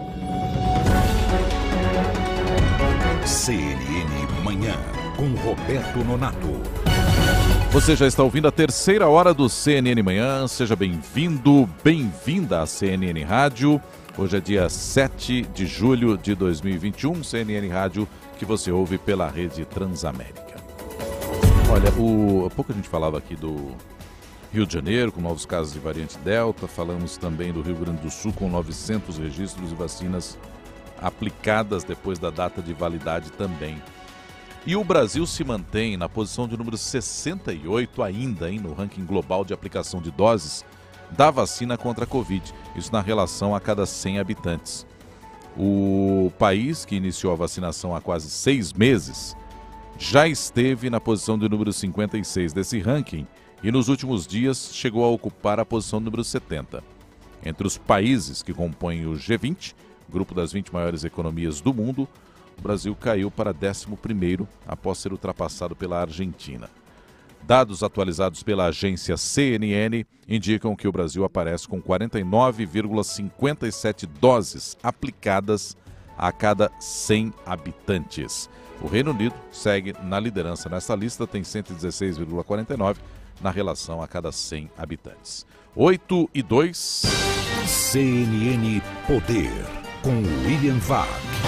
C N N Manhã, com Roberto Nonato. Você já está ouvindo a terceira hora do C N N Manhã. Seja bem-vindo, bem-vinda à C N N Rádio. Hoje é dia sete de julho de dois mil e vinte e um, C N N Rádio, que você ouve pela rede Transamérica. Olha, o, há pouco a gente falava aqui do Rio de Janeiro, com novos casos de variante Delta. Falamos também do Rio Grande do Sul, com novecentos registros de vacinas aplicadas depois da data de validade também. E o Brasil se mantém na posição de número sessenta e oito ainda, hein, no ranking global de aplicação de doses da vacina contra a Covid, isso na relação a cada cem habitantes. O país, que iniciou a vacinação há quase seis meses, já esteve na posição de número cinquenta e seis desse ranking e nos últimos dias chegou a ocupar a posição número setenta. Entre os países que compõem o G vinte, grupo das vinte maiores economias do mundo, o Brasil caiu para décimo primeiro após ser ultrapassado pela Argentina. Dados atualizados pela agência C N N indicam que o Brasil aparece com quarenta e nove vírgula cinquenta e sete doses aplicadas a cada cem habitantes. O Reino Unido segue na liderança nessa lista, tem cento e dezesseis vírgula quarenta e nove na relação a cada cem habitantes. oito e dois. C N N Poder. com William Vac.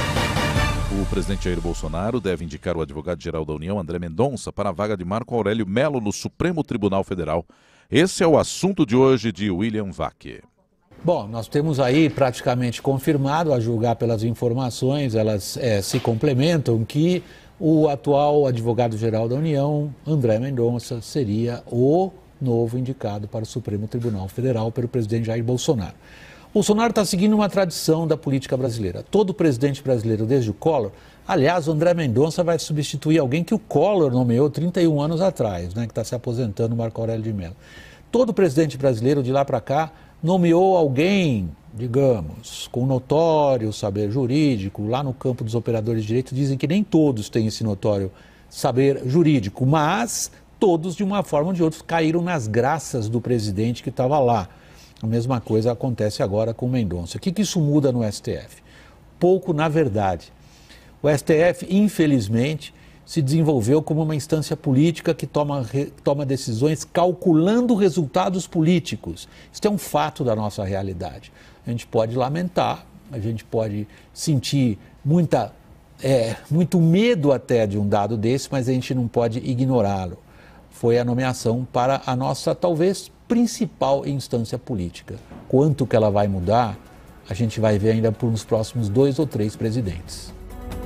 O presidente Jair Bolsonaro deve indicar o advogado-geral da União, André Mendonça, para a vaga de Marco Aurélio Mello no Supremo Tribunal Federal. Esse é o assunto de hoje de William Vac. Bom, nós temos aí praticamente confirmado, a julgar pelas informações, elas é, se complementam, que o atual advogado-geral da União, André Mendonça, seria o novo indicado para o Supremo Tribunal Federal pelo presidente Jair Bolsonaro. Bolsonaro está seguindo uma tradição da política brasileira. Todo presidente brasileiro, desde o Collor, aliás, o André Mendonça vai substituir alguém que o Collor nomeou trinta e um anos atrás, né, que está se aposentando, Marco Aurélio de Mello. Todo presidente brasileiro de lá para cá nomeou alguém, digamos, com notório saber jurídico. Lá no campo dos operadores de direito dizem que nem todos têm esse notório saber jurídico, mas todos, de uma forma ou de outra, caíram nas graças do presidente que estava lá. A mesma coisa acontece agora com o Mendonça. O que, que isso muda no S T F? Pouco, na verdade. O S T F, infelizmente, se desenvolveu como uma instância política que toma, re, toma decisões calculando resultados políticos. Isso é um fato da nossa realidade. A gente pode lamentar, a gente pode sentir muita, é, muito medo até de um dado desse, mas a gente não pode ignorá-lo. Foi a nomeação para a nossa, talvez, principal instância política. Quanto que ela vai mudar, a gente vai ver ainda por uns próximos dois ou três presidentes.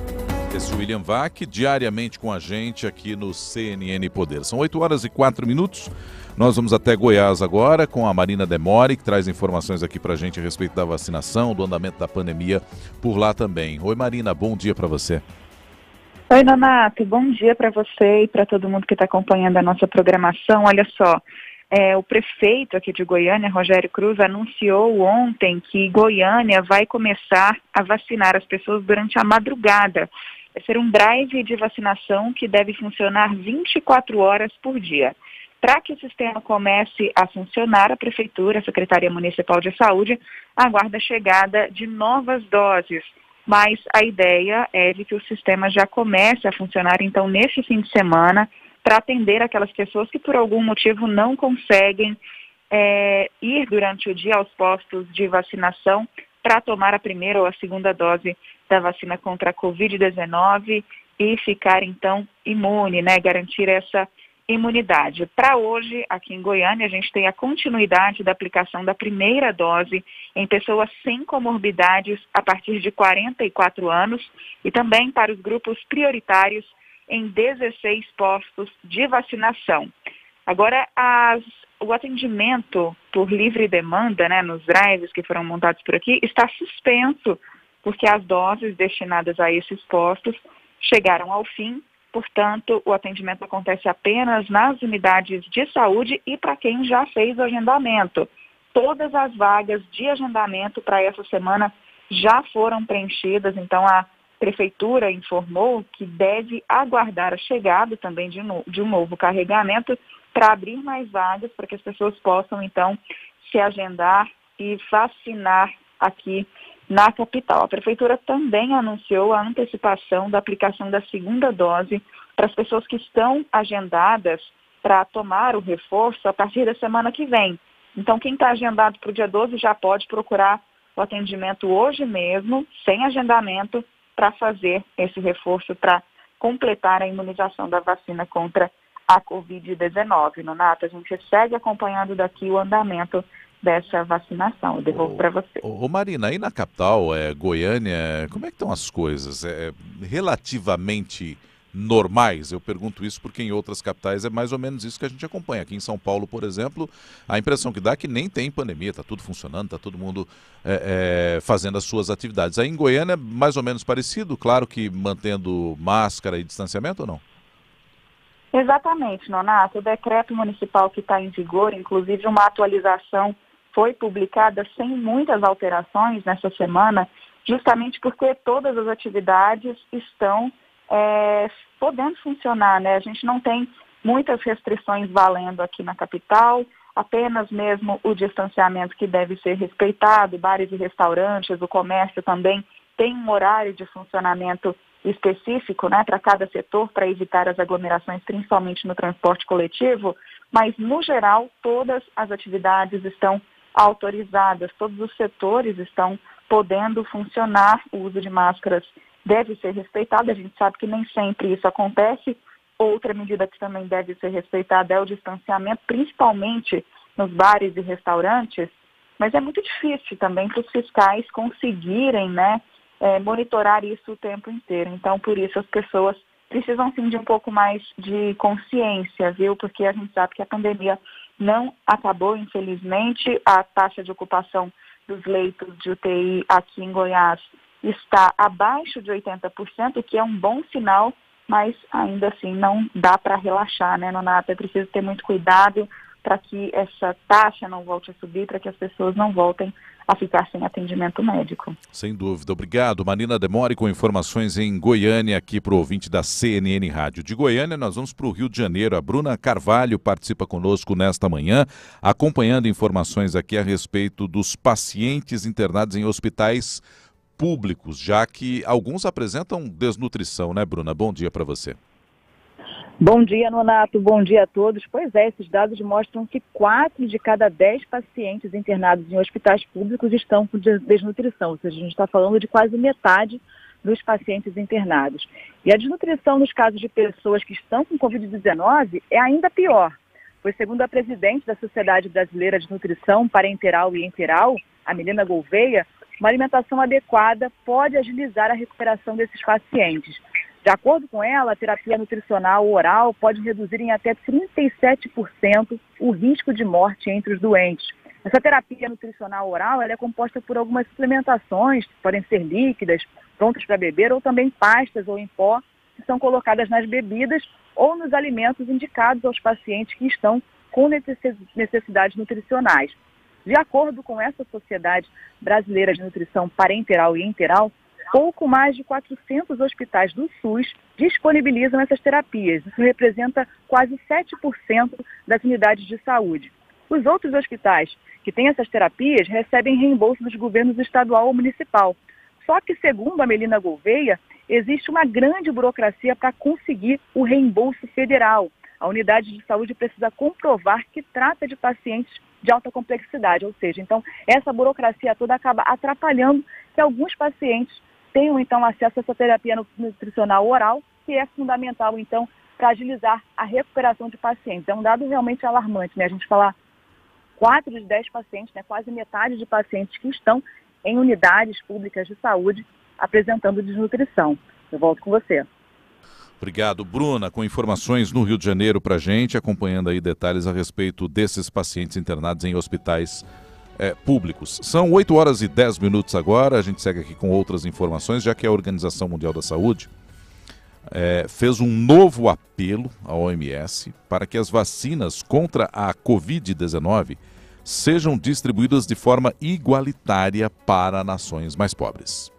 Esse William Vac, diariamente com a gente aqui no C N N Poder. São oito horas e quatro minutos. Nós vamos até Goiás agora com a Marina Demore, que traz informações aqui para a gente a respeito da vacinação, do andamento da pandemia por lá também. Oi, Marina, bom dia para você. Oi, Donato, bom dia para você e para todo mundo que está acompanhando a nossa programação. Olha só, é, o prefeito aqui de Goiânia, Rogério Cruz, anunciou ontem que Goiânia vai começar a vacinar as pessoas durante a madrugada. Vai ser um drive de vacinação que deve funcionar vinte e quatro horas por dia. Para que o sistema comece a funcionar, a Prefeitura, a Secretaria Municipal de Saúde, aguarda a chegada de novas doses. Mas a ideia é de que o sistema já comece a funcionar, então, neste fim de semana, para atender aquelas pessoas que, por algum motivo, não conseguem é, ir durante o dia aos postos de vacinação para tomar a primeira ou a segunda dose da vacina contra a covid dezenove e ficar, então, imune, né, garantir essa imunidade. Para hoje, aqui em Goiânia, a gente tem a continuidade da aplicação da primeira dose em pessoas sem comorbidades a partir de quarenta e quatro anos e também para os grupos prioritários em dezesseis postos de vacinação. Agora, as, o atendimento por livre demanda, né, nos drives que foram montados por aqui, está suspenso, porque as doses destinadas a esses postos chegaram ao fim. Portanto, o atendimento acontece apenas nas unidades de saúde e para quem já fez o agendamento. Todas as vagas de agendamento para essa semana já foram preenchidas, então a Prefeitura informou que deve aguardar a chegada também de, no, de um novo carregamento para abrir mais vagas, para que as pessoas possam, então, se agendar e vacinar aqui na capital. A Prefeitura também anunciou a antecipação da aplicação da segunda dose para as pessoas que estão agendadas para tomar o reforço a partir da semana que vem. Então, quem está agendado para o dia doze já pode procurar o atendimento hoje mesmo, sem agendamento, para fazer esse reforço, para completar a imunização da vacina contra a covid dezenove. Nonato, a gente segue acompanhando daqui o andamento dessa vacinação. Eu devolvo para você. Ô, ô Marina, aí na capital, é, Goiânia, como é que estão as coisas? É relativamente normais? Eu pergunto isso porque em outras capitais é mais ou menos isso que a gente acompanha. Aqui em São Paulo, por exemplo, a impressão que dá é que nem tem pandemia, está tudo funcionando, está todo mundo é, é, fazendo as suas atividades. Aí em Goiânia, mais ou menos parecido, claro que mantendo máscara e distanciamento ou não? Exatamente, Nonato. O decreto municipal que está em vigor, inclusive uma atualização foi publicada sem muitas alterações nessa semana, justamente porque todas as atividades estão é, podendo funcionar, né? A gente não tem muitas restrições valendo aqui na capital, apenas mesmo o distanciamento que deve ser respeitado, bares e restaurantes, o comércio também tem um horário de funcionamento específico, né, para cada setor, para evitar as aglomerações, principalmente no transporte coletivo, mas, no geral, todas as atividades estão autorizadas, todos os setores estão podendo funcionar, o uso de máscaras deve ser respeitado. A gente sabe que nem sempre isso acontece. Outra medida que também deve ser respeitada é o distanciamento, principalmente nos bares e restaurantes, mas é muito difícil também para os fiscais conseguirem, né, é, monitorar isso o tempo inteiro. Então, por isso, as pessoas precisam sim de um pouco mais de consciência, viu? Porque a gente sabe que a pandemia não acabou, infelizmente. A taxa de ocupação dos leitos de U T I aqui em Goiás está abaixo de oitenta por cento, o que é um bom sinal, mas ainda assim não dá para relaxar, né, Nonata? É preciso ter muito cuidado para que essa taxa não volte a subir, para que as pessoas não voltem a ficar sem atendimento médico. Sem dúvida. Obrigado. Marina Demore com informações em Goiânia, aqui para o ouvinte da C N N Rádio. De Goiânia, nós vamos para o Rio de Janeiro. A Bruna Carvalho participa conosco nesta manhã, acompanhando informações aqui a respeito dos pacientes internados em hospitais públicos, já que alguns apresentam desnutrição, né, Bruna? Bom dia para você. Bom dia, Nonato. Bom dia a todos. Pois é, esses dados mostram que quatro de cada dez pacientes internados em hospitais públicos estão com desnutrição, ou seja, a gente está falando de quase metade dos pacientes internados. E a desnutrição nos casos de pessoas que estão com covid dezenove é ainda pior, pois segundo a presidente da Sociedade Brasileira de Nutrição Parenteral e Enteral, a Milena Gouveia, uma alimentação adequada pode agilizar a recuperação desses pacientes. De acordo com ela, a terapia nutricional oral pode reduzir em até trinta e sete por cento o risco de morte entre os doentes. Essa terapia nutricional oral ela é composta por algumas suplementações, que podem ser líquidas, prontas para beber, ou também pastas ou em pó, que são colocadas nas bebidas ou nos alimentos indicados aos pacientes que estão com necessidades nutricionais. De acordo com essa Sociedade Brasileira de Nutrição Parenteral e Enteral, pouco mais de quatrocentos hospitais do SUS disponibilizam essas terapias. Isso representa quase sete por cento das unidades de saúde. Os outros hospitais que têm essas terapias recebem reembolso dos governos estadual ou municipal. Só que, segundo a Melina Gouveia, existe uma grande burocracia para conseguir o reembolso federal. A unidade de saúde precisa comprovar que trata de pacientes de alta complexidade, ou seja, então essa burocracia toda acaba atrapalhando que alguns pacientes tenham então acesso a essa terapia nutricional oral, que é fundamental então para agilizar a recuperação de pacientes. É um dado realmente alarmante, né? A gente falar quatro de dez pacientes, né? Quase metade de pacientes que estão em unidades públicas de saúde apresentando desnutrição. Eu volto com você. Obrigado, Bruna, com informações no Rio de Janeiro para a gente, acompanhando aí detalhes a respeito desses pacientes internados em hospitais é, públicos. São oito horas e dez minutos agora, a gente segue aqui com outras informações, já que a Organização Mundial da Saúde é, fez um novo apelo à O M S para que as vacinas contra a covid dezenove sejam distribuídas de forma igualitária para nações mais pobres.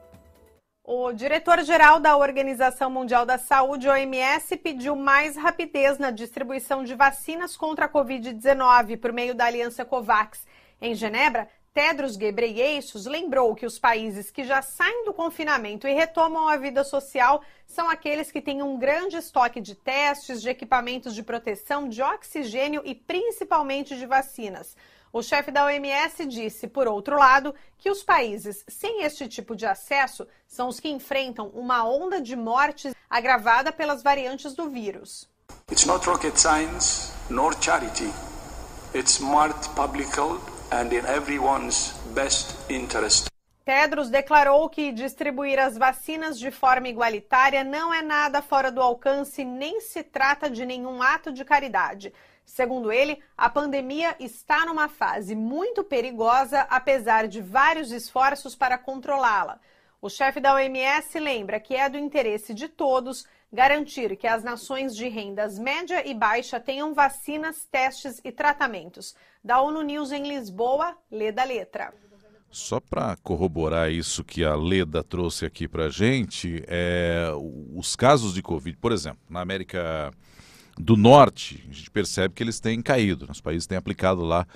O diretor-geral da Organização Mundial da Saúde, O M S, pediu mais rapidez na distribuição de vacinas contra a covid dezenove por meio da aliança COVAX. Em Genebra, Tedros Ghebreyesus lembrou que os países que já saem do confinamento e retomam a vida social são aqueles que têm um grande estoque de testes, de equipamentos de proteção, de oxigênio e principalmente de vacinas. O chefe da O M S disse, por outro lado, que os países sem este tipo de acesso são os que enfrentam uma onda de mortes agravada pelas variantes do vírus. It's not rocket science nor charity. It's smart public health and in everyone's best interest. Tedros declarou que distribuir as vacinas de forma igualitária não é nada fora do alcance, nem se trata de nenhum ato de caridade. Segundo ele, a pandemia está numa fase muito perigosa, apesar de vários esforços para controlá-la. O chefe da O M S lembra que é do interesse de todos garantir que as nações de rendas média e baixa tenham vacinas, testes e tratamentos. Da ONU News em Lisboa, Leda Letra. Só para corroborar isso que a Leda trouxe aqui para a gente, é, os casos de Covid, por exemplo, na América do Norte, a gente percebe que eles têm caído, os países têm aplicado lá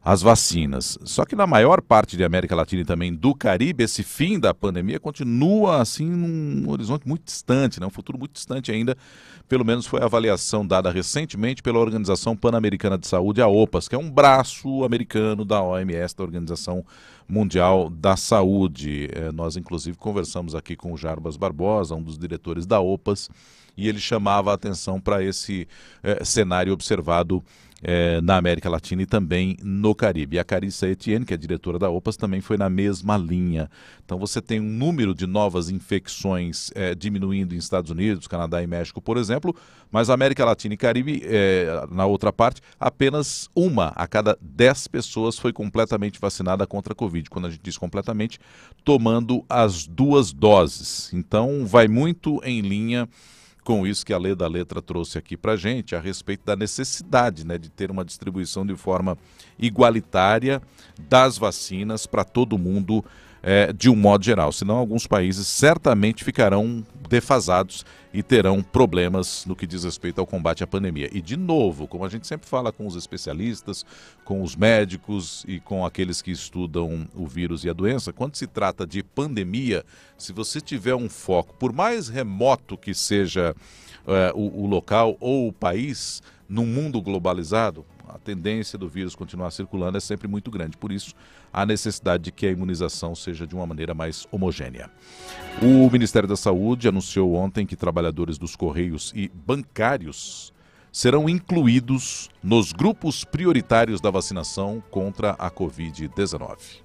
as vacinas. Só que na maior parte da América Latina e também do Caribe, esse fim da pandemia continua assim num horizonte muito distante, né? Um futuro muito distante ainda, pelo menos foi a avaliação dada recentemente pela Organização Pan-Americana de Saúde, a OPAS, que é um braço americano da O M S, da Organização Mundial da Saúde. É, nós inclusive conversamos aqui com o Jarbas Barbosa, um dos diretores da OPAS, e ele chamava a atenção para esse é, cenário observado É, na América Latina e também no Caribe. E a Carissa Etienne, que é diretora da OPAS, também foi na mesma linha. Então você tem um número de novas infecções é, diminuindo em Estados Unidos, Canadá e México, por exemplo, mas a América Latina e Caribe, é, na outra parte, apenas uma a cada dez pessoas foi completamente vacinada contra a Covid. Quando a gente diz completamente, tomando as duas doses. Então vai muito em linha com isso que a Lê da Letra trouxe aqui para a gente, a respeito da necessidade, né, de ter uma distribuição de forma igualitária das vacinas para todo mundo, é, de um modo geral. Senão alguns países certamente ficarão defasados e terão problemas no que diz respeito ao combate à pandemia. E de novo, como a gente sempre fala com os especialistas, com os médicos e com aqueles que estudam o vírus e a doença, quando se trata de pandemia, se você tiver um foco, por mais remoto que seja é, o, o local ou o país, num mundo globalizado, a tendência do vírus continuar circulando é sempre muito grande. Por isso, a necessidade de que a imunização seja de uma maneira mais homogênea. O Ministério da Saúde anunciou ontem que trabalhadores dos Correios e bancários serão incluídos nos grupos prioritários da vacinação contra a covid dezenove.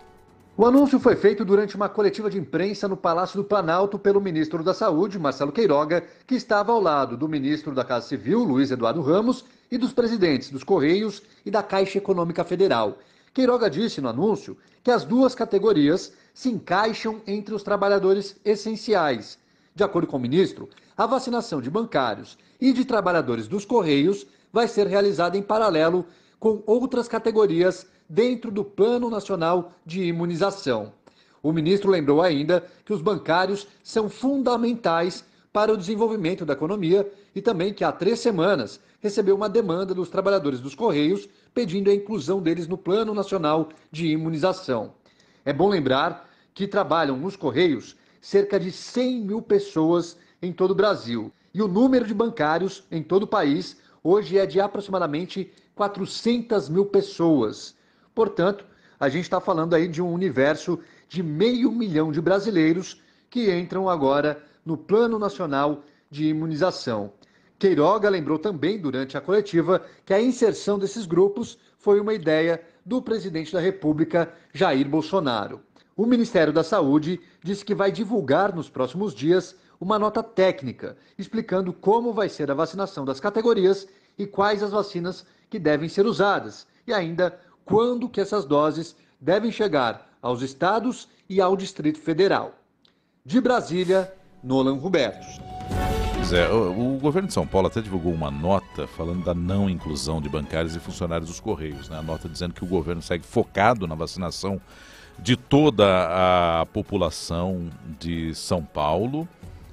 O anúncio foi feito durante uma coletiva de imprensa no Palácio do Planalto pelo ministro da Saúde, Marcelo Queiroga, que estava ao lado do ministro da Casa Civil, Luiz Eduardo Ramos, e dos presidentes dos Correios e da Caixa Econômica Federal. Queiroga disse no anúncio que as duas categorias se encaixam entre os trabalhadores essenciais. De acordo com o ministro, a vacinação de bancários e de trabalhadores dos Correios vai ser realizada em paralelo com outras categorias dentro do Plano Nacional de Imunização. O ministro lembrou ainda que os bancários são fundamentais para o desenvolvimento da economia e também que há três semanas recebeu uma demanda dos trabalhadores dos Correios pedindo a inclusão deles no Plano Nacional de Imunização. É bom lembrar que trabalham nos Correios cerca de cem mil pessoas em todo o Brasil. E o número de bancários em todo o país hoje é de aproximadamente quatrocentas mil pessoas. Portanto, a gente está falando aí de um universo de meio milhão de brasileiros que entram agora no Plano Nacional de Imunização. Queiroga lembrou também durante a coletiva que a inserção desses grupos foi uma ideia do presidente da República, Jair Bolsonaro. O Ministério da Saúde disse que vai divulgar nos próximos dias uma nota técnica explicando como vai ser a vacinação das categorias e quais as vacinas que devem ser usadas e ainda quando que essas doses devem chegar aos estados e ao Distrito Federal. De Brasília, Nolan Roberto. É, o, o governo de São Paulo até divulgou uma nota falando da não inclusão de bancários e funcionários dos Correios, né? A nota dizendo que o governo segue focado na vacinação de toda a população de São Paulo,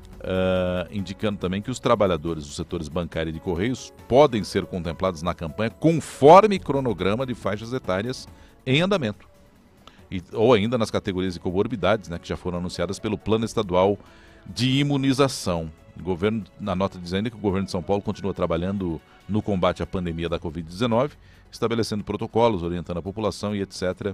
uh, indicando também que os trabalhadores dos setores bancário e de Correios podem ser contemplados na campanha conforme cronograma de faixas etárias em andamento. E, ou ainda nas categorias de comorbidades, né, que já foram anunciadas pelo Plano Estadual de Imunização. O governo, na nota dizendo que o governo de São Paulo continua trabalhando no combate à pandemia da covid dezenove, estabelecendo protocolos, orientando a população e etcétera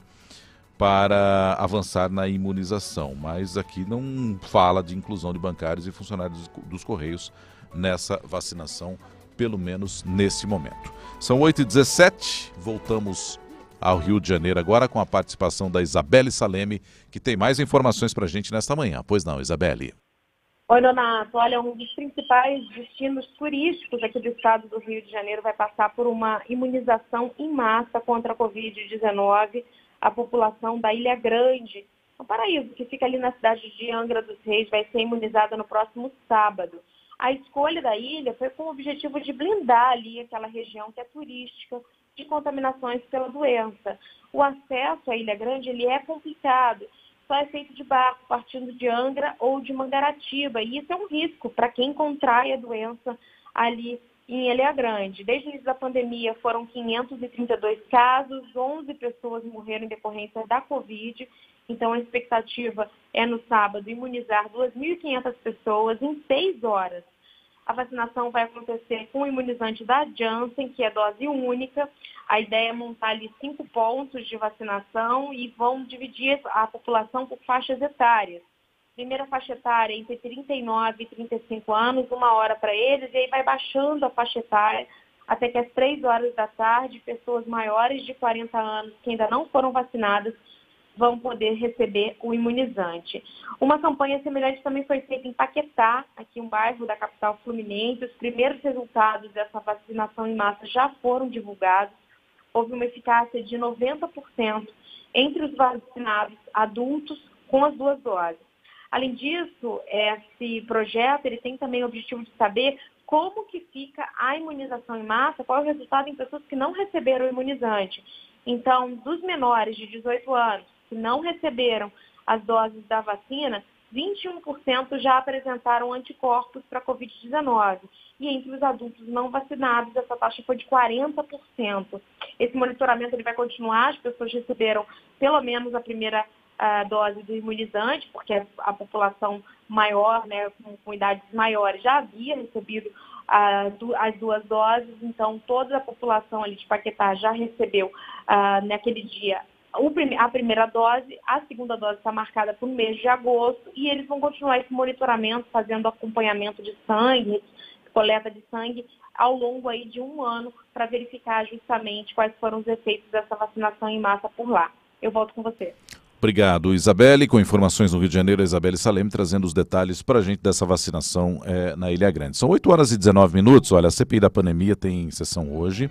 para avançar na imunização. Mas aqui não fala de inclusão de bancários e funcionários dos Correios nessa vacinação, pelo menos nesse momento. São oito e dezessete, voltamos ao Rio de Janeiro agora com a participação da Isabelle Saleme, que tem mais informações para a gente nesta manhã. Pois não, Isabelle? Oi, Donato. Olha, um dos principais destinos turísticos aqui do estado do Rio de Janeiro vai passar por uma imunização em massa contra a covid dezenove. A população da Ilha Grande, um paraíso que fica ali na cidade de Angra dos Reis, vai ser imunizada no próximo sábado. A escolha da ilha foi com o objetivo de blindar ali aquela região que é turística de contaminações pela doença. O acesso à Ilha Grande ele é complicado, só é feito de barco partindo de Angra ou de Mangaratiba, e isso é um risco para quem contrai a doença ali em Ilha Grande. Desde o início da pandemia foram quinhentos e trinta e dois casos, onze pessoas morreram em decorrência da Covid. Então a expectativa é no sábado imunizar duas mil e quinhentas pessoas em seis horas. A vacinação vai acontecer com o imunizante da Janssen, que é dose única. A ideia é montar ali cinco pontos de vacinação e vão dividir a população por faixas etárias. Primeira faixa etária entre trinta e nove e trinta e cinco anos, uma hora para eles, e aí vai baixando a faixa etária até que às três horas da tarde, pessoas maiores de quarenta anos que ainda não foram vacinadas vão poder receber o imunizante. Uma campanha semelhante também foi feita em Paquetá, aqui um bairro da capital fluminense. Os primeiros resultados dessa vacinação em massa já foram divulgados. Houve uma eficácia de noventa por cento entre os vacinados adultos com as duas doses. Além disso, esse projeto ele tem também o objetivo de saber como que fica a imunização em massa, qual é o resultado em pessoas que não receberam o imunizante. Então, dos menores de dezoito anos que não receberam as doses da vacina, vinte e um por cento já apresentaram anticorpos para a covid dezenove. E entre os adultos não vacinados, essa taxa foi de quarenta por cento. Esse monitoramento ele vai continuar, as pessoas receberam pelo menos a primeira a dose do imunizante, porque a, a população maior, né, com, com idades maiores, já havia recebido a, du, as duas doses, então toda a população ali de Paquetá já recebeu uh, naquele dia o prime, a primeira dose, a segunda dose está marcada para o mês de agosto, e eles vão continuar esse monitoramento, fazendo acompanhamento de sangue, coleta de sangue, ao longo aí de um ano, para verificar justamente quais foram os efeitos dessa vacinação em massa por lá. Eu volto com você. Obrigado, Isabelle. Com informações no Rio de Janeiro, a Isabelle Salem trazendo os detalhes para a gente dessa vacinação é, na Ilha Grande. São oito horas e dezenove minutos. Olha, a C P I da pandemia tem sessão hoje.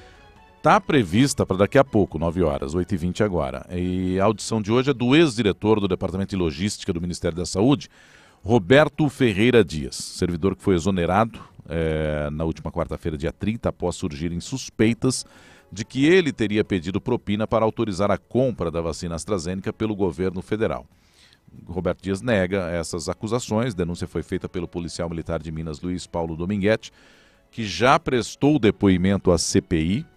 Está prevista para daqui a pouco, nove horas, oito e vinte agora. E a audição de hoje é do ex-diretor do Departamento de Logística do Ministério da Saúde, Roberto Ferreira Dias, servidor que foi exonerado é, na última quarta-feira, dia trinta, após surgirem suspeitas de que ele teria pedido propina para autorizar a compra da vacina AstraZeneca pelo governo federal. Roberto Dias nega essas acusações. A denúncia foi feita pelo policial militar de Minas, Luiz Paulo Dominguete, que já prestou depoimento à C P I,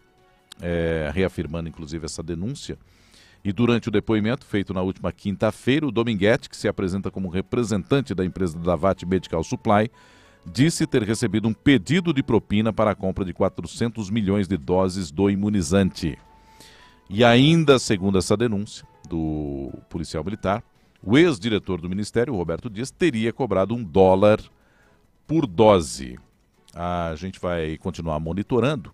é, reafirmando inclusive essa denúncia. E durante o depoimento, feito na última quinta-feira, o Dominguete, que se apresenta como representante da empresa Davat Medical Supply, disse ter recebido um pedido de propina para a compra de quatrocentos milhões de doses do imunizante. E ainda, segundo essa denúncia do policial militar, o ex-diretor do Ministério, Roberto Dias, teria cobrado um dólar por dose. A gente vai continuar monitorando,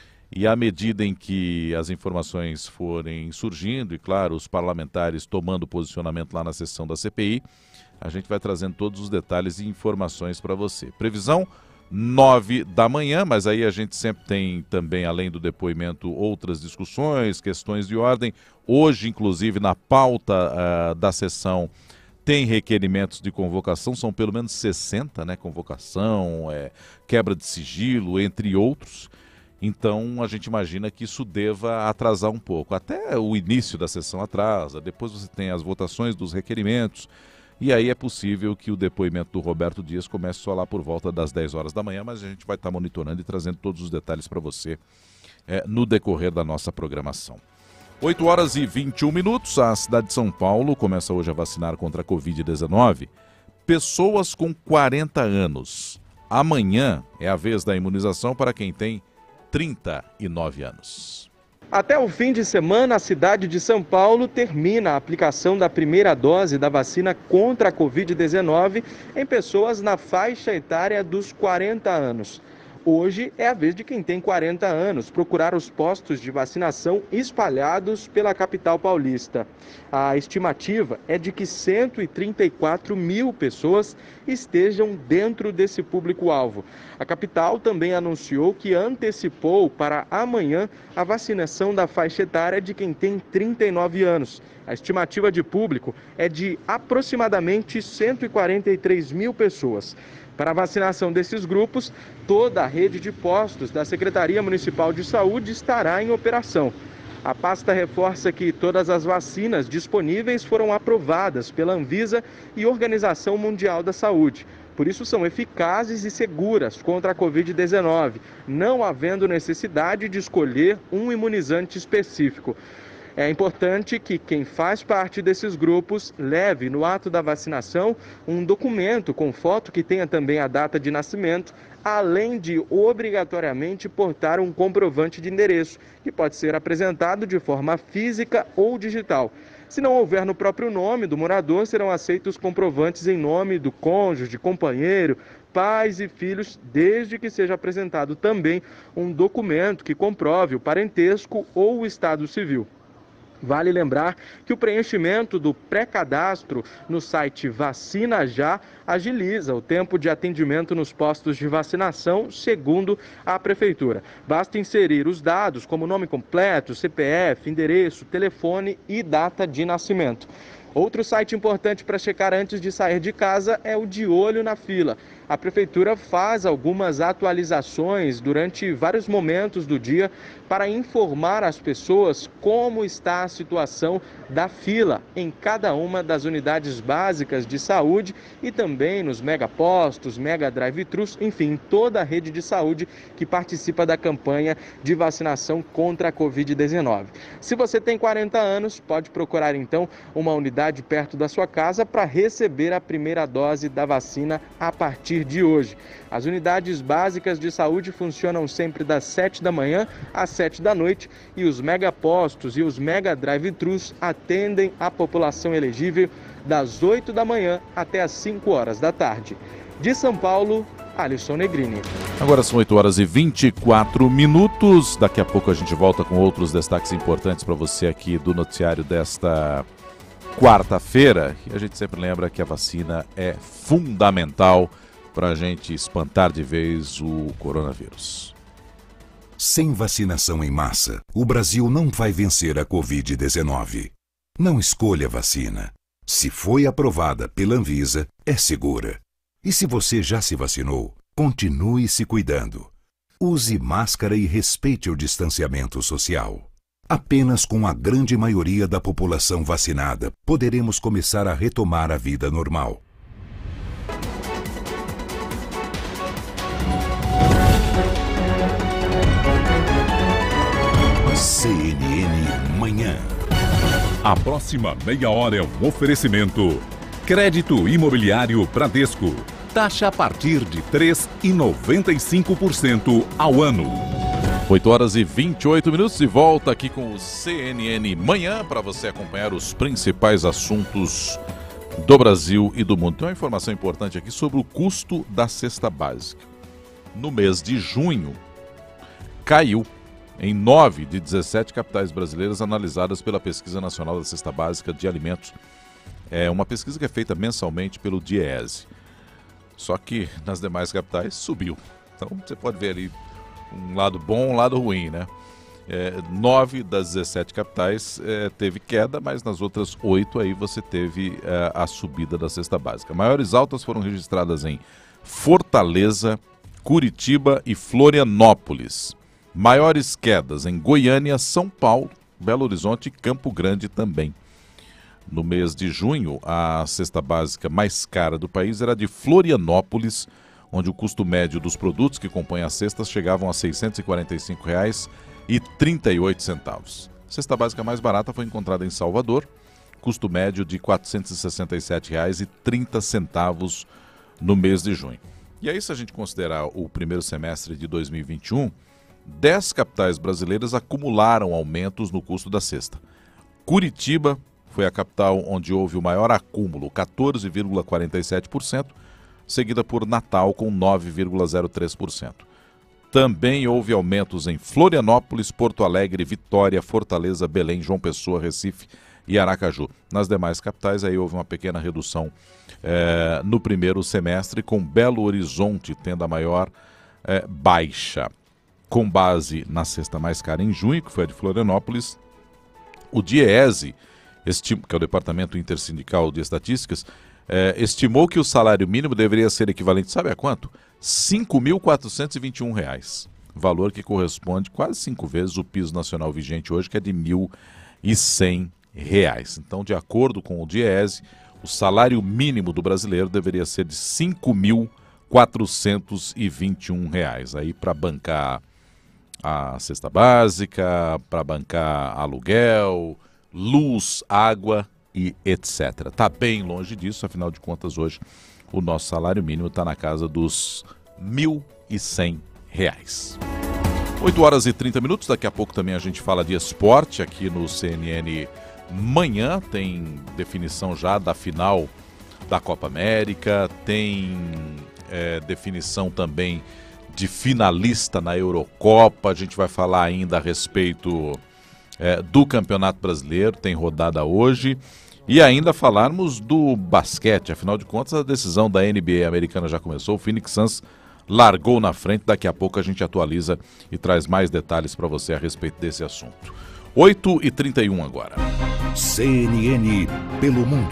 e à medida em que as informações forem surgindo, e claro, os parlamentares tomando posicionamento lá na sessão da C P I, a gente vai trazendo todos os detalhes e informações para você. Previsão nove da manhã, mas aí a gente sempre tem também, além do depoimento, outras discussões, questões de ordem. Hoje, inclusive, na pauta uh, da sessão, tem requerimentos de convocação, são pelo menos sessenta, né? Convocação, é, quebra de sigilo, entre outros. Então, a gente imagina que isso deva atrasar um pouco. Até o início da sessão atrasa, depois você tem as votações dos requerimentos, e aí é possível que o depoimento do Roberto Dias comece só lá por volta das dez horas da manhã, mas a gente vai estar monitorando e trazendo todos os detalhes para você é, no decorrer da nossa programação. oito horas e vinte e um minutos, a cidade de São Paulo começa hoje a vacinar contra a covid dezenove pessoas com quarenta anos. Amanhã é a vez da imunização para quem tem trinta e nove anos. Até o fim de semana, a cidade de São Paulo termina a aplicação da primeira dose da vacina contra a covid dezenove em pessoas na faixa etária dos quarenta anos. Hoje é a vez de quem tem quarenta anos procurar os postos de vacinação espalhados pela capital paulista. A estimativa é de que cento e trinta e quatro mil pessoas estejam dentro desse público-alvo. A capital também anunciou que antecipou para amanhã a vacinação da faixa etária de quem tem trinta e nove anos. A estimativa de público é de aproximadamente cento e quarenta e três mil pessoas. Para a vacinação desses grupos, toda a rede de postos da Secretaria Municipal de Saúde estará em operação. A pasta reforça que todas as vacinas disponíveis foram aprovadas pela Anvisa e Organização Mundial da Saúde. Por isso são eficazes e seguras contra a covid dezenove, não havendo necessidade de escolher um imunizante específico. É importante que quem faz parte desses grupos leve no ato da vacinação um documento com foto que tenha também a data de nascimento, além de obrigatoriamente portar um comprovante de endereço, que pode ser apresentado de forma física ou digital. Se não houver no próprio nome do morador, serão aceitos comprovantes em nome do cônjuge, companheiro, pais e filhos, desde que seja apresentado também um documento que comprove o parentesco ou o estado civil. Vale lembrar que o preenchimento do pré-cadastro no site Vacina Já agiliza o tempo de atendimento nos postos de vacinação, segundo a Prefeitura. Basta inserir os dados como nome completo, C P F, endereço, telefone e data de nascimento. Outro site importante para checar antes de sair de casa é o De Olho na Fila. A Prefeitura faz algumas atualizações durante vários momentos do dia para informar as pessoas como está a situação da fila em cada uma das unidades básicas de saúde e também nos megapostos, mega drive-thrus, enfim, toda a rede de saúde que participa da campanha de vacinação contra a covid dezenove. Se você tem quarenta anos, pode procurar então uma unidade perto da sua casa para receber a primeira dose da vacina a partir de hoje. As unidades básicas de saúde funcionam sempre das sete da manhã às sete da noite e os megapostos e os mega drive-thrus atendem a população elegível das oito da manhã até as cinco horas da tarde. De São Paulo, Alisson Negrini. Agora são oito horas e vinte e quatro minutos. Daqui a pouco a gente volta com outros destaques importantes para você aqui do noticiário desta quarta-feira. E a gente sempre lembra que a vacina é fundamental para a gente espantar de vez o coronavírus. Sem vacinação em massa, o Brasil não vai vencer a covid dezenove. Não escolha vacina. Se foi aprovada pela Anvisa, é segura. E se você já se vacinou, continue se cuidando. Use máscara e respeite o distanciamento social. Apenas com a grande maioria da população vacinada, poderemos começar a retomar a vida normal. C N N Manhã. A próxima meia hora é um oferecimento. Crédito Imobiliário Bradesco. Taxa a partir de três vírgula noventa e cinco por cento ao ano. oito horas e vinte e oito minutos e volta aqui com o C N N Manhã para você acompanhar os principais assuntos do Brasil e do mundo. Tem uma informação importante aqui sobre o custo da cesta básica. No mês de junho, caiu em nove de dezessete capitais brasileiras analisadas pela Pesquisa Nacional da Cesta Básica de Alimentos. É uma pesquisa que é feita mensalmente pelo DIEESE. Só que nas demais capitais subiu. Então você pode ver ali um lado bom e um lado ruim, né? É, nove das dezessete capitais é, teve queda, mas nas outras oito aí você teve é, a subida da cesta básica. Maiores altas foram registradas em Fortaleza, Curitiba e Florianópolis. Maiores quedas em Goiânia, São Paulo, Belo Horizonte e Campo Grande também. No mês de junho, a cesta básica mais cara do país era de Florianópolis, onde o custo médio dos produtos que compõem as cestas chegavam a seiscentos e quarenta e cinco reais e trinta e oito centavos. A cesta básica mais barata foi encontrada em Salvador, custo médio de quatrocentos e sessenta e sete reais e trinta centavos no mês de junho. E aí, se a gente considerar o primeiro semestre de dois mil e vinte e um, dez capitais brasileiras acumularam aumentos no custo da cesta. Curitiba foi a capital onde houve o maior acúmulo, quatorze vírgula quarenta e sete por cento, seguida por Natal com nove vírgula zero três por cento. Também houve aumentos em Florianópolis, Porto Alegre, Vitória, Fortaleza, Belém, João Pessoa, Recife e Aracaju. Nas demais capitais aí houve uma pequena redução é, no primeiro semestre, com Belo Horizonte tendo a maior é, baixa. Com base na cesta mais cara em junho, que foi a de Florianópolis, o DIEESE, que é o Departamento Intersindical de Estatísticas, é, estimou que o salário mínimo deveria ser equivalente, sabe a quanto? cinco mil quatrocentos e vinte e um reais. Valor que corresponde quase cinco vezes o piso nacional vigente hoje, que é de mil e cem reais. Então, de acordo com o DIEESE, o salário mínimo do brasileiro deveria ser de cinco mil quatrocentos e vinte e um reais. Aí para bancar a cesta básica, para bancar aluguel, luz, água e etcétera. Está bem longe disso, afinal de contas hoje o nosso salário mínimo está na casa dos mil e cem reais. oito horas e trinta minutos, daqui a pouco também a gente fala de esporte aqui no C N N Manhã. Tem definição já da final da Copa América, tem é, definição também de finalista na Eurocopa. A gente vai falar ainda a respeito é, do Campeonato Brasileiro, tem rodada hoje. E ainda falarmos do basquete, afinal de contas a decisão da N B A americana já começou, o Phoenix Suns largou na frente, daqui a pouco a gente atualiza e traz mais detalhes para você a respeito desse assunto. oito e trinta e um agora. C N N pelo mundo.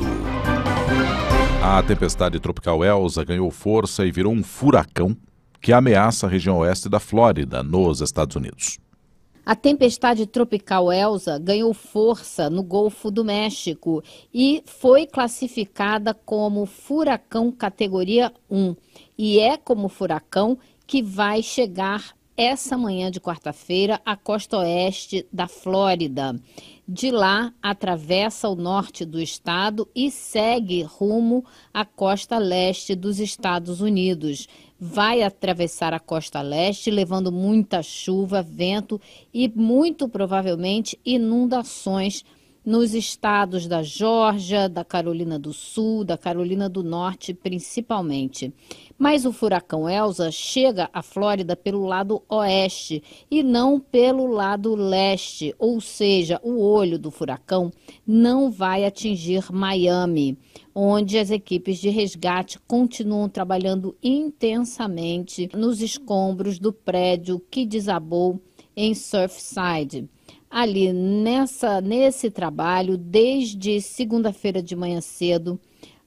A tempestade tropical Elsa ganhou força e virou um furacão que ameaça a região oeste da Flórida, nos Estados Unidos. A tempestade tropical Elsa ganhou força no Golfo do México e foi classificada como furacão categoria um. E é como furacão que vai chegar essa manhã de quarta-feira à costa oeste da Flórida. De lá, atravessa o norte do estado e segue rumo à costa leste dos Estados Unidos. Vai atravessar a costa leste, levando muita chuva, vento e, muito provavelmente, inundações nos estados da Geórgia, da Carolina do Sul, da Carolina do Norte, principalmente. Mas o furacão Elsa chega à Flórida pelo lado oeste e não pelo lado leste, ou seja, o olho do furacão não vai atingir Miami, onde as equipes de resgate continuam trabalhando intensamente nos escombros do prédio que desabou em Surfside. Ali nessa, nesse trabalho, desde segunda-feira de manhã cedo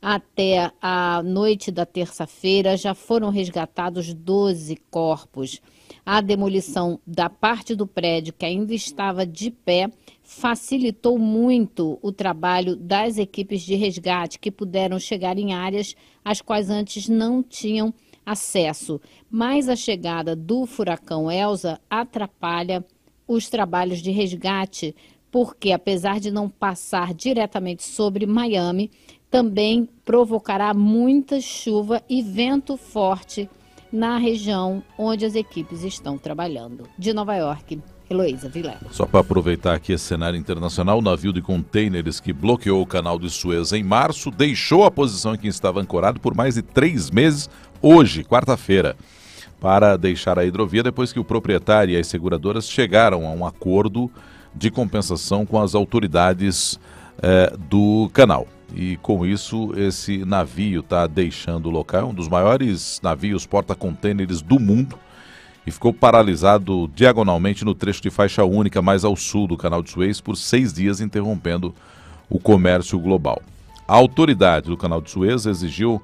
até a noite da terça-feira, já foram resgatados doze corpos. A demolição da parte do prédio que ainda estava de pé facilitou muito o trabalho das equipes de resgate, que puderam chegar em áreas às quais antes não tinham acesso. Mas a chegada do furacão Elsa atrapalha os trabalhos de resgate, porque apesar de não passar diretamente sobre Miami, também provocará muita chuva e vento forte na região onde as equipes estão trabalhando. De Nova York, Heloísa Vilela. Só para aproveitar aqui esse cenário internacional, o navio de contêineres que bloqueou o canal de Suez em março deixou a posição em que estava ancorado por mais de três meses, hoje, quarta-feira, para deixar a hidrovia depois que o proprietário e as seguradoras chegaram a um acordo de compensação com as autoridades eh, do canal. E com isso, esse navio está deixando o local, um dos maiores navios porta-contêineres do mundo, e ficou paralisado diagonalmente no trecho de faixa única mais ao sul do canal de Suez por seis dias, interrompendo o comércio global. A autoridade do canal de Suez exigiu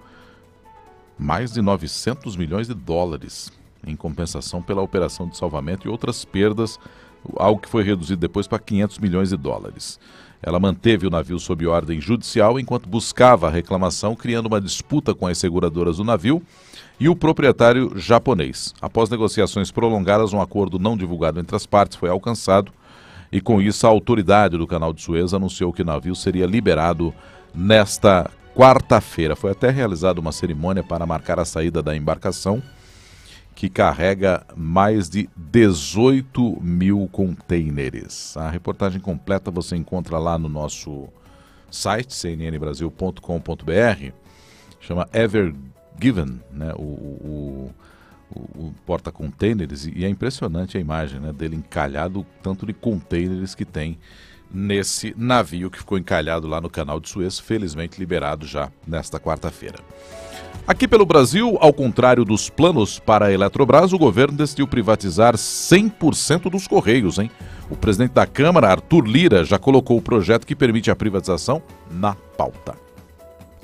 mais de novecentos milhões de dólares em compensação pela operação de salvamento e outras perdas, algo que foi reduzido depois para quinhentos milhões de dólares. Ela manteve o navio sob ordem judicial enquanto buscava a reclamação, criando uma disputa com as seguradoras do navio e o proprietário japonês. Após negociações prolongadas, um acordo não divulgado entre as partes foi alcançado e, com isso, a autoridade do canal de Suez anunciou que o navio seria liberado nesta quarta-feira. Foi até realizada uma cerimônia para marcar a saída da embarcação, que carrega mais de dezoito mil contêineres. A reportagem completa você encontra lá no nosso site, c n n brasil ponto com ponto b r. Chama Ever Given, né, o, o, o, o porta-contêineres, e é impressionante a imagem, né, dele encalhado, tanto de contêineres que tem nesse navio que ficou encalhado lá no canal de Suez, felizmente liberado já nesta quarta-feira. Aqui pelo Brasil, ao contrário dos planos para a Eletrobras, o governo decidiu privatizar cem por cento dos Correios, hein? O presidente da Câmara, Arthur Lira, já colocou o projeto que permite a privatização na pauta.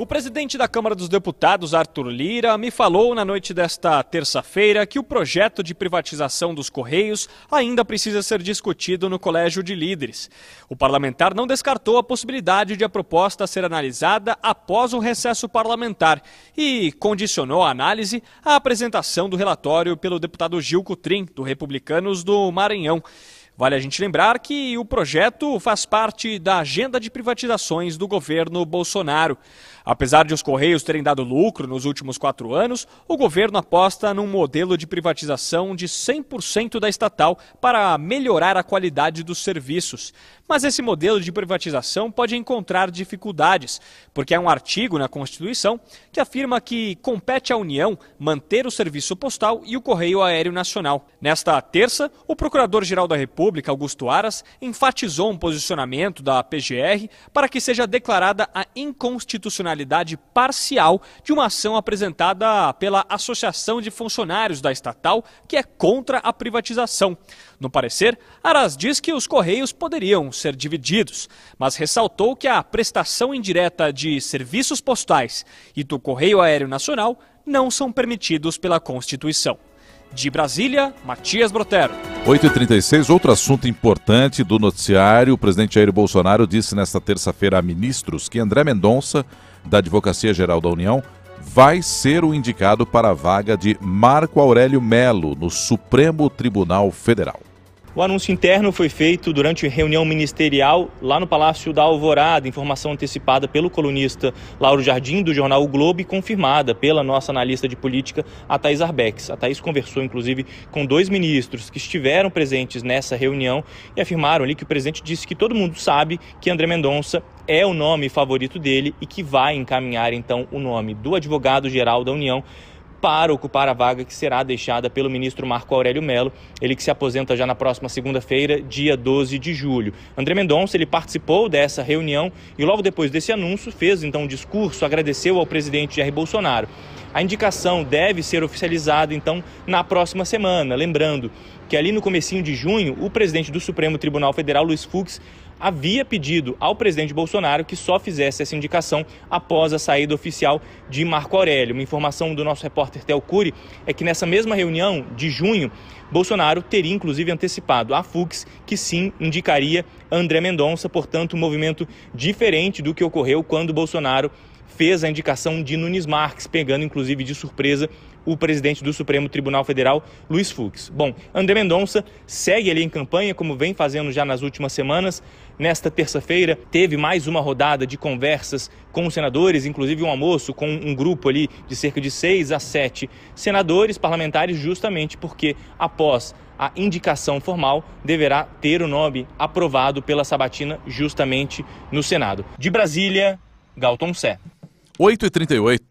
O presidente da Câmara dos Deputados, Arthur Lira, me falou na noite desta terça-feira que o projeto de privatização dos Correios ainda precisa ser discutido no Colégio de Líderes. O parlamentar não descartou a possibilidade de a proposta ser analisada após o recesso parlamentar e condicionou a análise à apresentação do relatório pelo deputado Gil Cutrim, do Republicanos do Maranhão. Vale a gente lembrar que o projeto faz parte da agenda de privatizações do governo Bolsonaro. Apesar de os Correios terem dado lucro nos últimos quatro anos, o governo aposta num modelo de privatização de cem por cento da estatal para melhorar a qualidade dos serviços. Mas esse modelo de privatização pode encontrar dificuldades, porque há um artigo na Constituição que afirma que compete à União manter o serviço postal e o Correio Aéreo Nacional. Nesta terça, o Procurador-Geral da República, Augusto Aras, enfatizou um posicionamento da P G R para que seja declarada a inconstitucionalidade parcial de uma ação apresentada pela Associação de Funcionários da estatal, que é contra a privatização. No parecer, Aras diz que os Correios poderiam ser divididos, mas ressaltou que a prestação indireta de serviços postais e do Correio Aéreo Nacional não são permitidos pela Constituição. De Brasília, Matias Brotero. oito e trinta e seis, outro assunto importante do noticiário. O presidente Jair Bolsonaro disse nesta terça-feira a ministros que André Mendonça, da Advocacia Geral da União, vai ser o indicado para a vaga de Marco Aurélio Melo no Supremo Tribunal Federal. O anúncio interno foi feito durante reunião ministerial lá no Palácio da Alvorada, informação antecipada pelo colunista Lauro Jardim, do jornal O Globo, e confirmada pela nossa analista de política, a Thaís Arbex. A Thaís conversou, inclusive, com dois ministros que estiveram presentes nessa reunião e afirmaram ali que o presidente disse que todo mundo sabe que André Mendonça é o nome favorito dele e que vai encaminhar, então, o nome do advogado-geral da União para ocupar a vaga que será deixada pelo ministro Marco Aurélio Melo, ele que se aposenta já na próxima segunda-feira, dia doze de julho. André Mendonça, ele participou dessa reunião e logo depois desse anúncio fez então um discurso, agradeceu ao presidente Jair Bolsonaro. A indicação deve ser oficializada então na próxima semana, lembrando que ali no comecinho de junho, o presidente do Supremo Tribunal Federal, Luiz Fux, havia pedido ao presidente Bolsonaro que só fizesse essa indicação após a saída oficial de Marco Aurélio. Uma informação do nosso repórter Theo Cury é que nessa mesma reunião de junho, Bolsonaro teria inclusive antecipado a Fux que sim indicaria André Mendonça, portanto um movimento diferente do que ocorreu quando Bolsonaro fez a indicação de Nunes Marques, pegando inclusive de surpresa o presidente do Supremo Tribunal Federal, Luiz Fux. Bom, André Mendonça segue ali em campanha, como vem fazendo já nas últimas semanas. Nesta terça-feira, teve mais uma rodada de conversas com os senadores, inclusive um almoço com um grupo ali de cerca de seis a sete senadores parlamentares, justamente porque, após a indicação formal, deverá ter o nome aprovado pela sabatina justamente no Senado. De Brasília, Galton Sé. oito e trinta e oito.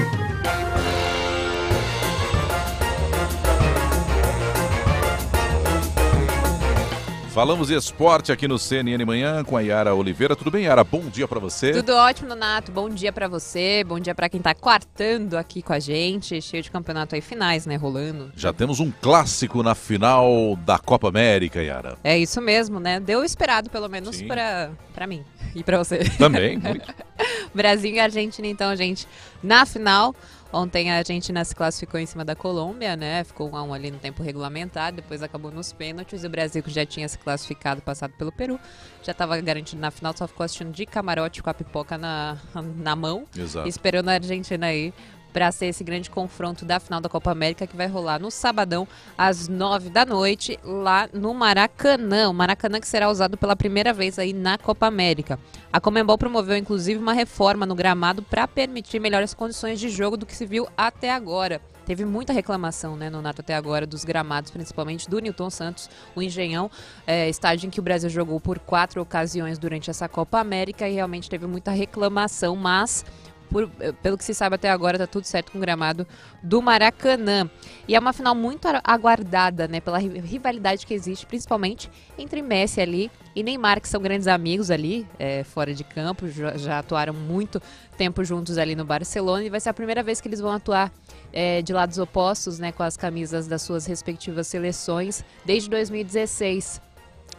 Falamos de esporte aqui no C N N Manhã com a Yara Oliveira. Tudo bem, Yara? Bom dia pra você. Tudo ótimo, Nonato. Bom dia pra você. Bom dia pra quem tá quartando aqui com a gente. Cheio de campeonato aí, finais, né, rolando. Já temos um clássico na final da Copa América, Yara. É isso mesmo, né? Deu esperado, pelo menos, pra, pra mim e pra você. Também, muito. Brasil e Argentina, então, gente, na final. Ontem a Argentina se classificou em cima da Colômbia, né? Ficou um a um ali no tempo regulamentar, depois acabou nos pênaltis. O Brasil, que já tinha se classificado, passado pelo Peru, já estava garantido na final, só ficou assistindo de camarote com a pipoca na, na mão. Exato. Esperando a Argentina aí para ser esse grande confronto da final da Copa América, que vai rolar no sabadão, às nove da noite, lá no Maracanã. O Maracanã que será usado pela primeira vez aí na Copa América. A Conmebol promoveu, inclusive, uma reforma no gramado para permitir melhores condições de jogo do que se viu até agora. Teve muita reclamação, né, Nonato, até agora, dos gramados, principalmente do Nilton Santos, o Engenhão, é, estádio em que o Brasil jogou por quatro ocasiões durante essa Copa América e realmente teve muita reclamação, mas... Por, pelo que se sabe até agora, tá tudo certo com o gramado do Maracanã. E é uma final muito aguardada, né, pela rivalidade que existe, principalmente entre Messi ali e Neymar, que são grandes amigos ali, é, fora de campo, já, já atuaram muito tempo juntos ali no Barcelona, e vai ser a primeira vez que eles vão atuar é, de lados opostos, né, com as camisas das suas respectivas seleções, desde dois mil e dezesseis.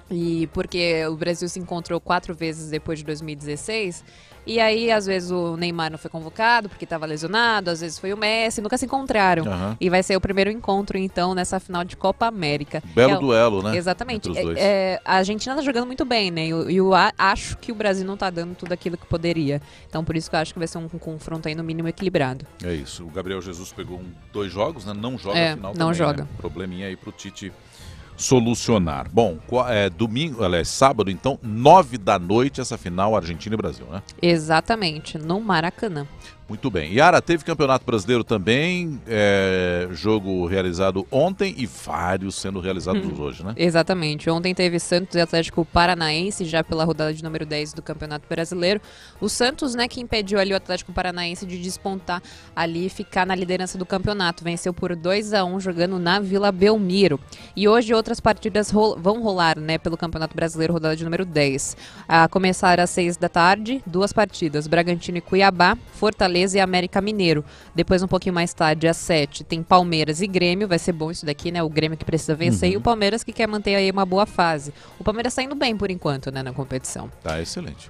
E porque o Brasil se encontrou quatro vezes depois de dois mil e dezesseis. E aí, às vezes, o Neymar não foi convocado porque estava lesionado, às vezes foi o Messi, nunca se encontraram. Uhum. E vai ser o primeiro encontro, então, nessa final de Copa América. Belo é, duelo, né? Exatamente. É, é, a Argentina tá jogando muito bem, né? E eu, eu acho que o Brasil não tá dando tudo aquilo que poderia. Então, por isso que eu acho que vai ser um, um confronto aí, no mínimo, equilibrado. É isso. O Gabriel Jesus pegou um, dois jogos, né? Não joga é, a final não também, joga. Né? Probleminha aí pro Tite solucionar. Bom, é, domingo, aliás, sábado, então, nove da noite, essa final Argentina e Brasil, né? Exatamente, no Maracanã. Muito bem. Yara, teve Campeonato Brasileiro também, é, jogo realizado ontem e vários sendo realizados hum, hoje, né? Exatamente. Ontem teve Santos e Atlético Paranaense, já pela rodada de número dez do Campeonato Brasileiro. O Santos, né, que impediu ali o Atlético Paranaense de despontar ali e ficar na liderança do campeonato. Venceu por dois a um, jogando na Vila Belmiro. E hoje outras partidas ro- vão rolar, né, pelo Campeonato Brasileiro, rodada de número dez. A começar às seis da tarde, duas partidas. Bragantino e Cuiabá, Fortaleza e América Mineiro. Depois, um pouquinho mais tarde, às sete, tem Palmeiras e Grêmio. Vai ser bom isso daqui, né? O Grêmio que precisa vencer, uhum, e o Palmeiras que quer manter aí uma boa fase. O Palmeiras tá indo bem por enquanto, né, na competição. Tá excelente.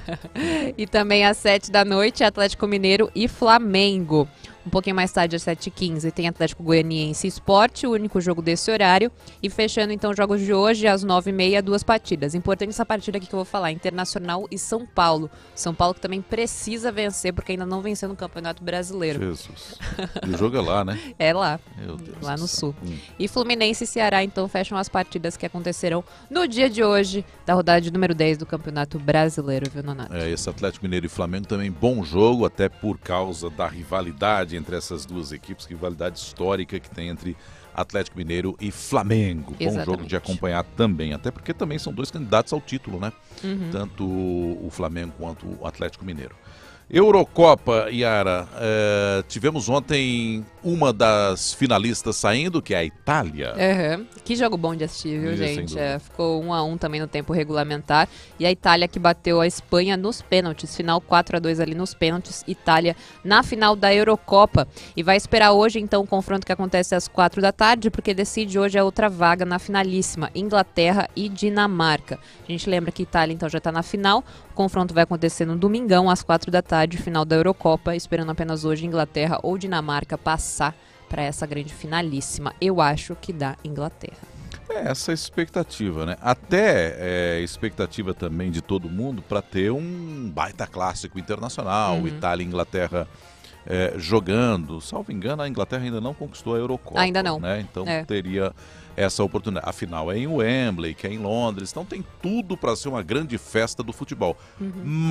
E também às sete da noite, Atlético Mineiro e Flamengo. Um pouquinho mais tarde, às sete e quinze, tem Atlético Goianiense e Sport, o único jogo desse horário. E fechando, então, jogos de hoje, às nove e meia, duas partidas. Importante essa partida aqui que eu vou falar, Internacional e São Paulo. São Paulo que também precisa vencer, porque ainda não venceu no Campeonato Brasileiro. Jesus. E o jogo é lá, né? É lá, Meu Deus, lá no sul. Hum. E Fluminense e Ceará, então, fecham as partidas que acontecerão no dia de hoje, da rodada de número dez do Campeonato Brasileiro, viu, Nonato? É, esse Atlético Mineiro e Flamengo também bom jogo, até por causa da rivalidade entre essas duas equipes, rivalidade histórica que tem entre Atlético Mineiro e Flamengo. Exatamente. Bom jogo de acompanhar também, até porque também são dois candidatos ao título, né? Uhum. Tanto o Flamengo quanto o Atlético Mineiro. Eurocopa, Yara, uh, tivemos ontem uma das finalistas saindo, que é a Itália. Uhum. Que jogo bom de assistir, viu, Isso, gente? É, ficou um a um também no tempo regulamentar. E a Itália que bateu a Espanha nos pênaltis. Final quatro a dois ali nos pênaltis. Itália na final da Eurocopa. E vai esperar hoje, então, o confronto que acontece às quatro da tarde, porque decide hoje a outra vaga na finalíssima. Inglaterra e Dinamarca. A gente lembra que a Itália, então, já está na final. O confronto vai acontecer no domingão, às quatro da tarde, final da Eurocopa, esperando apenas hoje Inglaterra ou Dinamarca passar para essa grande finalíssima. Eu acho que dá Inglaterra. É essa a expectativa, né? Até é, expectativa também de todo mundo para ter um baita clássico internacional, Uhum. Itália e Inglaterra é, jogando. Salvo engano, a Inglaterra ainda não conquistou a Eurocopa. Ainda não. Né? Então É. teria essa oportunidade. Afinal, é em Wembley, que é em Londres, então tem tudo para ser uma grande festa do futebol. Uhum.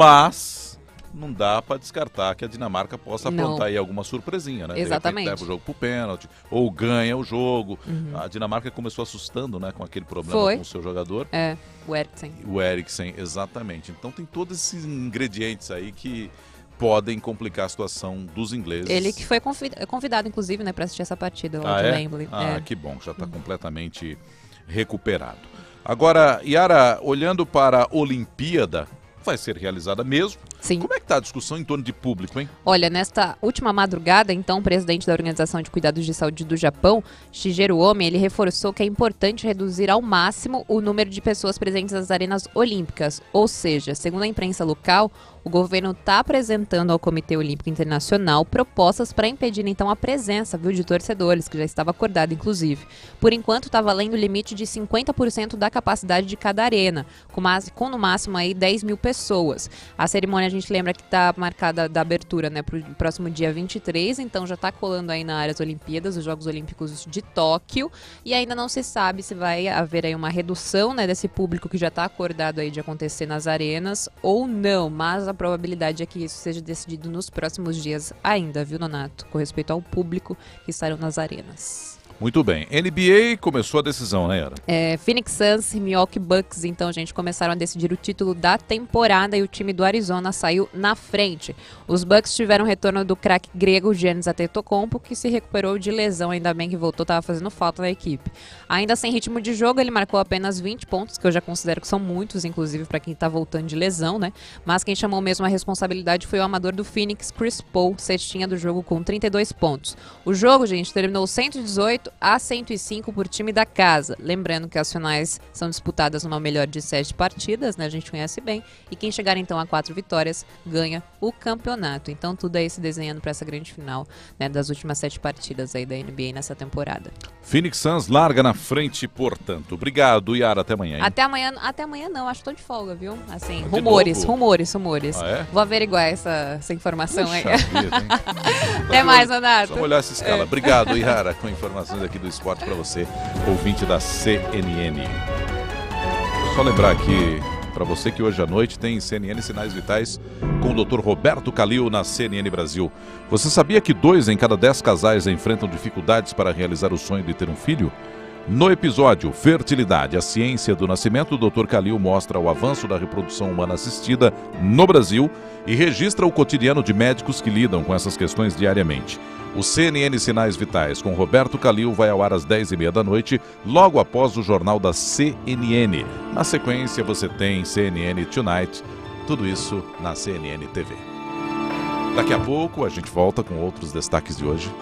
Mas não dá para descartar que a Dinamarca possa Não. aprontar aí alguma surpresinha, né? De Exatamente. repente leva o jogo pro pênalti, ou ganha o jogo. Uhum. A Dinamarca começou assustando, né, com aquele problema Foi. com o seu jogador. É, o Eriksen. O Eriksen, exatamente. Então tem todos esses ingredientes aí que podem complicar a situação dos ingleses. Ele que foi convi- convidado, inclusive, né, para assistir essa partida lá Ah, de é? Wembley. Ah, É. que bom, já está completamente recuperado. Agora, Yara, olhando para a Olimpíada, vai ser realizada mesmo. Sim. Como é que está a discussão em torno de público, hein? Olha, nesta última madrugada, então, o presidente da Organização de Cuidados de Saúde do Japão, Shigeru Omi, ele reforçou que é importante reduzir ao máximo o número de pessoas presentes nas arenas olímpicas. Ou seja, segundo a imprensa local, o governo está apresentando ao Comitê Olímpico Internacional propostas para impedir, então, a presença, viu, de torcedores, que já estava acordado, inclusive. Por enquanto, está valendo o limite de cinquenta por cento da capacidade de cada arena, com, mais, com no máximo aí dez mil pessoas. A cerimônia, a gente lembra que está marcada da abertura, né, para o próximo dia vinte e três, então já está colando aí na área das Olimpíadas, os Jogos Olímpicos de Tóquio, e ainda não se sabe se vai haver aí uma redução, né, desse público que já está acordado aí de acontecer nas arenas ou não, mas a probabilidade é que isso seja decidido nos próximos dias ainda, viu, Nonato, com respeito ao público que estarão nas arenas. Muito bem. N B A começou a decisão, né, Yara? É, Phoenix Suns e Milwaukee Bucks, então, gente, começaram a decidir o título da temporada e o time do Arizona saiu na frente. Os Bucks tiveram retorno do craque grego Giannis Antetokounmpo, que se recuperou de lesão, ainda bem que voltou, estava fazendo falta na equipe. Ainda sem ritmo de jogo, ele marcou apenas vinte pontos, que eu já considero que são muitos, inclusive para quem está voltando de lesão, né? Mas quem chamou mesmo a responsabilidade foi o amador do Phoenix, Chris Paul, cestinha do jogo com trinta e dois pontos. O jogo, gente, terminou cento e dezoito a cento e cinco por time da casa. Lembrando que as finais são disputadas numa melhor de sete partidas, né? A gente conhece bem. E quem chegar então a quatro vitórias ganha o campeonato. Então tudo aí se desenhando para essa grande final, né, das últimas sete partidas aí da N B A nessa temporada. Phoenix Suns larga na frente, portanto. Obrigado, Yara. Até amanhã. Hein? Até amanhã, até amanhã não, acho que tô de folga, viu? Assim, de rumores, novo? rumores, rumores. Ah, é? Vou averiguar essa, essa informação Puxa aí. vida, hein? Até mais, Donato. Vamos olhar essa escala. É. Obrigado, Yara, com informações aqui do esporte para você, ouvinte da C N N. Só lembrar aqui para você que hoje à noite tem C N N Sinais Vitais com o doutor Roberto Calil na C N N Brasil. Você sabia que dois em cada dez casais enfrentam dificuldades para realizar o sonho de ter um filho? No episódio Fertilidade, a ciência do nascimento, o doutor Calil mostra o avanço da reprodução humana assistida no Brasil e registra o cotidiano de médicos que lidam com essas questões diariamente. O C N N Sinais Vitais com Roberto Calil vai ao ar às dez e meia da noite, logo após o jornal da C N N. Na sequência você tem C N N Tonight, tudo isso na C N N T V. Daqui a pouco a gente volta com outros destaques de hoje.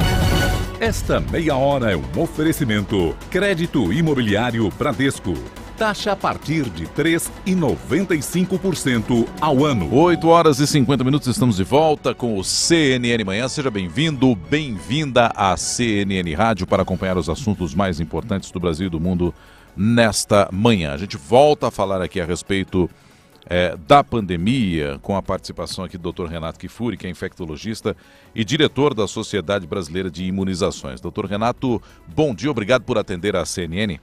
Esta meia hora é um oferecimento. Crédito Imobiliário Bradesco. Taxa a partir de três vírgula noventa e cinco por cento ao ano. oito horas e cinquenta minutos, estamos de volta com o C N N Manhã. Seja bem-vindo, bem-vinda à C N N Rádio para acompanhar os assuntos mais importantes do Brasil e do mundo nesta manhã. A gente volta a falar aqui a respeito é, da pandemia, com a participação aqui do doutor Renato Kifuri, que é infectologista e diretor da Sociedade Brasileira de Imunizações. doutor Renato, bom dia, obrigado por atender a C N N.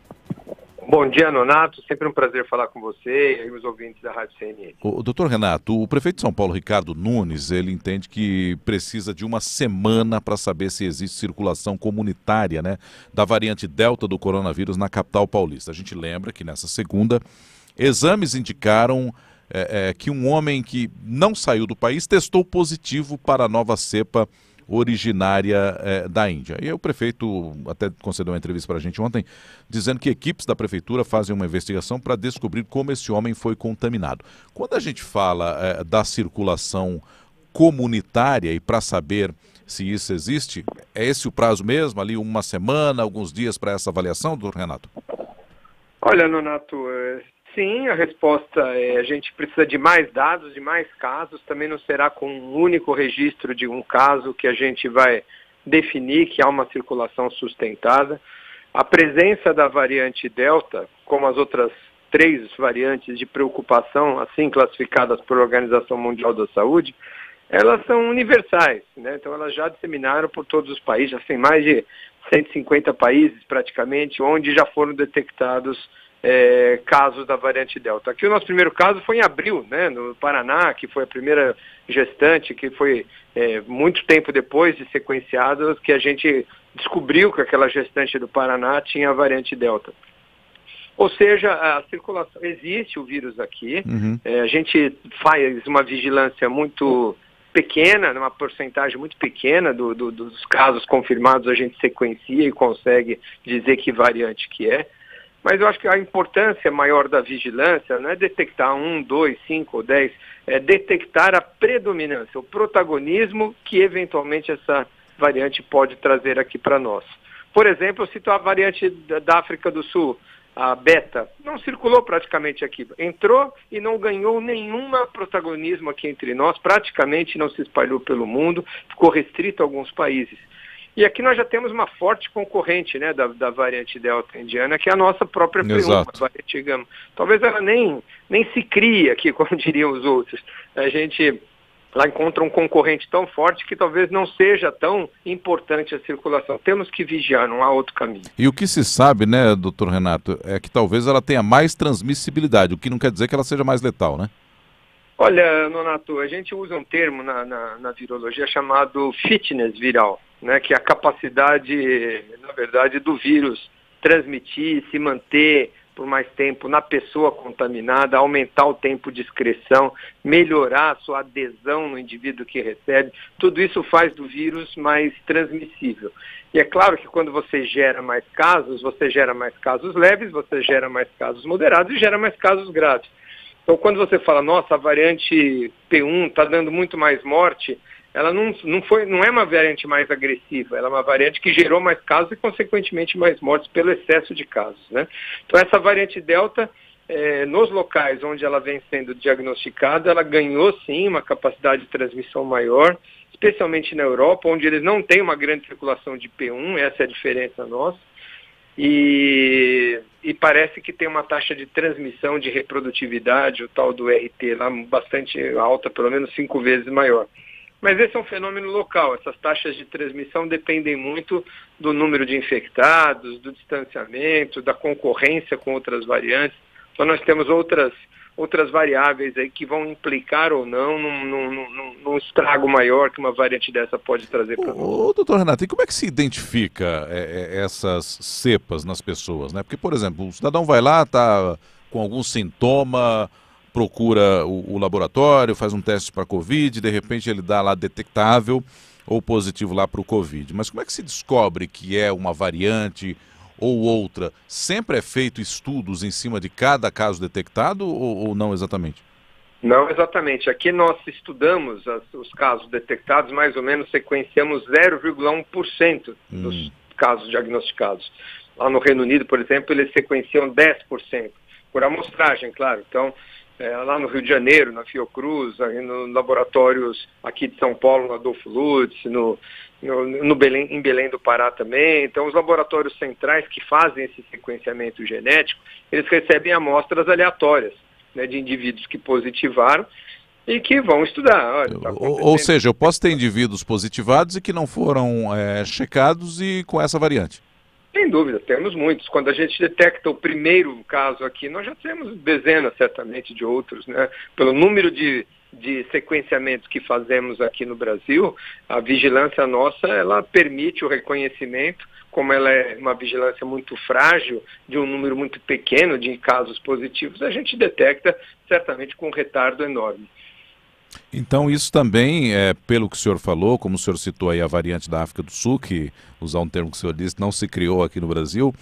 Bom dia, Nonato. Sempre um prazer falar com você e os ouvintes da Rádio C N N. O doutor Renato, o prefeito de São Paulo, Ricardo Nunes, ele entende que precisa de uma semana para saber se existe circulação comunitária, né, da variante Delta do coronavírus na capital paulista. A gente lembra que nessa segunda, exames indicaram é, é, que um homem que não saiu do país testou positivo para a nova cepa originária é, da Índia. E o prefeito até concedeu uma entrevista para a gente ontem, dizendo que equipes da prefeitura fazem uma investigação para descobrir como esse homem foi contaminado. Quando a gente fala é, da circulação comunitária e para saber se isso existe, é esse o prazo mesmo, ali uma semana, alguns dias para essa avaliação, doutor Renato? Olha, Nonato, sim, a resposta é a gente precisa de mais dados, de mais casos, também não será com um único registro de um caso que a gente vai definir que há uma circulação sustentada. A presença da variante Delta, como as outras três variantes de preocupação, assim classificadas por Organização Mundial da Saúde, elas são universais, né? Então elas já disseminaram por todos os países, já tem mais de cento e cinquenta países praticamente, onde já foram detectados É, casos da variante Delta. Aqui o nosso primeiro caso foi em abril, né, no Paraná, que foi a primeira gestante, que foi é, muito tempo depois de sequenciadas, que a gente descobriu que aquela gestante do Paraná tinha a variante Delta. Ou seja, a circulação, existe o vírus aqui, uhum. é, a gente faz uma vigilância muito pequena, uma porcentagem muito pequena do, do, dos casos confirmados, a gente sequencia e consegue dizer que variante que é. Mas eu acho que a importância maior da vigilância não é detectar um, dois, cinco ou dez, é detectar a predominância, o protagonismo que eventualmente essa variante pode trazer aqui para nós. Por exemplo, eu cito a variante da África do Sul, a Beta, não circulou praticamente aqui, entrou e não ganhou nenhum protagonismo aqui entre nós, praticamente não se espalhou pelo mundo, ficou restrito a alguns países. E aqui nós já temos uma forte concorrente, né, da, da variante Delta indiana, que é a nossa própria P um, a variante Gama. Talvez ela nem, nem se crie aqui, como diriam os outros. A gente lá encontra um concorrente tão forte que talvez não seja tão importante a circulação. Temos que vigiar, não há outro caminho. E o que se sabe, né, doutor Renato, é que talvez ela tenha mais transmissibilidade, o que não quer dizer que ela seja mais letal, né? Olha, Nonato, a gente usa um termo na, na, na virologia chamado fitness viral, né, que é a capacidade, na verdade, do vírus transmitir, se manter por mais tempo na pessoa contaminada, aumentar o tempo de excreção, melhorar a sua adesão no indivíduo que recebe. Tudo isso faz do vírus mais transmissível. E é claro que quando você gera mais casos, você gera mais casos leves, você gera mais casos moderados e gera mais casos graves. Então, quando você fala, nossa, a variante P um está dando muito mais morte, ela não, não, foi, não é uma variante mais agressiva, ela é uma variante que gerou mais casos e, consequentemente, mais mortes pelo excesso de casos, né? Então, essa variante Delta, é, nos locais onde ela vem sendo diagnosticada, ela ganhou, sim, uma capacidade de transmissão maior, especialmente na Europa, onde eles não têm uma grande circulação de P um, essa é a diferença nossa. E, e parece que tem uma taxa de transmissão de reprodutividade, o tal do R T, lá bastante alta, pelo menos cinco vezes maior. Mas esse é um fenômeno local, essas taxas de transmissão dependem muito do número de infectados, do distanciamento, da concorrência com outras variantes. Então nós temos outras, outras variáveis aí que vão implicar ou não num, num, num, num estrago maior que uma variante dessa pode trazer para nós. Ô, doutor Renato, e como é que se identifica é, é, essas cepas nas pessoas, né? Porque, por exemplo, o cidadão vai lá, está com algum sintoma, procura o, o laboratório, faz um teste para Covid, de repente ele dá lá detectável ou positivo lá para o Covid. Mas como é que se descobre que é uma variante ou outra? Sempre é feito estudos em cima de cada caso detectado ou, ou não exatamente? Não exatamente. Aqui nós estudamos as, os casos detectados, mais ou menos sequenciamos zero vírgula um por cento dos, hum. casos diagnosticados. Lá no Reino Unido, por exemplo, eles sequenciam dez por cento, por amostragem, claro. Então, é, lá no Rio de Janeiro, na Fiocruz, aí nos laboratórios aqui de São Paulo, no Adolfo Lutz, no, no, no Belém, em Belém do Pará também. Então, os laboratórios centrais que fazem esse sequenciamento genético, eles recebem amostras aleatórias, né, de indivíduos que positivaram e que vão estudar. Olha, tá ou, ou seja, eu posso ter indivíduos positivados e que não foram é, checados e com essa variante. Sem dúvida, temos muitos. Quando a gente detecta o primeiro caso aqui, nós já temos dezenas, certamente, de outros, né? Pelo número de, de sequenciamentos que fazemos aqui no Brasil, a vigilância nossa, ela permite o reconhecimento, como ela é uma vigilância muito frágil, de um número muito pequeno de casos positivos, a gente detecta, certamente, com um retardo enorme. Então isso também, é, pelo que o senhor falou, como o senhor citou aí a variante da África do Sul, que, usar um termo que o senhor disse, não se criou aqui no Brasil,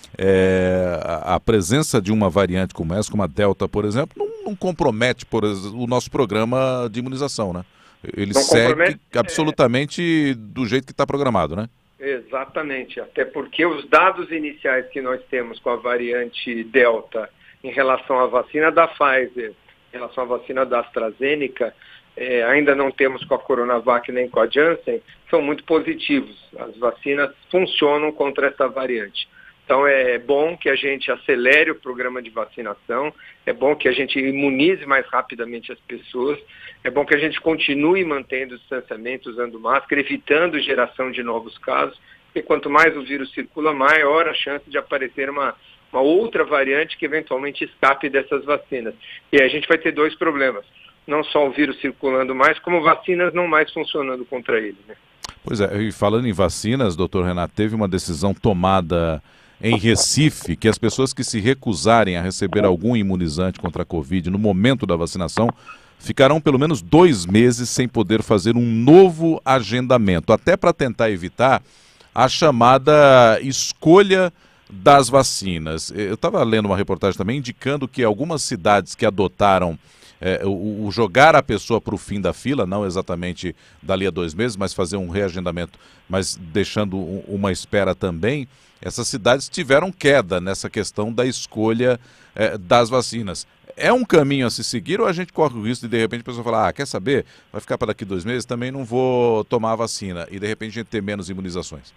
é, a, a presença de uma variante como essa, como a Delta, por exemplo, não, não compromete por, o nosso programa de imunização, né? Ele não segue absolutamente é... do jeito que está programado, né? Exatamente, até porque os dados iniciais que nós temos com a variante Delta em relação à vacina da Pfizer, em relação à vacina da AstraZeneca, eh, ainda não temos com a Coronavac nem com a Janssen, são muito positivos. As vacinas funcionam contra essa variante. Então é bom que a gente acelere o programa de vacinação, é bom que a gente imunize mais rapidamente as pessoas, é bom que a gente continue mantendo o distanciamento, usando máscara, evitando geração de novos casos, porque quanto mais o vírus circula, maior a chance de aparecer uma uma outra variante que eventualmente escape dessas vacinas. E aí a gente vai ter dois problemas. Não só o vírus circulando mais, como vacinas não mais funcionando contra ele, né? Pois é, e falando em vacinas, doutor Renato, teve uma decisão tomada em Recife que as pessoas que se recusarem a receber algum imunizante contra a Covid no momento da vacinação ficarão pelo menos dois meses sem poder fazer um novo agendamento, até para tentar evitar a chamada escolha das vacinas. Eu estava lendo uma reportagem também indicando que algumas cidades que adotaram é, o, o jogar a pessoa para o fim da fila, não exatamente dali a dois meses, mas fazer um reagendamento, mas deixando um, uma espera também, essas cidades tiveram queda nessa questão da escolha é, das vacinas. É um caminho a se seguir ou a gente corre o risco de de repente a pessoa falar, ah, quer saber, vai ficar para daqui dois meses, também não vou tomar a vacina, e de repente a gente ter menos imunizações?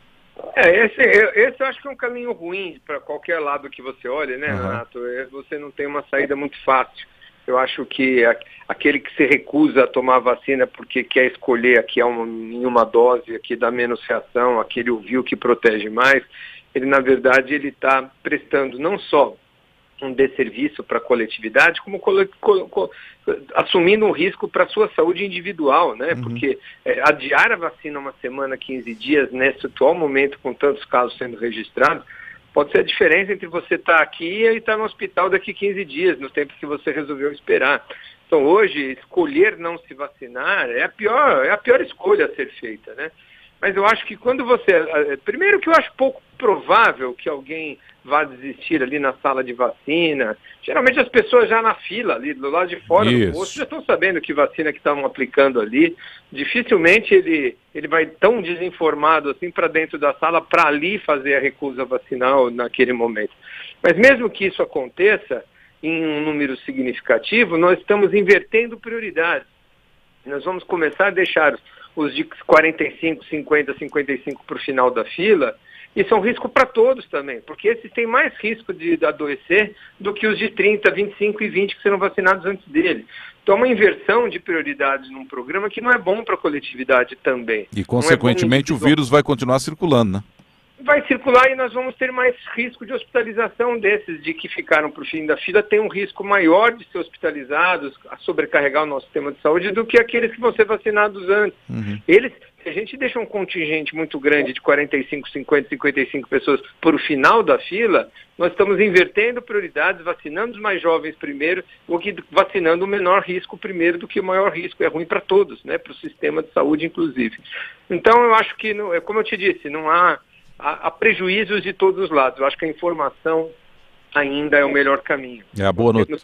É, esse, esse eu acho que é um caminho ruim para qualquer lado que você olhe, né, uhum. Renato? Você não tem uma saída muito fácil. Eu acho que a, aquele que se recusa a tomar a vacina porque quer escolher aqui uma, em uma dose, aqui dá menos reação, aquele ouviu que protege mais, ele na verdade ele está prestando não só um desserviço para a coletividade, como colo, colo, colo, assumindo um risco para a sua saúde individual, né? Uhum. Porque é, adiar a vacina uma semana, quinze dias, nesse atual momento, com tantos casos sendo registrados, pode ser a diferença entre você estar tá aqui e estar tá no hospital daqui quinze dias, no tempo que você resolveu esperar. Então hoje, escolher não se vacinar é a pior, é a pior escolha a ser feita, né? Mas eu acho que quando você... Primeiro que eu acho pouco provável que alguém vá desistir ali na sala de vacina. Geralmente as pessoas já na fila, ali do lado de fora Isso. do posto, já estão sabendo que vacina que estavam aplicando ali. Dificilmente ele, ele vai tão desinformado assim para dentro da sala para ali fazer a recusa vacinal naquele momento. Mas mesmo que isso aconteça em um número significativo, nós estamos invertendo prioridades. Nós vamos começar a deixar os de quarenta e cinco, cinquenta, cinquenta e cinco para o final da fila. Isso é um risco para todos também, porque esses têm mais risco de, de adoecer do que os de trinta, vinte e cinco e vinte que serão vacinados antes dele. Então é uma inversão de prioridades num programa que não é bom para a coletividade também. E consequentemente é o vírus vai continuar circulando, né? Vai circular e nós vamos ter mais risco de hospitalização desses, de que ficaram para o fim da fila, tem um risco maior de ser hospitalizados, a sobrecarregar o nosso sistema de saúde, do que aqueles que vão ser vacinados antes. Uhum. Eles, se a gente deixa um contingente muito grande de quarenta e cinco, cinquenta, cinquenta e cinco pessoas para o final da fila, nós estamos invertendo prioridades, vacinando os mais jovens primeiro, ou que vacinando o menor risco primeiro do que o maior risco. É ruim para todos, né? Para o sistema de saúde, inclusive. Então, eu acho que, não, como eu te disse, não há... Há prejuízos de todos os lados. Eu acho que a informação ainda é o melhor caminho. É a boa, not...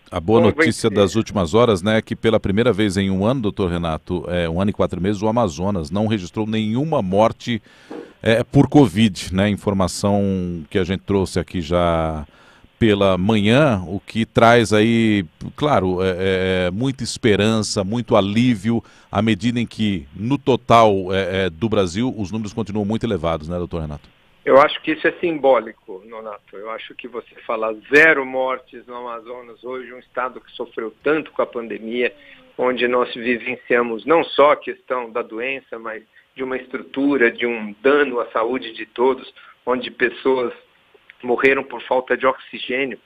A boa notícia das últimas horas, né, é que pela primeira vez em um ano, doutor Renato, é, um ano e quatro meses, o Amazonas não registrou nenhuma morte é, por Covid, né? Informação que a gente trouxe aqui já pela manhã, o que traz aí, claro, é, é, muita esperança, muito alívio, à medida em que, no total é, é, do Brasil, os números continuam muito elevados, né, doutor Renato? Eu acho que isso é simbólico, Nonato. Eu acho que você falar zero mortes no Amazonas hoje, um estado que sofreu tanto com a pandemia, onde nós vivenciamos não só a questão da doença, mas de uma estrutura, de um dano à saúde de todos, onde pessoas morreram por falta de oxigênio,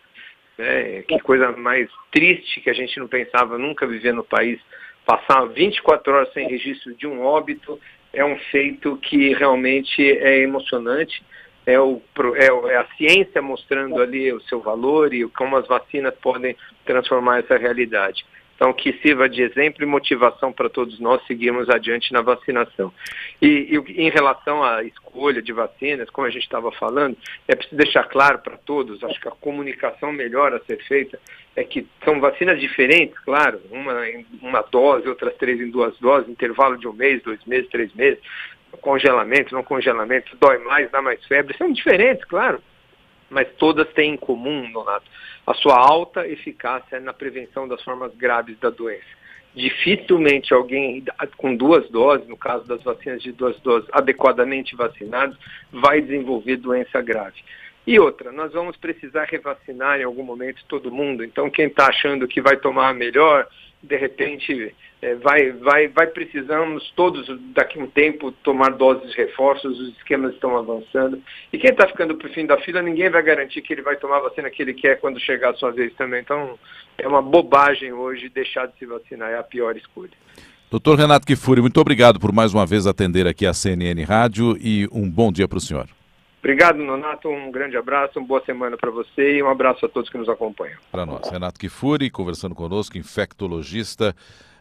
né? Que coisa mais triste que a gente não pensava nunca viver no país. Passar vinte e quatro horas sem registro de um óbito é um feito que realmente é emocionante. É, o, é, é a ciência mostrando ali o seu valor e como as vacinas podem transformar essa realidade. Então, que sirva de exemplo e motivação para todos nós seguirmos adiante na vacinação. E, e em relação à escolha de vacinas, como a gente estava falando, é preciso deixar claro para todos, acho que a comunicação melhor a ser feita é que são vacinas diferentes, claro, uma em uma dose, outras três em duas doses, intervalo de um mês, dois meses, três meses, congelamento, não congelamento, dói mais, dá mais febre, são diferentes, claro, mas todas têm em comum, Nonato, a sua alta eficácia na prevenção das formas graves da doença. Dificilmente alguém com duas doses, no caso das vacinas de duas doses, adequadamente vacinados, vai desenvolver doença grave. E outra, nós vamos precisar revacinar em algum momento todo mundo, então quem está achando que vai tomar melhor, de repente é, vai, vai, vai precisamos todos daqui a um tempo tomar doses de reforços, os esquemas estão avançando. E quem está ficando para o fim da fila, ninguém vai garantir que ele vai tomar a vacina que ele quer quando chegar a sua vez também. Então é uma bobagem hoje deixar de se vacinar, é a pior escolha. doutor Renato Kfouri, muito obrigado por mais uma vez atender aqui a C N N Rádio e um bom dia para o senhor. Obrigado, Nonato, um grande abraço, uma boa semana para você e um abraço a todos que nos acompanham. Para nós, Renato Kfouri, conversando conosco, infectologista,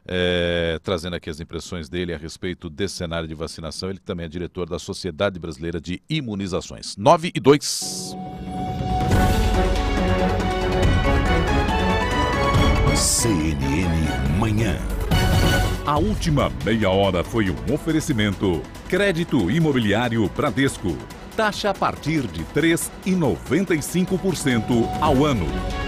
é, trazendo aqui as impressões dele a respeito desse cenário de vacinação. Ele também é diretor da Sociedade Brasileira de Imunizações. nove e dois. C N N Manhã. A última meia hora foi um oferecimento. Crédito Imobiliário Bradesco. Taxa a partir de três vírgula noventa e cinco por cento ao ano.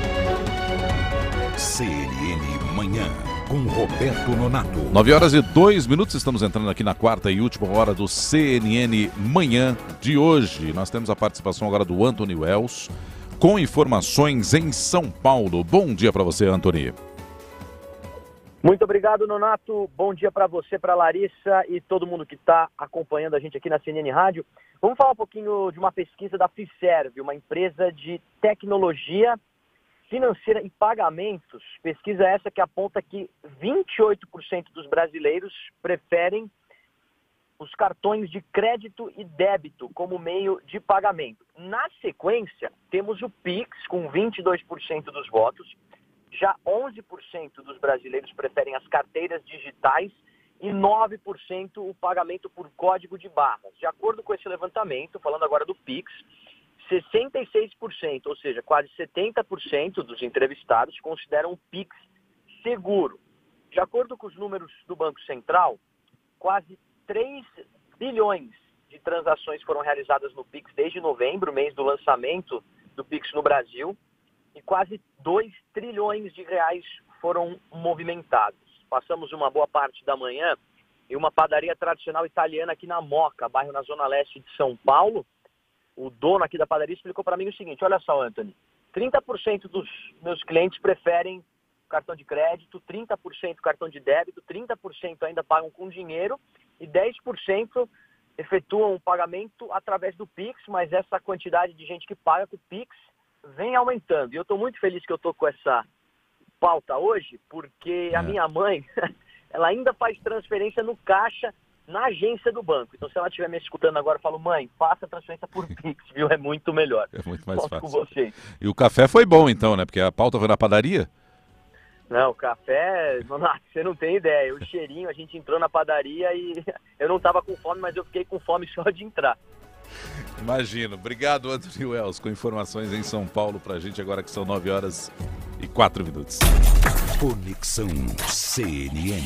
C N N Manhã, com Roberto Nonato. nove horas e dois minutos, estamos entrando aqui na quarta e última hora do C N N Manhã de hoje. Nós temos a participação agora do Anthony Wells, com informações em São Paulo. Bom dia para você, Anthony. Muito obrigado, Nonato. Bom dia para você, para Larissa e todo mundo que está acompanhando a gente aqui na C N N Rádio. Vamos falar um pouquinho de uma pesquisa da Fiserv, uma empresa de tecnologia financeira e pagamentos. Pesquisa essa que aponta que vinte e oito por cento dos brasileiros preferem os cartões de crédito e débito como meio de pagamento. Na sequência, temos o Pix com vinte e dois por cento dos votos. Já onze por cento dos brasileiros preferem as carteiras digitais e nove por cento o pagamento por código de barras. De acordo com esse levantamento, falando agora do Pix, sessenta e seis por cento, ou seja, quase setenta por cento dos entrevistados consideram o Pix seguro. De acordo com os números do Banco Central, quase três bilhões de transações foram realizadas no Pix desde novembro, mês do lançamento do Pix no Brasil, e quase dois trilhões de reais foram movimentados. Passamos uma boa parte da manhã em uma padaria tradicional italiana aqui na Moca, bairro na zona leste de São Paulo. O dono aqui da padaria explicou para mim o seguinte: olha só, Anthony, trinta por cento dos meus clientes preferem cartão de crédito, trinta por cento cartão de débito, trinta por cento ainda pagam com dinheiro e dez por cento efetuam o pagamento através do Pix, mas essa quantidade de gente que paga com o Pix vem aumentando. E eu estou muito feliz que eu estou com essa pauta hoje, porque a é. minha mãe, ela ainda faz transferência no caixa, na agência do banco. Então, se ela estiver me escutando agora, eu falo: mãe, faça a transferência por Pix, viu? É muito melhor. É muito mais Volto fácil. Com vocês. E o café foi bom, então, né? Porque a pauta foi na padaria? Não, o café, Nonato, você não tem ideia. O cheirinho, a gente entrou na padaria e eu não estava com fome, mas eu fiquei com fome só de entrar. Imagino. Obrigado, Anthony Wells, com informações em São Paulo pra gente agora que são nove horas e quatro minutos. Conexão C N N.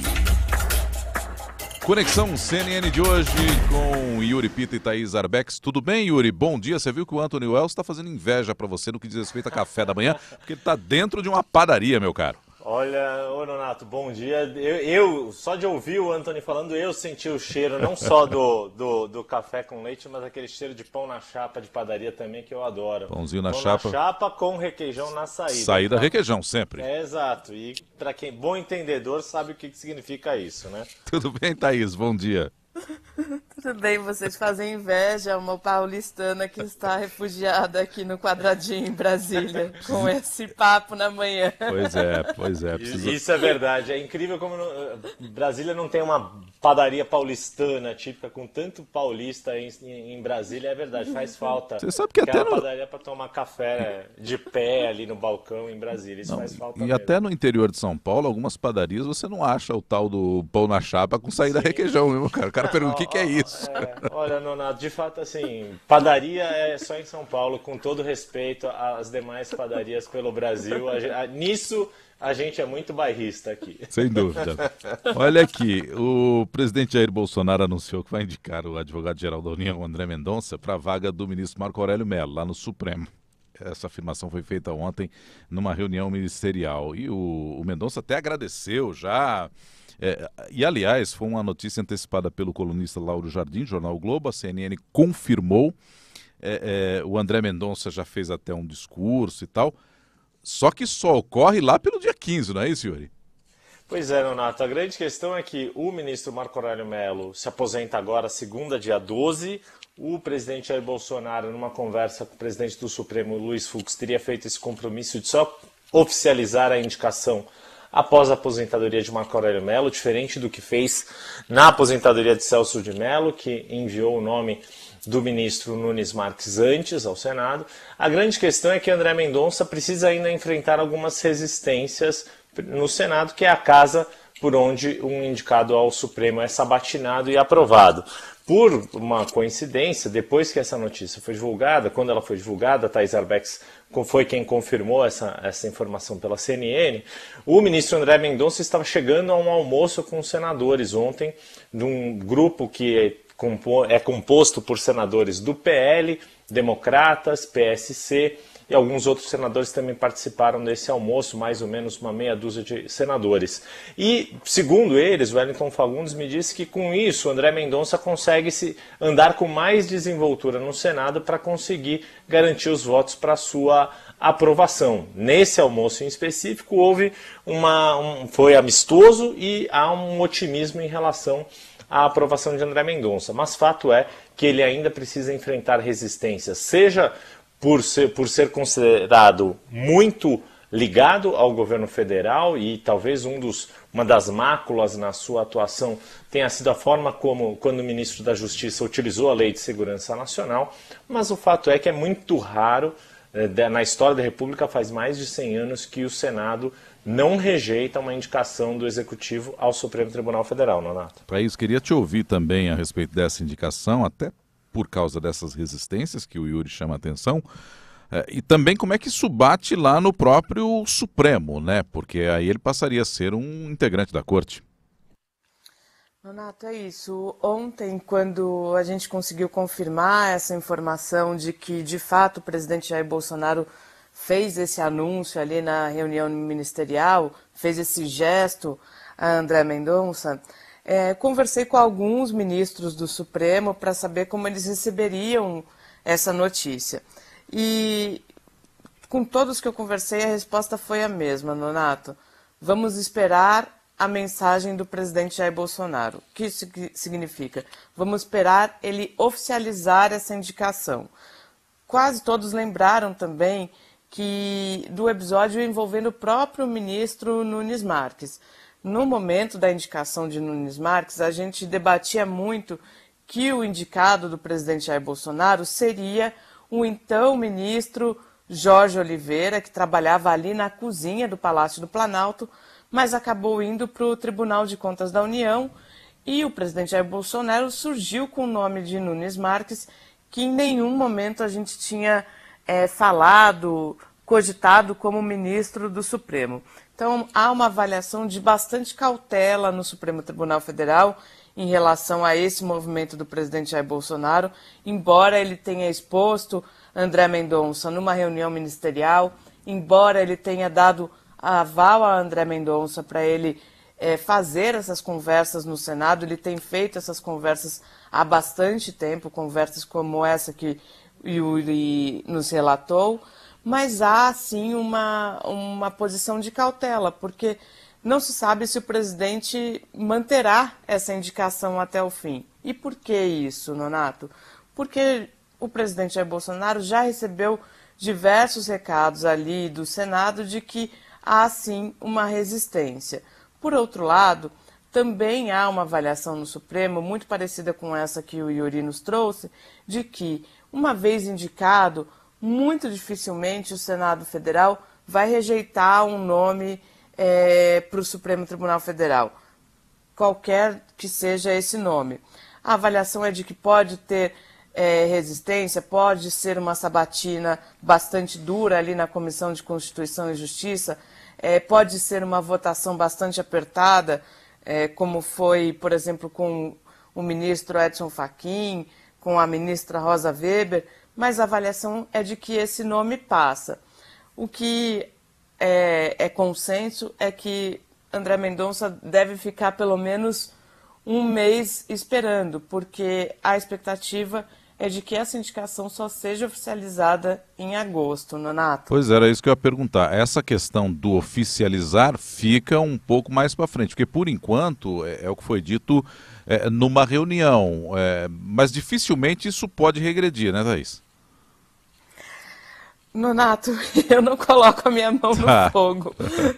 Conexão C N N de hoje com Yuri Pita e Thaís Arbex. Tudo bem, Yuri? Bom dia. Você viu que o Anthony Wells está fazendo inveja para você no que diz respeito a café da manhã, porque ele está dentro de uma padaria, meu caro. Olha, ô Nonato, bom dia. Eu, eu, só de ouvir o Anthony falando, eu senti o cheiro não só do, do, do café com leite, mas aquele cheiro de pão na chapa de padaria também, que eu adoro. Pãozinho na pão chapa. Pão na chapa com requeijão na saída. Saída tá? requeijão, sempre. É, exato. E para quem bom entendedor sabe o que significa isso, né? Tudo bem, Thaís? Bom dia. Tudo bem, vocês fazem inveja a uma paulistana que está refugiada aqui no Quadradinho, em Brasília, com esse papo na manhã. Pois é, pois é. Precisa... Isso é verdade. É incrível como não... Brasília não tem uma padaria paulistana típica com tanto paulista em, em Brasília. É verdade, faz falta. Você sabe que até no... no... padaria para tomar café de pé ali no balcão em Brasília. Isso não, faz falta E mesmo. até no interior de São Paulo, algumas padarias você não acha o tal do pão na chapa com saída Sim. requeijão, mesmo, cara. O cara pergunta o que, que é isso. É, olha, Nonato, de fato, assim, padaria é só em São Paulo, com todo respeito às demais padarias pelo Brasil. A, a, nisso, a gente é muito bairrista aqui. Sem dúvida. Olha aqui, o presidente Jair Bolsonaro anunciou que vai indicar o advogado-geral da União, André Mendonça, para a vaga do ministro Marco Aurélio Mello, lá no Supremo. Essa afirmação foi feita ontem numa reunião ministerial. E o, o Mendonça até agradeceu já... É, e, aliás, foi uma notícia antecipada pelo colunista Lauro Jardim, jornal o Globo. A C N N confirmou. É, é, o André Mendonça já fez até um discurso e tal. Só que só ocorre lá pelo dia quinze, não é isso, Yuri? Pois é, Nonato. A grande questão é que o ministro Marco Aurélio Mello se aposenta agora, segunda, dia doze. O presidente Jair Bolsonaro, numa conversa com o presidente do Supremo, Luiz Fux, teria feito esse compromisso de só oficializar a indicação após a aposentadoria de Marco Aurélio Mello, diferente do que fez na aposentadoria de Celso de Mello, que enviou o nome do ministro Nunes Marques antes ao Senado. A grande questão é que André Mendonça precisa ainda enfrentar algumas resistências no Senado, que é a casa por onde um indicado ao Supremo é sabatinado e aprovado. Por uma coincidência, depois que essa notícia foi divulgada, quando ela foi divulgada, a Thaís Arbex foi quem confirmou essa, essa informação pela C N N, o ministro André Mendonça estava chegando a um almoço com os senadores ontem, de um grupo que é, compo é composto por senadores do P L, Democratas, P S C, e alguns outros senadores também participaram desse almoço, mais ou menos uma meia dúzia de senadores. E, segundo eles, o Wellington Fagundes me disse que com isso o André Mendonça consegue se andar com mais desenvoltura no Senado para conseguir garantir os votos para sua aprovação. Nesse almoço em específico houve uma, um, foi amistoso e há um otimismo em relação à aprovação de André Mendonça. Mas fato é que ele ainda precisa enfrentar resistências, seja Por ser, por ser considerado muito ligado ao governo federal e talvez um dos, uma das máculas na sua atuação tenha sido a forma como, quando o ministro da Justiça utilizou a Lei de Segurança Nacional, mas o fato é que é muito raro, eh, na história da República faz mais de cem anos que o Senado não rejeita uma indicação do Executivo ao Supremo Tribunal Federal, Nonato. Para isso, queria te ouvir também a respeito dessa indicação, até por causa dessas resistências que o Yuri chama a atenção, é, e também como é que isso bate lá no próprio Supremo, né? Porque aí ele passaria a ser um integrante da corte. Renato, é isso. Ontem, quando a gente conseguiu confirmar essa informação de que, de fato, o presidente Jair Bolsonaro fez esse anúncio ali na reunião ministerial, fez esse gesto a André Mendonça, É, conversei com alguns ministros do Supremo para saber como eles receberiam essa notícia. E com todos que eu conversei, a resposta foi a mesma, Nonato. Vamos esperar a mensagem do presidente Jair Bolsonaro. O que isso significa? Vamos esperar ele oficializar essa indicação. Quase todos lembraram também que do episódio envolvendo o próprio ministro Nunes Marques. No momento da indicação de Nunes Marques, a gente debatia muito que o indicado do presidente Jair Bolsonaro seria o então ministro Jorge Oliveira, que trabalhava ali na cozinha do Palácio do Planalto, mas acabou indo para o Tribunal de Contas da União, e o presidente Jair Bolsonaro surgiu com o nome de Nunes Marques, que em nenhum momento a gente tinha é, falado cogitado como ministro do Supremo. Então, há uma avaliação de bastante cautela no Supremo Tribunal Federal em relação a esse movimento do presidente Jair Bolsonaro, embora ele tenha exposto André Mendonça numa reunião ministerial, embora ele tenha dado aval a André Mendonça para ele é, fazer essas conversas no Senado, ele tem feito essas conversas há bastante tempo, conversas como essa que o Yuri nos relatou, mas há, sim, uma, uma posição de cautela, porque não se sabe se o presidente manterá essa indicação até o fim. E por que isso, Nonato? Porque o presidente Jair Bolsonaro já recebeu diversos recados ali do Senado de que há, sim, uma resistência. Por outro lado, também há uma avaliação no Supremo, muito parecida com essa que o Yuri nos trouxe, de que, uma vez indicado, muito dificilmente o Senado Federal vai rejeitar um nome é, para o Supremo Tribunal Federal, qualquer que seja esse nome. A avaliação é de que pode ter é, resistência, pode ser uma sabatina bastante dura ali na Comissão de Constituição e Justiça, é, pode ser uma votação bastante apertada, é, como foi, por exemplo, com o ministro Edson Fachin, com a ministra Rosa Weber, mas a avaliação é de que esse nome passa. O que é, é consenso é que André Mendonça deve ficar pelo menos um mês esperando, porque a expectativa é de que essa indicação só seja oficializada em agosto, Nonato. Pois era isso que eu ia perguntar. Essa questão do oficializar fica um pouco mais para frente, porque por enquanto é, é o que foi dito é, numa reunião, é, mas dificilmente isso pode regredir, né, Thaís? Nonato, eu não coloco a minha mão no ah. fogo,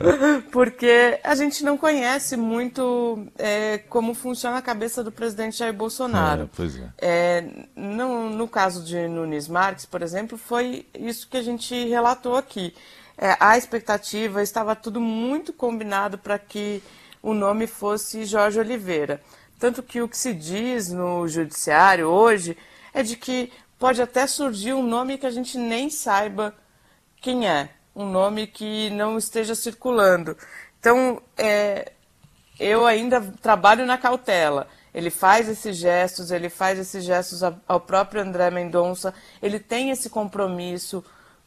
porque a gente não conhece muito é, como funciona a cabeça do presidente Jair Bolsonaro. É, pois é. É, no, no caso de Nunes Marques, por exemplo, foi isso que a gente relatou aqui. É, a expectativa, estava tudo muito combinado para que o nome fosse Jorge Oliveira. Tanto que o que se diz no judiciário hoje é de que pode até surgir um nome que a gente nem saiba quem é, um nome que não esteja circulando. Então, é, eu ainda trabalho na cautela. Ele faz esses gestos, ele faz esses gestos ao próprio André Mendonça, ele tem esse compromisso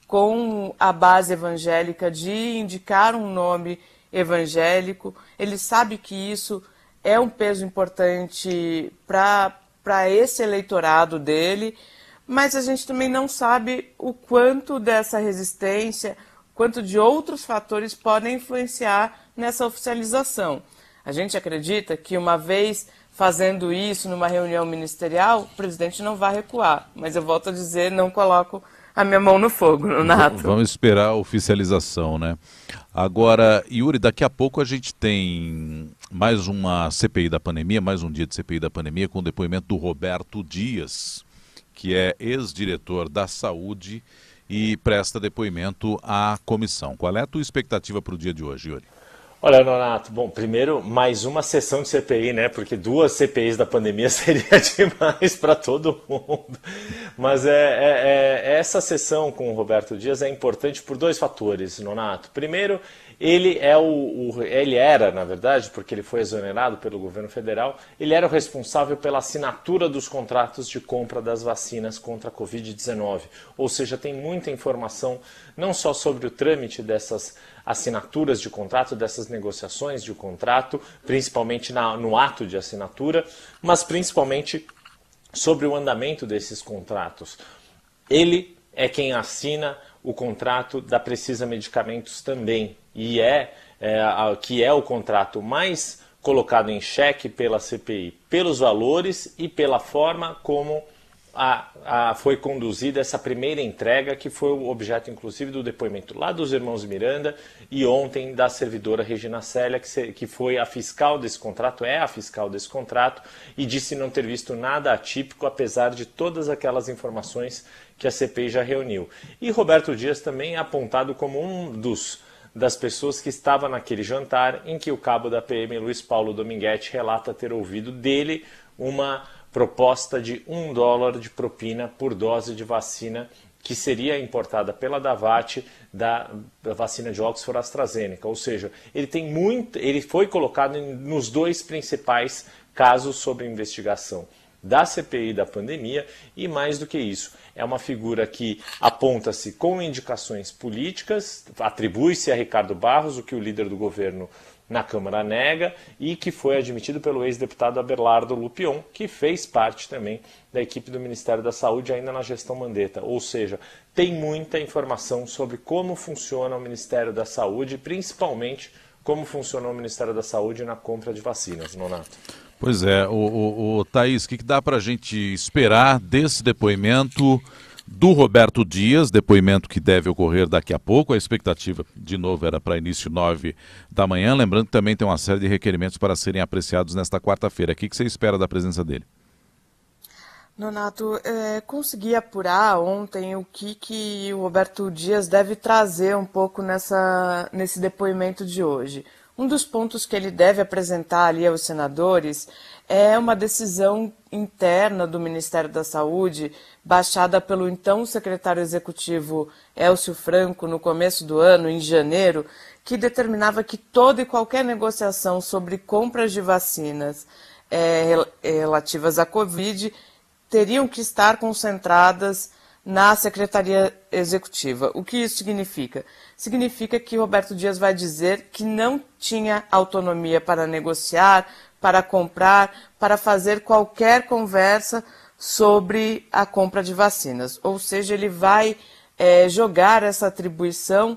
com a base evangélica de indicar um nome evangélico, ele sabe que isso é um peso importante para para esse eleitorado dele, mas a gente também não sabe o quanto dessa resistência, quanto de outros fatores podem influenciar nessa oficialização. A gente acredita que uma vez fazendo isso numa reunião ministerial, o presidente não vai recuar, mas eu volto a dizer, não coloco a minha mão no fogo, Nonato. Vamos esperar a oficialização, né? Agora, Yuri, daqui a pouco a gente tem mais uma C P I da pandemia, mais um dia de C P I da pandemia com o depoimento do Roberto Dias, que é ex-diretor da Saúde e presta depoimento à comissão. Qual é a tua expectativa para o dia de hoje, Yuri? Olha, Nonato, bom, primeiro, mais uma sessão de C P I, né? Porque duas C P Is da pandemia seria demais para todo mundo. Mas é, é, é, essa sessão com o Roberto Dias é importante por dois fatores, Nonato. Primeiro, ele, é o, o, ele era, na verdade, porque ele foi exonerado pelo governo federal, ele era o responsável pela assinatura dos contratos de compra das vacinas contra a covid dezenove. Ou seja, tem muita informação, não só sobre o trâmite dessas assinaturas de contrato, dessas negociações de contrato, principalmente na, no ato de assinatura, mas principalmente sobre o andamento desses contratos. Ele é quem assina o contrato da Precisa Medicamentos também, e é, é a, que é o contrato mais colocado em xeque pela C P I, pelos valores e pela forma como A, a, foi conduzida essa primeira entrega, que foi o objeto, inclusive, do depoimento lá dos irmãos Miranda e ontem da servidora Regina Célia, que, se, que foi a fiscal desse contrato, é a fiscal desse contrato, e disse não ter visto nada atípico, apesar de todas aquelas informações que a C P I já reuniu. E Roberto Dias também é apontado como um dos das pessoas que estava naquele jantar em que o cabo da P M, Luiz Paulo Dominguete, relata ter ouvido dele uma proposta de um dólar de propina por dose de vacina que seria importada pela Davat da, da vacina de Oxford AstraZeneca. Ou seja, ele, tem muito, ele foi colocado em, nos dois principais casos sob investigação da C P I da pandemia e, mais do que isso, é uma figura que aponta-se com indicações políticas, atribui-se a Ricardo Barros, o que o líder do governo na Câmara nega, e que foi admitido pelo ex-deputado Abelardo Lupion, que fez parte também da equipe do Ministério da Saúde ainda na gestão Mandetta. Ou seja, tem muita informação sobre como funciona o Ministério da Saúde, principalmente como funciona o Ministério da Saúde na compra de vacinas, Nonato. Pois é, o, o, o Thaís, o que, que dá para a gente esperar desse depoimento do Roberto Dias, depoimento que deve ocorrer daqui a pouco? A expectativa, de novo, era para início nove da manhã, lembrando que também tem uma série de requerimentos para serem apreciados nesta quarta-feira. O que, que você espera da presença dele? Nonato, é, consegui apurar ontem o que, que o Roberto Dias deve trazer um pouco nessa, nesse depoimento de hoje. Um dos pontos que ele deve apresentar ali aos senadores é uma decisão interna do Ministério da Saúde, baixada pelo então secretário executivo Elcio Franco no começo do ano, em janeiro, que determinava que toda e qualquer negociação sobre compras de vacinas é, relativas à Covid teriam que estar concentradas na Secretaria Executiva. O que isso significa? Significa que Roberto Dias vai dizer que não tinha autonomia para negociar, para comprar, para fazer qualquer conversa sobre a compra de vacinas. Ou seja, ele vai é, jogar essa atribuição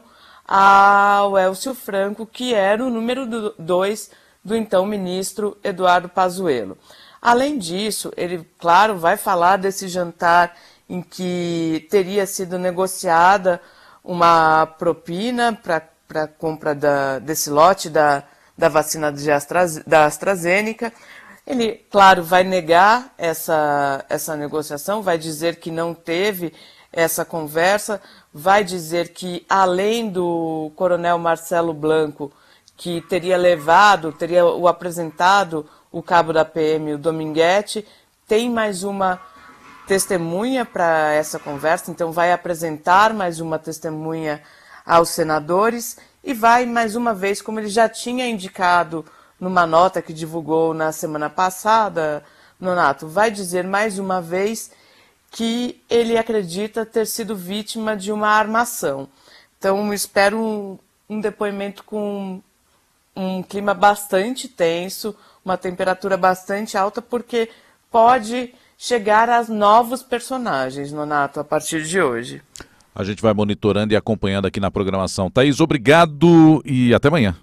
ao Elcio Franco, que era o número dois do então ministro Eduardo Pazuello. Além disso, ele, claro, vai falar desse jantar em que teria sido negociada uma propina para a compra da, desse lote da, da vacina de Astra, da AstraZeneca. Ele, claro, vai negar essa, essa negociação, vai dizer que não teve essa conversa, vai dizer que, além do coronel Marcelo Blanco, que teria levado, teria o apresentado o cabo da P M, o Dominguete, tem mais uma testemunha para essa conversa, então vai apresentar mais uma testemunha aos senadores e vai mais uma vez, como ele já tinha indicado numa nota que divulgou na semana passada, Nonato, vai dizer mais uma vez que ele acredita ter sido vítima de uma armação. Então espero um, um depoimento com um clima bastante tenso, uma temperatura bastante alta, porque pode chegar a novos personagens, Nonato, a partir de hoje. A gente vai monitorando e acompanhando aqui na programação. Thaís, obrigado e até amanhã.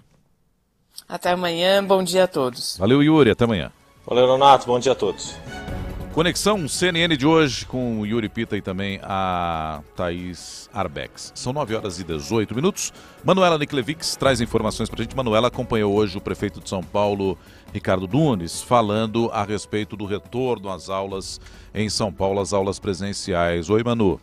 Até amanhã, bom dia a todos. Valeu, Yuri, até amanhã. Valeu, Nonato, bom dia a todos. Conexão C N N de hoje com o Yuri Pita e também a Thaís Arbex. São nove horas e dezoito minutos. Manuela Niklevics traz informações para a gente. Manuela acompanhou hoje o prefeito de São Paulo, Ricardo Nunes, falando a respeito do retorno às aulas em São Paulo, às aulas presenciais. Oi, Manu.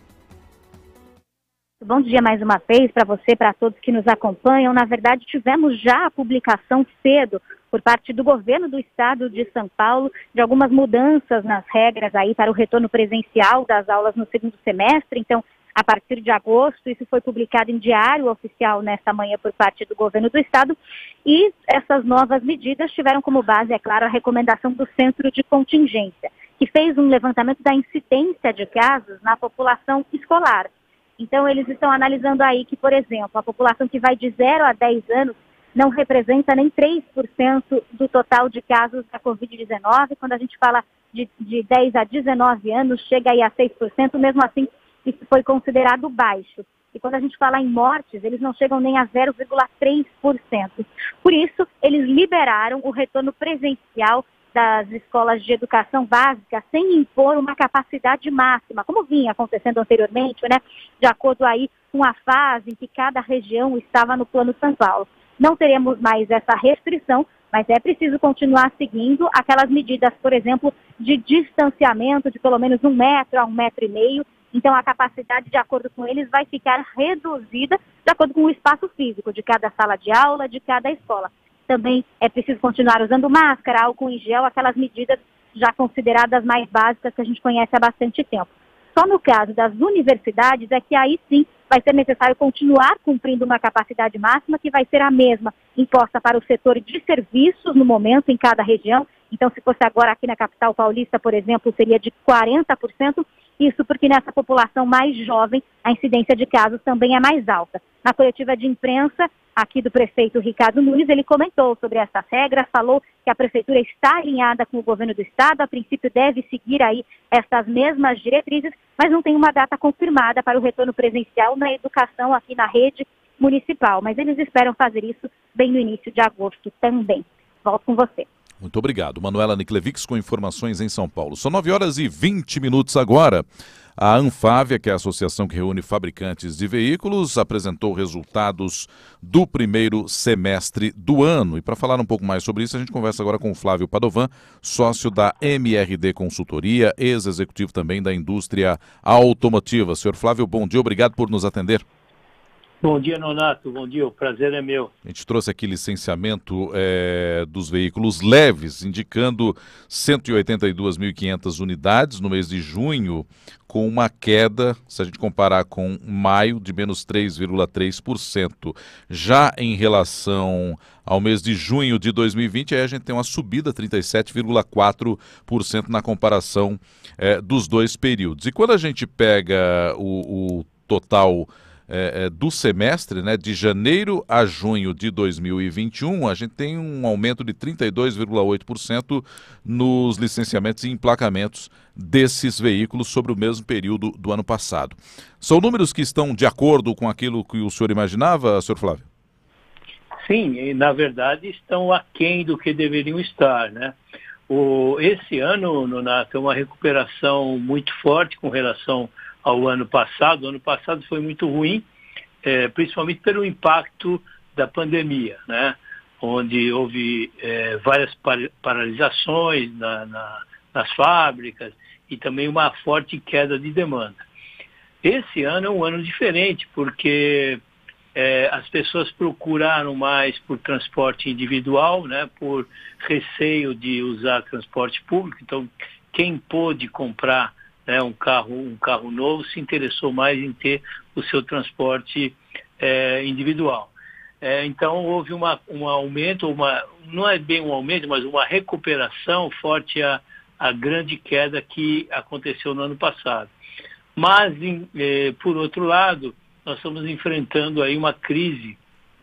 Bom dia mais uma vez para você, para todos que nos acompanham. Na verdade, tivemos já a publicação cedo por parte do governo do estado de São Paulo de algumas mudanças nas regras aí para o retorno presencial das aulas no segundo semestre. Então, a partir de agosto, isso foi publicado em diário oficial nesta manhã por parte do governo do estado. E essas novas medidas tiveram como base, é claro, a recomendação do Centro de Contingência, que fez um levantamento da incidência de casos na população escolar. Então, eles estão analisando aí que, por exemplo, a população que vai de zero a dez anos não representa nem três por cento do total de casos da covid dezenove. Quando a gente fala de, de dez a dezenove anos, chega aí a seis por cento, mesmo assim, isso foi considerado baixo. E quando a gente fala em mortes, eles não chegam nem a zero vírgula três por cento. Por isso, eles liberaram o retorno presencial das escolas de educação básica sem impor uma capacidade máxima, como vinha acontecendo anteriormente, né? De acordo aí com a fase em que cada região estava no Plano São Paulo. Não teremos mais essa restrição, mas é preciso continuar seguindo aquelas medidas, por exemplo, de distanciamento de pelo menos um metro a um metro e meio. Então, a capacidade, de acordo com eles, vai ficar reduzida de acordo com o espaço físico de cada sala de aula, de cada escola. Também é preciso continuar usando máscara, álcool em gel, aquelas medidas já consideradas mais básicas que a gente conhece há bastante tempo. Só no caso das universidades é que aí sim vai ser necessário continuar cumprindo uma capacidade máxima, que vai ser a mesma imposta para o setor de serviços no momento em cada região. Então, se fosse agora aqui na capital paulista, por exemplo, seria de quarenta por cento. Isso porque nessa população mais jovem, a incidência de casos também é mais alta. Na coletiva de imprensa aqui do prefeito Ricardo Nunes, ele comentou sobre essas regras, falou que a prefeitura está alinhada com o governo do estado, a princípio deve seguir aí essas mesmas diretrizes, mas não tem uma data confirmada para o retorno presencial na educação aqui na rede municipal. Mas eles esperam fazer isso bem no início de agosto também. Volto com você. Muito obrigado. Manuela Niklevix com informações em São Paulo. São nove horas e vinte minutos agora. A Anfávia, que é a associação que reúne fabricantes de veículos, apresentou resultados do primeiro semestre do ano. E para falar um pouco mais sobre isso, a gente conversa agora com o Flávio Padovan, sócio da M R D Consultoria, ex-executivo também da indústria automotiva. Senhor Flávio, bom dia, obrigado por nos atender. Bom dia, Nonato. Bom dia, o prazer é meu. A gente trouxe aqui licenciamento é, dos veículos leves, indicando cento e oitenta e duas mil e quinhentas unidades no mês de junho, com uma queda, se a gente comparar com maio, de menos três vírgula três por cento. Já em relação ao mês de junho de dois mil e vinte, aí a gente tem uma subida, trinta e sete vírgula quatro por cento na comparação é, dos dois períodos. E quando a gente pega o, o total É, é, do semestre, né, de janeiro a junho de dois mil e vinte e um, a gente tem um aumento de trinta e dois vírgula oito por cento nos licenciamentos e emplacamentos desses veículos sobre o mesmo período do ano passado. São números que estão de acordo com aquilo que o senhor imaginava, senhor Flávio? Sim, e na verdade estão aquém do que deveriam estar, né? O, esse ano, Nonato, é uma recuperação muito forte com relação ao ano passado. O ano passado foi muito ruim, é, principalmente pelo impacto da pandemia, né? Onde houve é, várias par paralisações na, na, nas fábricas e também uma forte queda de demanda. Esse ano é um ano diferente, porque é, as pessoas procuraram mais por transporte individual, né? Por receio de usar transporte público. Então, quem pôde comprar É, um carro, um carro novo, se interessou mais em ter o seu transporte é, individual. É, então houve uma, um aumento, uma, não é bem um aumento, mas uma recuperação forte à, à grande queda que aconteceu no ano passado. Mas, em, é, por outro lado, nós estamos enfrentando aí uma crise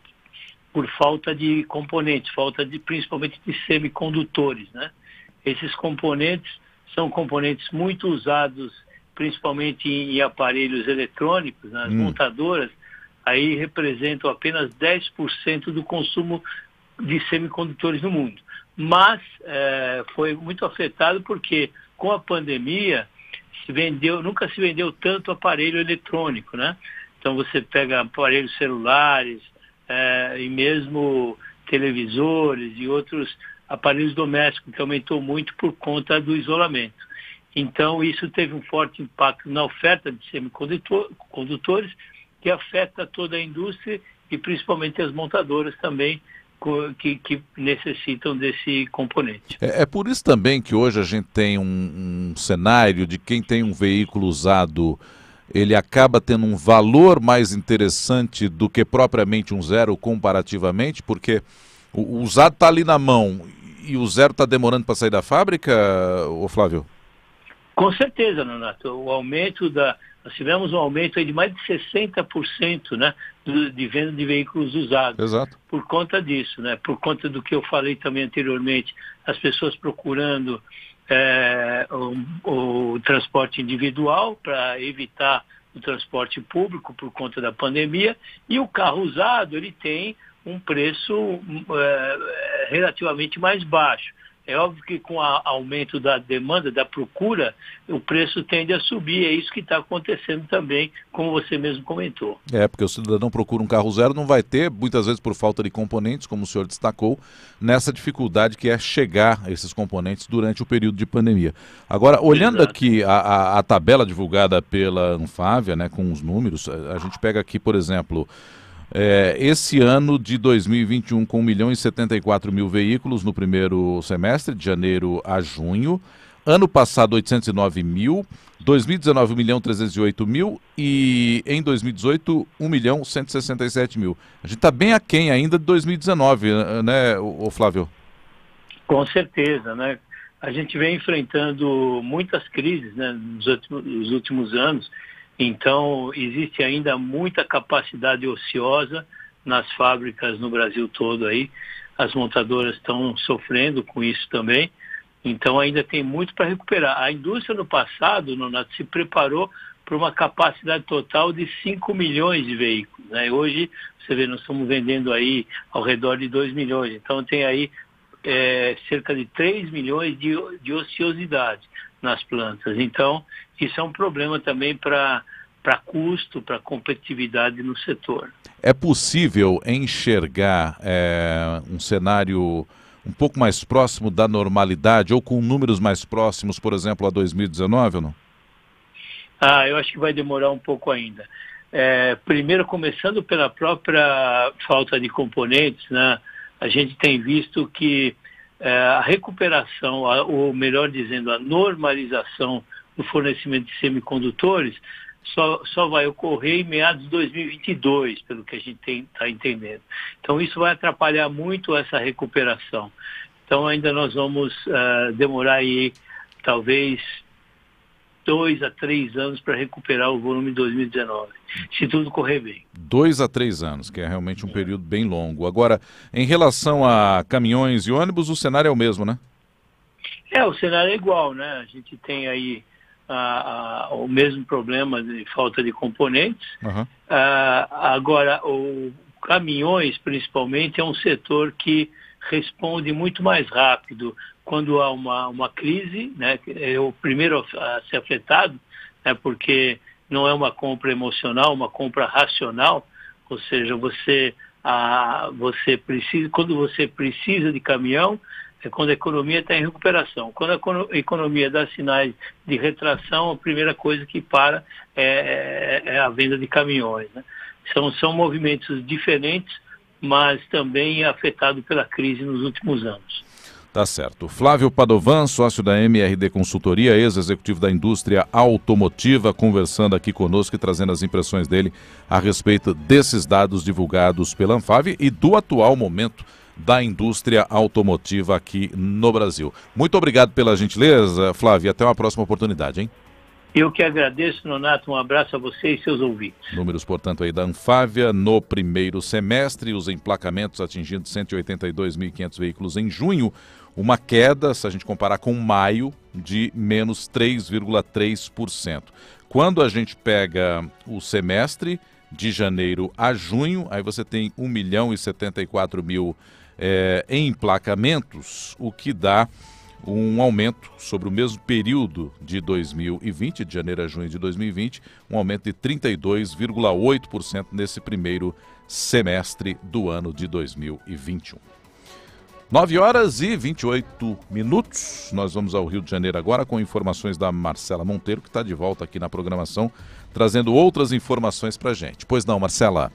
por falta de componentes, falta de, principalmente de semicondutores, né? Esses componentes são componentes muito usados, principalmente em aparelhos eletrônicos, nas hum. montadoras, aí representam apenas dez por cento do consumo de semicondutores no mundo. Mas é, foi muito afetado porque, com a pandemia, se vendeu, nunca se vendeu tanto aparelho eletrônico, né? Então você pega aparelhos celulares é, e mesmo televisores e outros aparelhos domésticos, que aumentou muito por conta do isolamento. Então, isso teve um forte impacto na oferta de semicondutores, que afeta toda a indústria e principalmente as montadoras também, que, que necessitam desse componente. É, é por isso também que hoje a gente tem um, um cenário de quem tem um veículo usado, ele acaba tendo um valor mais interessante do que propriamente um zero comparativamente, porque o, o usado está ali na mão e o zero está demorando para sair da fábrica, ô Flávio? Com certeza, Nonato. O aumento da... Nós tivemos um aumento aí de mais de sessenta por cento, né, de venda de veículos usados. Exato. Por conta disso, né? Por conta do que eu falei também anteriormente, as pessoas procurando é, o, o transporte individual para evitar o transporte público por conta da pandemia, e o carro usado, ele tem um preço é, relativamente mais baixo. É óbvio que com o aumento da demanda, da procura, o preço tende a subir. É isso que está acontecendo também, como você mesmo comentou. É, porque o cidadão procura um carro zero, não vai ter, muitas vezes por falta de componentes, como o senhor destacou, nessa dificuldade que é chegar a esses componentes durante o período de pandemia. Agora, olhando Exato. aqui a, a, a tabela divulgada pela Anfávia, né, com os números, a, a gente pega aqui, por exemplo... É, esse ano de dois mil e vinte e um, com um milhão e setenta e quatro mil veículos no primeiro semestre, de janeiro a junho. ano passado oitocentos e nove mil, dois mil e dezenove um milhão trezentos e oito mil e em dois mil e dezoito um milhão cento e sessenta e sete mil. A gente está bem aquém ainda de dois mil e dezenove, né, o Flávio? Com certeza, né? A gente vem enfrentando muitas crises, né, nos últimos, nos últimos anos, então existe ainda muita capacidade ociosa nas fábricas no Brasil todo aí. As montadoras estão sofrendo com isso também, então ainda tem muito para recuperar. A indústria no passado, Nonato, se preparou para uma capacidade total de cinco milhões de veículos, né? Hoje, você vê, nós estamos vendendo aí ao redor de dois milhões, então tem aí é, cerca de três milhões de, de ociosidade nas plantas. Então, isso é um problema também para para custo, para competitividade no setor. É possível enxergar é, um cenário um pouco mais próximo da normalidade ou com números mais próximos, por exemplo, a dois mil e dezenove ou não? Ah, eu acho que vai demorar um pouco ainda. É, primeiro, começando pela própria falta de componentes, né? A gente tem visto que é, a recuperação, a, ou melhor dizendo, a normalização do fornecimento de semicondutores Só, só vai ocorrer em meados de dois mil e vinte e dois, pelo que a gente está entendendo. Então, isso vai atrapalhar muito essa recuperação. Então, ainda nós vamos uh, demorar aí, talvez, dois a três anos para recuperar o volume de dois mil e dezenove, se tudo correr bem. Dois a três anos, que é realmente um período bem longo. Agora, em relação a caminhões e ônibus, o cenário é o mesmo, né? É, o cenário é igual, né? A gente tem aí A, a, o mesmo problema de falta de componentes. Uhum. Ah, agora, o caminhões, principalmente, é um setor que responde muito mais rápido quando há uma, uma crise, né? É o primeiro a ser afetado, né? Porque não é uma compra emocional, uma compra racional, ou seja, você, a, você precisa, quando você precisa de caminhão, é quando a economia está em recuperação. Quando a economia dá sinais de retração, a primeira coisa que para é, é a venda de caminhões, né? São, são movimentos diferentes, mas também afetados pela crise nos últimos anos. Tá certo. Flávio Padovan, sócio da M R D Consultoria, ex-executivo da indústria automotiva, conversando aqui conosco e trazendo as impressões dele a respeito desses dados divulgados pela Anfavea e do atual momento da indústria automotiva aqui no Brasil. Muito obrigado pela gentileza, Flávio, e até uma próxima oportunidade, hein? Eu que agradeço, Nonato, um abraço a você e seus ouvintes. Números, portanto, aí da Anfavea no primeiro semestre, os emplacamentos atingindo cento e oitenta e dois mil e quinhentos veículos em junho, uma queda, se a gente comparar com maio, de menos três vírgula três por cento. Quando a gente pega o semestre, de janeiro a junho, aí você tem um milhão e setenta e quatro mil É, em emplacamentos, o que dá um aumento sobre o mesmo período de dois mil e vinte, de janeiro a junho de dois mil e vinte, um aumento de trinta e dois vírgula oito por cento nesse primeiro semestre do ano de dois mil e vinte e um. nove horas e vinte e oito minutos, nós vamos ao Rio de Janeiro agora com informações da Marcela Monteiro, que está de volta aqui na programação, trazendo outras informações para a gente. Pois não, Marcela?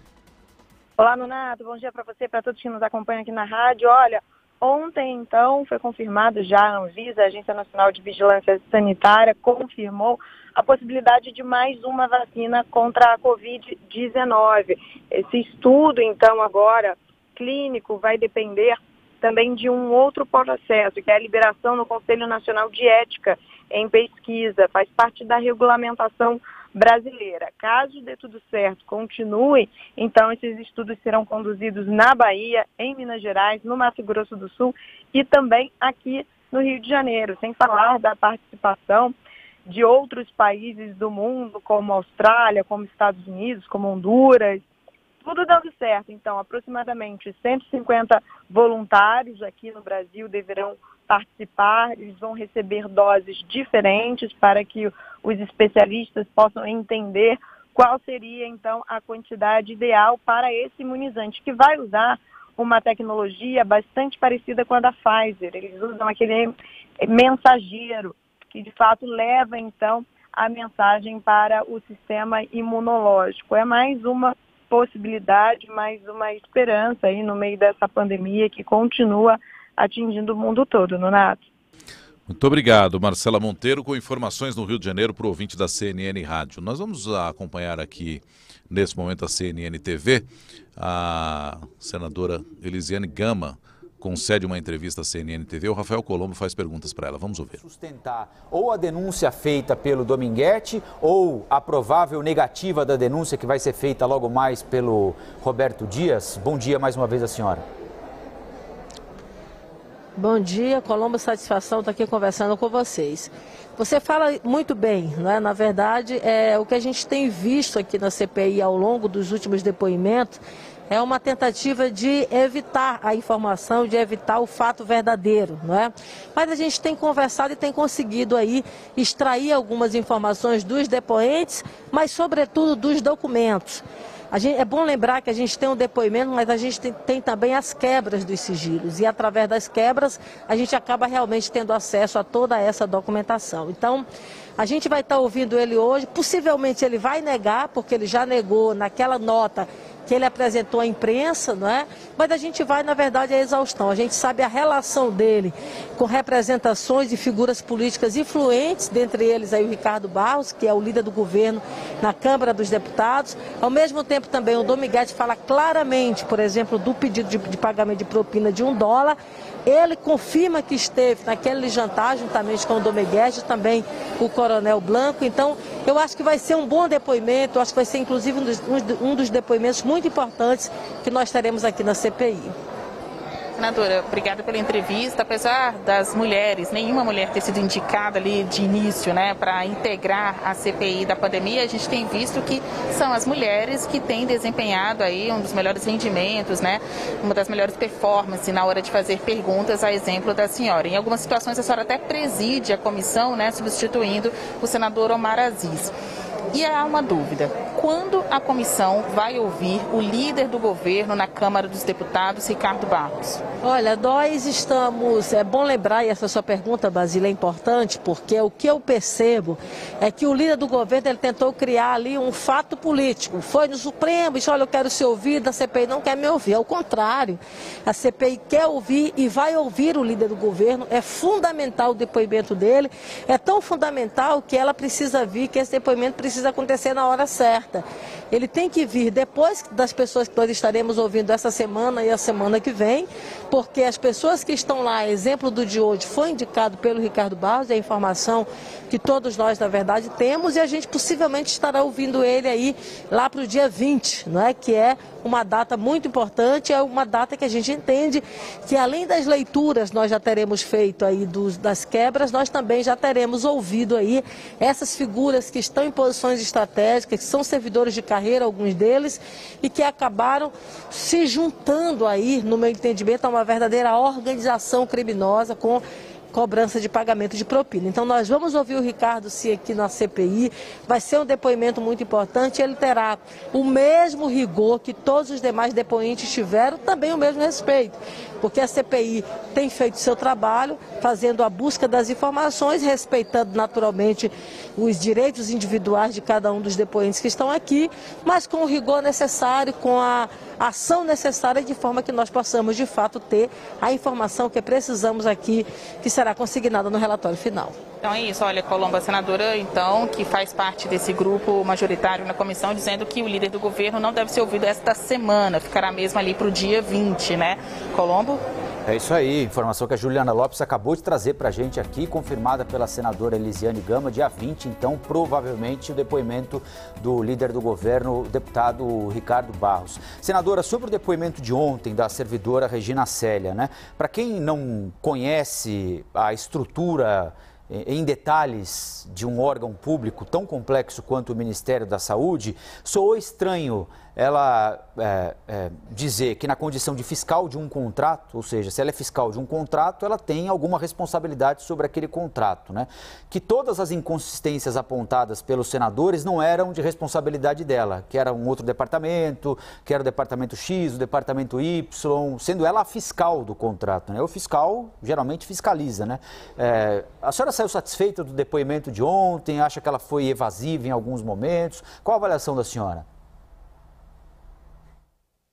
Olá, Nonato, bom dia para você e para todos que nos acompanham aqui na rádio. Olha, ontem, então, foi confirmado já a Anvisa, a Agência Nacional de Vigilância Sanitária, confirmou a possibilidade de mais uma vacina contra a covid dezenove. Esse estudo, então, agora, clínico, vai depender também de um outro processo, que é a liberação no Conselho Nacional de Ética em Pesquisa, faz parte da regulamentação brasileira. Caso dê tudo certo, continue, então esses estudos serão conduzidos na Bahia, em Minas Gerais, no Mato Grosso do Sul e também aqui no Rio de Janeiro, sem falar da participação de outros países do mundo, como Austrália, como Estados Unidos, como Honduras, tudo dando certo. Então, aproximadamente cento e cinquenta voluntários aqui no Brasil deverão participar, eles vão receber doses diferentes para que os especialistas possam entender qual seria, então, a quantidade ideal para esse imunizante, que vai usar uma tecnologia bastante parecida com a da Pfizer. Eles usam aquele mensageiro, que de fato leva, então, a mensagem para o sistema imunológico. É mais uma possibilidade, mais uma esperança aí no meio dessa pandemia que continua atingindo o mundo todo, Nonato. Muito obrigado, Marcela Monteiro, com informações no Rio de Janeiro para o ouvinte da C N N Rádio. Nós vamos acompanhar aqui, nesse momento, a C N N T V. A senadora Elisiane Gama concede uma entrevista à C N N T V. O Rafael Colombo faz perguntas para ela. Vamos ouvir. Sustentar ou a denúncia feita pelo Dominguete ou a provável negativa da denúncia que vai ser feita logo mais pelo Roberto Dias. Bom dia mais uma vez a senhora. Bom dia, Colombo, satisfação estar aqui conversando com vocês. Você fala muito bem, né? Na verdade, é, o que a gente tem visto aqui na C P I ao longo dos últimos depoimentos é uma tentativa de evitar a informação, de evitar o fato verdadeiro, não é? Mas a gente tem conversado e tem conseguido aí extrair algumas informações dos depoentes, mas sobretudo dos documentos. A gente, é bom lembrar que a gente tem um depoimento, mas a gente tem, tem também as quebras dos sigilos. E através das quebras, a gente acaba realmente tendo acesso a toda essa documentação. Então, a gente vai estar ouvindo ele hoje. Possivelmente ele vai negar, porque ele já negou naquela nota que ele apresentou à imprensa, não é? Mas a gente vai, na verdade, à exaustão. A gente sabe a relação dele com representações de figuras políticas influentes, dentre eles aí o Ricardo Barros, que é o líder do governo na Câmara dos Deputados. Ao mesmo tempo, também o Dominguete fala claramente, por exemplo, do pedido de, de pagamento de propina de um dólar. Ele confirma que esteve naquele jantar, juntamente com o Dominguete, também o Coronel Blanco. Então, eu acho que vai ser um bom depoimento, eu acho que vai ser, inclusive, um dos, um dos depoimentos muito importantes que nós teremos aqui na C P I. Senadora, obrigada pela entrevista. Apesar das mulheres, nenhuma mulher ter sido indicada ali de início, né, para integrar a C P I da pandemia, a gente tem visto que são as mulheres que têm desempenhado aí um dos melhores rendimentos, né, uma das melhores performances na hora de fazer perguntas, a exemplo da senhora. Em algumas situações a senhora até preside a comissão, né, substituindo o senador Omar Aziz. E há uma dúvida, quando a comissão vai ouvir o líder do governo na Câmara dos Deputados, Ricardo Barros? Olha, nós estamos, é bom lembrar, e essa sua pergunta, Basília, é importante, porque o que eu percebo é que o líder do governo ele tentou criar ali um fato político. Foi no Supremo, disse, olha, eu quero ser ouvido, a C P I não quer me ouvir. Ao contrário, a C P I quer ouvir e vai ouvir o líder do governo. É fundamental o depoimento dele, é tão fundamental que ela precisa vir, que esse depoimento precisa acontecer na hora certa. Ele tem que vir depois das pessoas que nós estaremos ouvindo essa semana e a semana que vem, porque as pessoas que estão lá, exemplo do de hoje, foi indicado pelo Ricardo Barros, é a informação que todos nós, na verdade, temos, e a gente possivelmente estará ouvindo ele aí lá para o dia vinte, não é? Que é uma data muito importante, é uma data que a gente entende que, além das leituras nós já teremos feito aí dos, das quebras, nós também já teremos ouvido aí essas figuras que estão em posições estratégicas, que são servidores de carreira, alguns deles, e que acabaram se juntando aí, no meu entendimento, a uma verdadeira organização criminosa com cobrança de pagamento de propina. Então nós vamos ouvir o Ricardo Cia aqui na C P I, vai ser um depoimento muito importante, ele terá o mesmo rigor que todos os demais depoentes tiveram, também o mesmo respeito, porque a C P I tem feito seu trabalho, fazendo a busca das informações, respeitando naturalmente os direitos individuais de cada um dos depoentes que estão aqui, mas com o rigor necessário, com a ação necessária, de forma que nós possamos de fato ter a informação que precisamos aqui, que será consignada no relatório final. Então é isso, olha, Colombo, a senadora, então, que faz parte desse grupo majoritário na comissão, dizendo que o líder do governo não deve ser ouvido esta semana, ficará mesmo ali para o dia vinte, né? Colombo? É isso aí, informação que a Juliana Lopes acabou de trazer para a gente aqui, confirmada pela senadora Elisiane Gama, dia vinte, então, provavelmente o depoimento do líder do governo, o deputado Ricardo Barros. Senadora, sobre o depoimento de ontem da servidora Regina Célia, né? Para quem não conhece a estrutura em detalhes de um órgão público tão complexo quanto o Ministério da Saúde, soou estranho ela é, é, dizer que na condição de fiscal de um contrato, ou seja, se ela é fiscal de um contrato, ela tem alguma responsabilidade sobre aquele contrato, né? Que todas as inconsistências apontadas pelos senadores não eram de responsabilidade dela, que era um outro departamento, que era o departamento X, o departamento Y, sendo ela a fiscal do contrato, né? O fiscal geralmente fiscaliza, né? É, a senhora saiu satisfeita do depoimento de ontem? Acha que ela foi evasiva em alguns momentos? Qual a avaliação da senhora?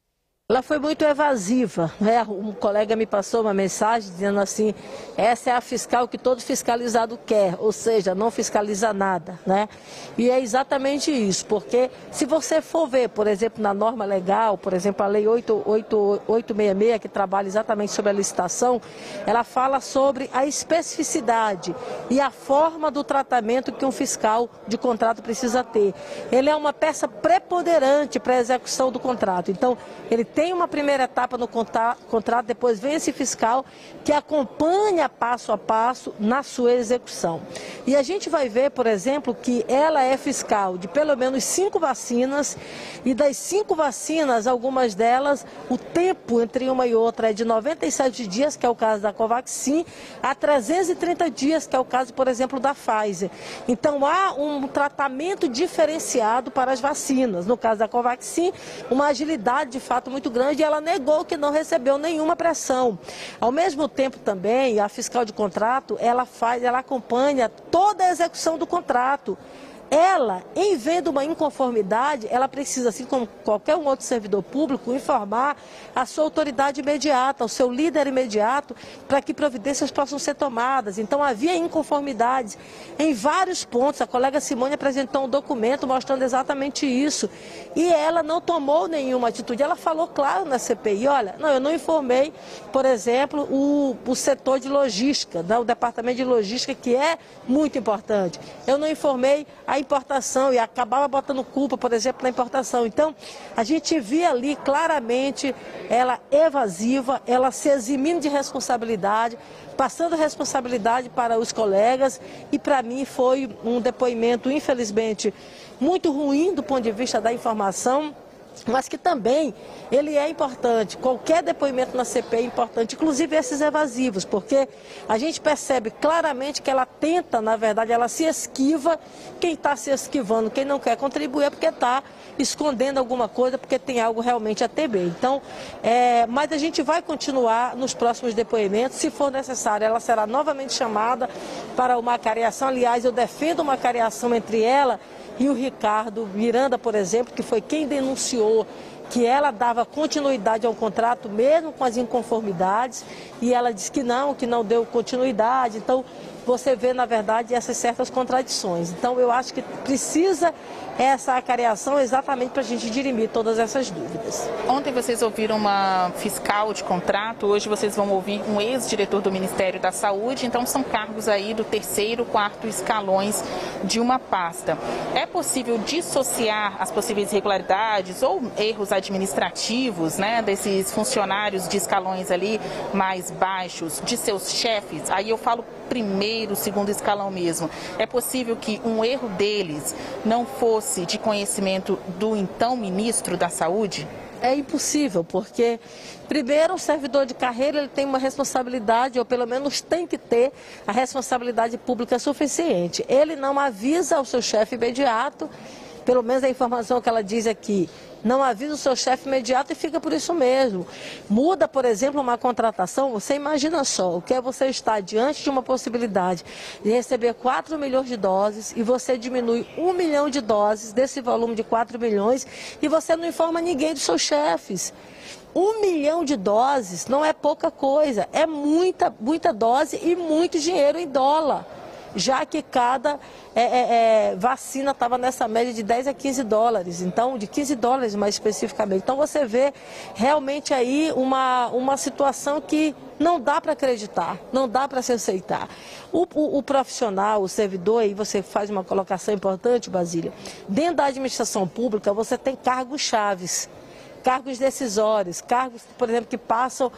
Ela foi muito evasiva, né? Um colega me passou uma mensagem dizendo assim, essa é a fiscal que todo fiscalizado quer, ou seja, não fiscaliza nada, né? E é exatamente isso, porque se você for ver, por exemplo, na norma legal, por exemplo, a lei oito oito oito seis seis, que trabalha exatamente sobre a licitação, ela fala sobre a especificidade e a forma do tratamento que um fiscal de contrato precisa ter. Ele é uma peça preponderante para a execução do contrato, então ele tem Tem uma primeira etapa no contrato, depois vem esse fiscal que acompanha passo a passo na sua execução. E a gente vai ver, por exemplo, que ela é fiscal de pelo menos cinco vacinas e das cinco vacinas, algumas delas, o tempo entre uma e outra é de noventa e sete dias, que é o caso da Covaxin, a trezentos e trinta dias, que é o caso, por exemplo, da Pfizer. Então há um tratamento diferenciado para as vacinas. No caso da Covaxin, uma agilidade de fato muito grande, e ela negou que não recebeu nenhuma pressão. Ao mesmo tempo também, a fiscal de contrato, ela faz, ela acompanha toda a execução do contrato. Ela, em vendo uma inconformidade, ela precisa, assim como qualquer um outro servidor público, informar a sua autoridade imediata, o seu líder imediato, para que providências possam ser tomadas. Então, havia inconformidades em vários pontos. A colega Simone apresentou um documento mostrando exatamente isso. E ela não tomou nenhuma atitude. Ela falou claro na C P I, olha, não, eu não informei, por exemplo, o, o setor de logística, né, o departamento de logística, que é muito importante. Eu não informei a importação e acabava botando culpa, por exemplo, na importação. Então, a gente via ali claramente ela evasiva, ela se eximindo de responsabilidade, passando responsabilidade para os colegas, e para mim foi um depoimento, infelizmente, muito ruim do ponto de vista da informação, mas que também ele é importante. Qualquer depoimento na C P I é importante, inclusive esses evasivos, porque a gente percebe claramente que ela tenta, na verdade, ela se esquiva. Quem está se esquivando, quem não quer contribuir é porque está escondendo alguma coisa, porque tem algo realmente a temer. Então, é, mas a gente vai continuar nos próximos depoimentos. Se for necessário, ela será novamente chamada para uma cariação. Aliás, eu defendo uma cariação entre ela e o Ricardo Miranda, por exemplo, que foi quem denunciou que ela dava continuidade ao contrato, mesmo com as inconformidades, e ela disse que não, que não deu continuidade. Então, você vê, na verdade, essas certas contradições. Então, eu acho que precisa essa acareação exatamente para a gente dirimir todas essas dúvidas. Ontem vocês ouviram uma fiscal de contrato, hoje vocês vão ouvir um ex-diretor do Ministério da Saúde, então são cargos aí do terceiro, quarto escalões de uma pasta. É possível dissociar as possíveis irregularidades ou erros administrativos, né, desses funcionários de escalões ali mais baixos, de seus chefes? Aí eu falo primeiro, segundo escalão mesmo. É possível que um erro deles não fosse de conhecimento do então ministro da Saúde? É impossível, porque primeiro o servidor de carreira ele tem uma responsabilidade, ou pelo menos tem que ter a responsabilidade pública suficiente. Ele não avisa ao seu chefe imediato, pelo menos a informação que ela diz aqui, não avisa o seu chefe imediato e fica por isso mesmo. Muda, por exemplo, uma contratação, você imagina só, o que é você estar diante de uma possibilidade de receber quatro milhões de doses e você diminui um milhão de doses desse volume de quatro milhões e você não informa ninguém dos seus chefes. Um milhão de doses não é pouca coisa, é muita, muita dose e muito dinheiro em dólar, já que cada é, é, é, vacina estava nessa média de dez a quinze dólares, então de quinze dólares mais especificamente. Então você vê realmente aí uma, uma situação que não dá para acreditar, não dá para se aceitar. O, o, o profissional, o servidor, aí você faz uma colocação importante, Basília, dentro da administração pública você tem cargos chaves, cargos decisórios, cargos, por exemplo, que passam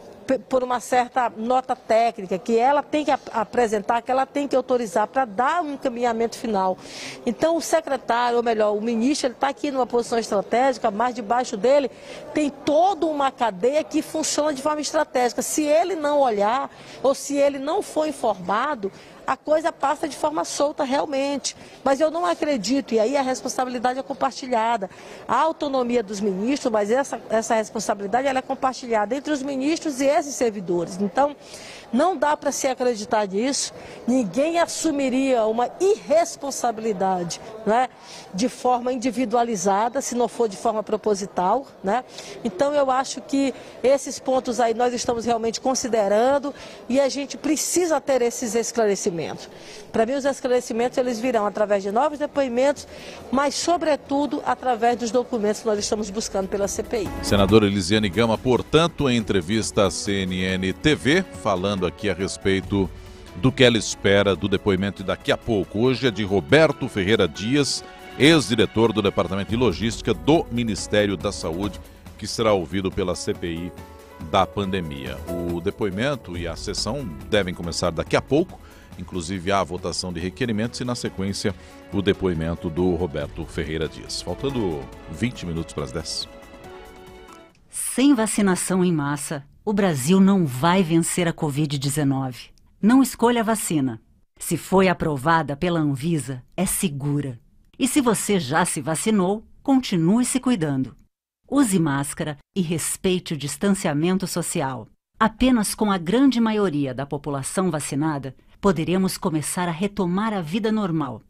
por uma certa nota técnica, que ela tem que ap apresentar, que ela tem que autorizar para dar um encaminhamento final. Então o secretário, ou melhor, o ministro, ele está aqui numa posição estratégica, mas debaixo dele tem toda uma cadeia que funciona de forma estratégica. Se ele não olhar, ou se ele não for informado, a coisa passa de forma solta realmente. Mas eu não acredito, e aí a responsabilidade é compartilhada. A autonomia dos ministros, mas essa, essa responsabilidade ela é compartilhada entre os ministros e esses servidores. Então, não dá para se acreditar nisso, ninguém assumiria uma irresponsabilidade, né, de forma individualizada, se não for de forma proposital, né? Então eu acho que esses pontos aí nós estamos realmente considerando e a gente precisa ter esses esclarecimentos. Para mim os esclarecimentos eles virão através de novos depoimentos, mas sobretudo através dos documentos que nós estamos buscando pela C P I. Senadora Elisiane Gama, portanto, em entrevista à C N N T V, falando aqui a respeito do que ela espera do depoimento daqui a pouco. Hoje é de Roberto Ferreira Dias, ex-diretor do Departamento de Logística do Ministério da Saúde, que será ouvido pela C P I da pandemia. O depoimento e a sessão devem começar daqui a pouco, inclusive há a votação de requerimentos e, na sequência, o depoimento do Roberto Ferreira Dias. Faltando vinte minutos para as dez. Sem vacinação em massa, o Brasil não vai vencer a covid dezenove. Não escolha a vacina. Se foi aprovada pela Anvisa, é segura. E se você já se vacinou, continue se cuidando. Use máscara e respeite o distanciamento social. Apenas com a grande maioria da população vacinada, poderemos começar a retomar a vida normal.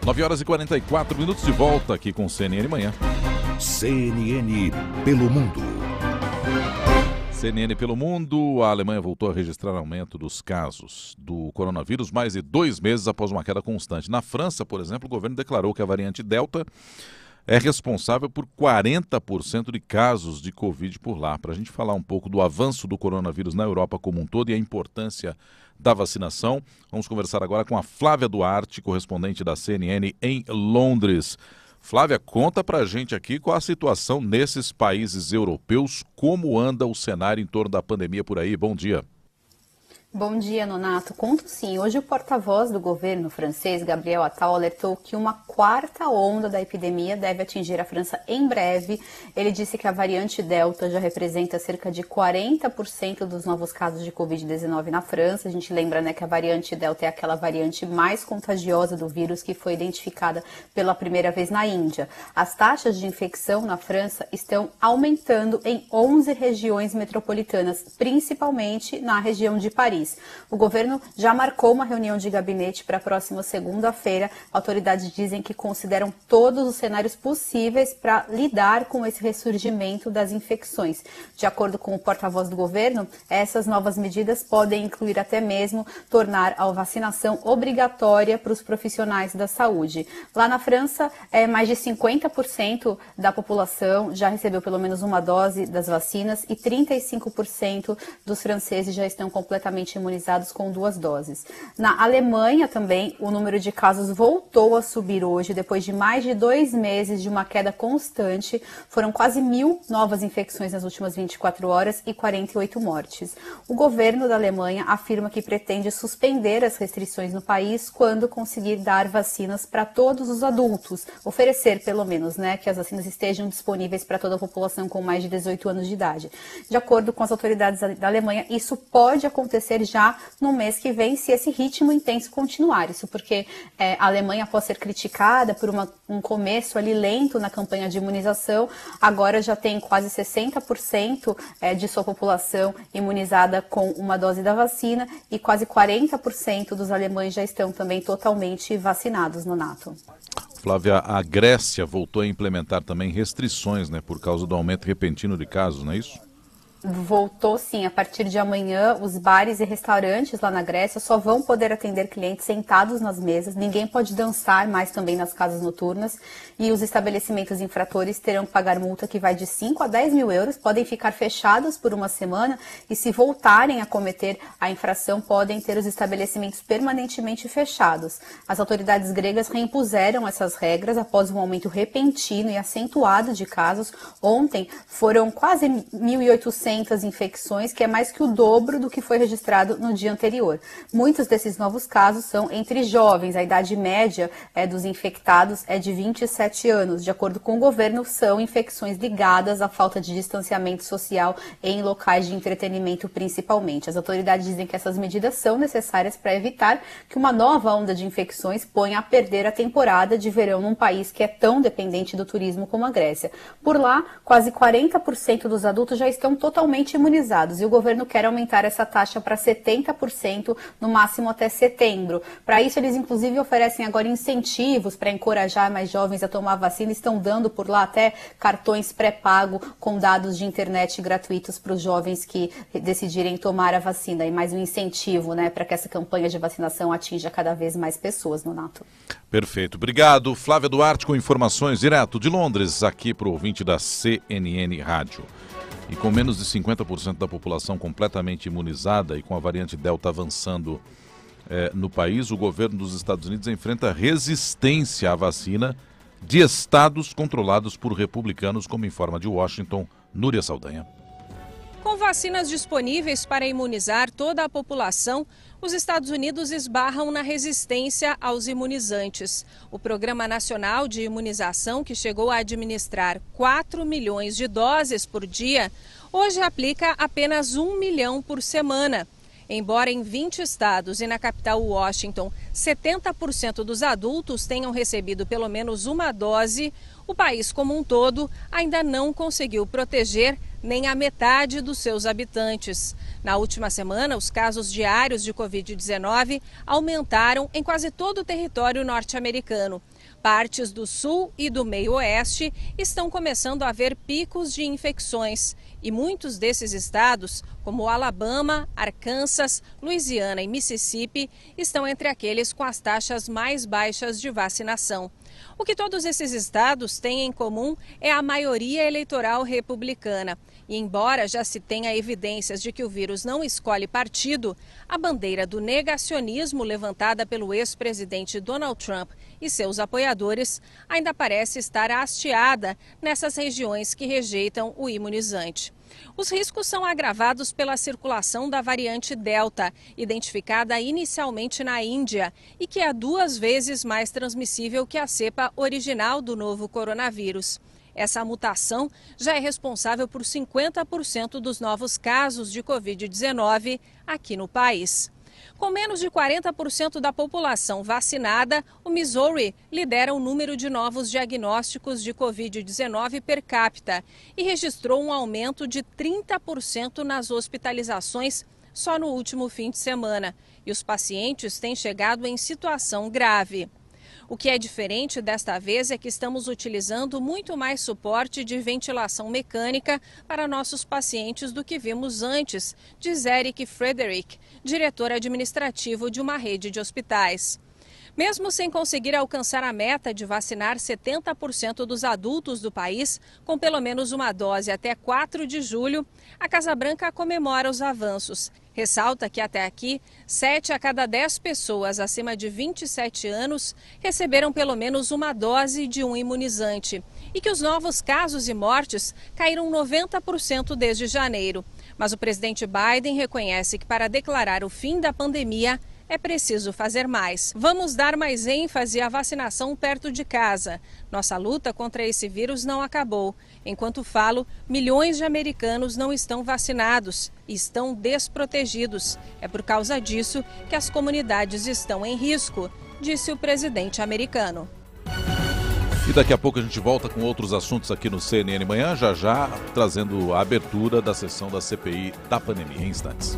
nove horas e quarenta e quatro minutos, de volta aqui com o C N N Manhã. C N N pelo mundo. C N N pelo mundo, a Alemanha voltou a registrar aumento dos casos do coronavírus mais de dois meses após uma queda constante. Na França, por exemplo, o governo declarou que a variante Delta é responsável por quarenta por cento de casos de Covid por lá. Para a gente falar um pouco do avanço do coronavírus na Europa como um todo e a importância da vacinação, vamos conversar agora com a Flávia Duarte, correspondente da C N N em Londres. Flávia, conta pra gente aqui qual a situação nesses países europeus, como anda o cenário em torno da pandemia por aí. Bom dia. Bom dia, Nonato. Conto sim. Hoje o porta-voz do governo francês, Gabriel Attal, alertou que uma quarta onda da epidemia deve atingir a França em breve. Ele disse que a variante Delta já representa cerca de quarenta por cento dos novos casos de covid dezenove na França. A gente lembra, né, que a variante Delta é aquela variante mais contagiosa do vírus que foi identificada pela primeira vez na Índia. As taxas de infecção na França estão aumentando em onze regiões metropolitanas, principalmente na região de Paris. O governo já marcou uma reunião de gabinete para a próxima segunda-feira. Autoridades dizem que consideram todos os cenários possíveis para lidar com esse ressurgimento das infecções. De acordo com o porta-voz do governo, essas novas medidas podem incluir até mesmo tornar a vacinação obrigatória para os profissionais da saúde. Lá na França, é, mais de cinquenta por cento da população já recebeu pelo menos uma dose das vacinas e trinta e cinco por cento dos franceses já estão completamente imunizados com duas doses. Na Alemanha também, o número de casos voltou a subir hoje, depois de mais de dois meses de uma queda constante. Foram quase mil novas infecções nas últimas vinte e quatro horas e quarenta e oito mortes. O governo da Alemanha afirma que pretende suspender as restrições no país quando conseguir dar vacinas para todos os adultos, oferecer pelo menos, né, que as vacinas estejam disponíveis para toda a população com mais de dezoito anos de idade. De acordo com as autoridades da Alemanha, isso pode acontecer já no mês que vem, se esse ritmo intenso continuar. Isso porque é, a Alemanha, após ser criticada por uma, um começo ali lento na campanha de imunização, agora já tem quase sessenta por cento é, de sua população imunizada com uma dose da vacina e quase quarenta por cento dos alemães já estão também totalmente vacinados, Nonato. Flávia, a Grécia voltou a implementar também restrições, né, por causa do aumento repentino de casos, não é isso? Voltou sim, a partir de amanhã os bares e restaurantes lá na Grécia só vão poder atender clientes sentados nas mesas, ninguém pode dançar mais também nas casas noturnas e os estabelecimentos infratores terão que pagar multa que vai de cinco a dez mil euros, podem ficar fechados por uma semana e se voltarem a cometer a infração podem ter os estabelecimentos permanentemente fechados. As autoridades gregas reimpuseram essas regras após um aumento repentino e acentuado de casos. Ontem foram quase mil e oitocentas infecções, que é mais que o dobro do que foi registrado no dia anterior. Muitos desses novos casos são entre jovens. A idade média é, dos infectados é de vinte e sete anos. De acordo com o governo, são infecções ligadas à falta de distanciamento social em locais de entretenimento, principalmente. As autoridades dizem que essas medidas são necessárias para evitar que uma nova onda de infecções ponha a perder a temporada de verão num país que é tão dependente do turismo como a Grécia. Por lá, quase quarenta por cento dos adultos já estão totalmente totalmente imunizados e o governo quer aumentar essa taxa para setenta por cento no máximo até setembro. Para isso, eles inclusive oferecem agora incentivos para encorajar mais jovens a tomar a vacina. Estão dando por lá até cartões pré-pago com dados de internet gratuitos para os jovens que decidirem tomar a vacina. E mais um incentivo, né, para que essa campanha de vacinação atinja cada vez mais pessoas, Nonato. Perfeito. Obrigado, Flávia Duarte, com informações direto de Londres, aqui para o ouvinte da C N N Rádio. E com menos de cinquenta por cento da população completamente imunizada e com a variante Delta avançando eh, no país, o governo dos Estados Unidos enfrenta resistência à vacina de estados controlados por republicanos, como informa de Washington, Núria Saldanha. Com vacinas disponíveis para imunizar toda a população, os Estados Unidos esbarram na resistência aos imunizantes. O Programa Nacional de Imunização, que chegou a administrar quatro milhões de doses por dia, hoje aplica apenas um milhão por semana. Embora em vinte estados e na capital Washington setenta por cento dos adultos tenham recebido pelo menos uma dose, o país como um todo ainda não conseguiu proteger nem a metade dos seus habitantes. Na última semana, os casos diários de covid dezenove aumentaram em quase todo o território norte-americano. Partes do sul e do meio-oeste estão começando a ver picos de infecções. E muitos desses estados, como Alabama, Arkansas, Louisiana e Mississippi, estão entre aqueles com as taxas mais baixas de vacinação. O que todos esses estados têm em comum é a maioria eleitoral republicana. E embora já se tenha evidências de que o vírus não escolhe partido, a bandeira do negacionismo levantada pelo ex-presidente Donald Trump e seus apoiadores ainda parece estar hasteada nessas regiões que rejeitam o imunizante. Os riscos são agravados pela circulação da variante Delta, identificada inicialmente na Índia e que é duas vezes mais transmissível que a cepa original do novo coronavírus. Essa mutação já é responsável por cinquenta por cento dos novos casos de covid dezenove aqui no país. Com menos de quarenta por cento da população vacinada, o Missouri lidera o número de novos diagnósticos de covid dezenove per capita e registrou um aumento de trinta por cento nas hospitalizações só no último fim de semana. E os pacientes têm chegado em situação grave. O que é diferente desta vez é que estamos utilizando muito mais suporte de ventilação mecânica para nossos pacientes do que vimos antes, diz Eric Frederick, diretor administrativo de uma rede de hospitais. Mesmo sem conseguir alcançar a meta de vacinar setenta por cento dos adultos do país com pelo menos uma dose até quatro de julho, a Casa Branca comemora os avanços. Ressalta que até aqui, sete a cada dez pessoas acima de vinte e sete anos receberam pelo menos uma dose de um imunizante e que os novos casos e mortes caíram noventa por cento desde janeiro. Mas o presidente Biden reconhece que para declarar o fim da pandemia, é preciso fazer mais. Vamos dar mais ênfase à vacinação perto de casa. Nossa luta contra esse vírus não acabou. Enquanto falo, milhões de americanos não estão vacinados e estão desprotegidos. É por causa disso que as comunidades estão em risco, disse o presidente americano. E daqui a pouco a gente volta com outros assuntos aqui no C N N Manhã, já já trazendo a abertura da sessão da C P I da pandemia em instantes.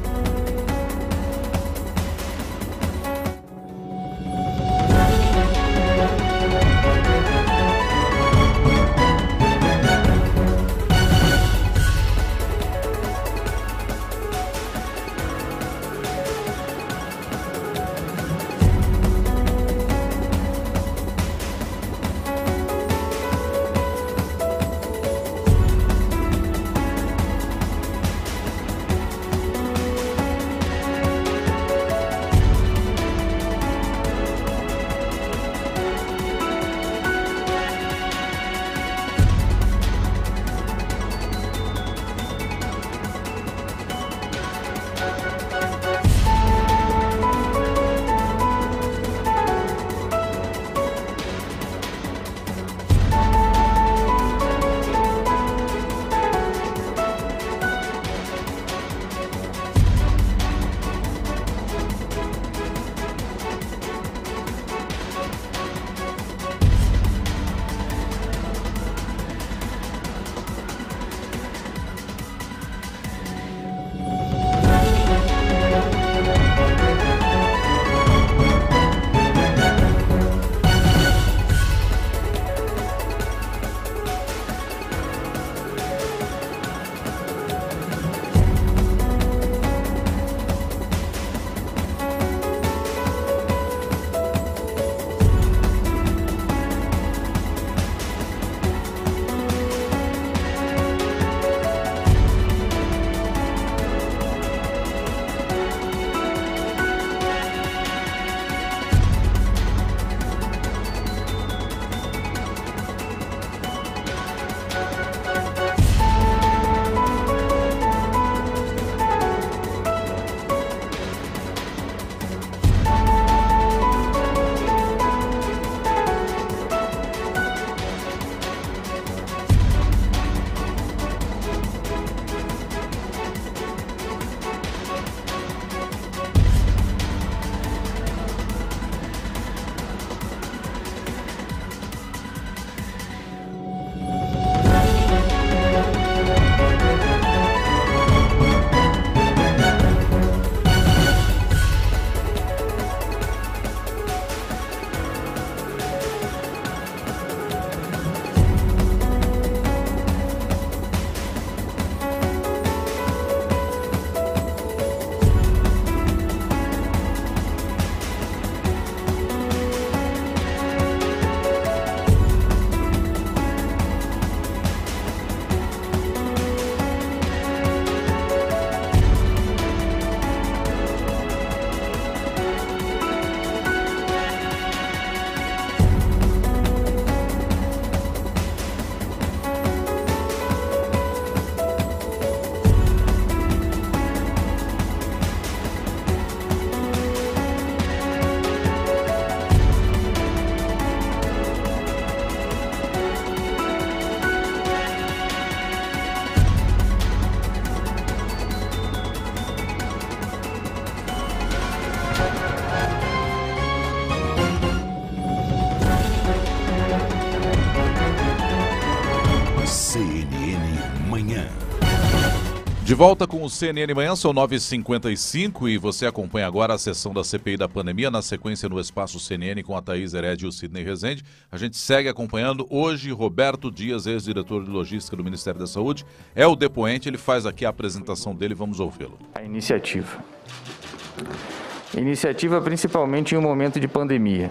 De volta com o C N N Manhã, são nove e cinquenta e cinco e você acompanha agora a sessão da C P I da pandemia, na sequência no Espaço C N N com a Thaís Heredia e o Sidney Rezende. A gente segue acompanhando. Hoje, Roberto Dias, ex-diretor de logística do Ministério da Saúde, é o depoente, ele faz aqui a apresentação dele, vamos ouvi-lo. A iniciativa. Iniciativa principalmente em um momento de pandemia.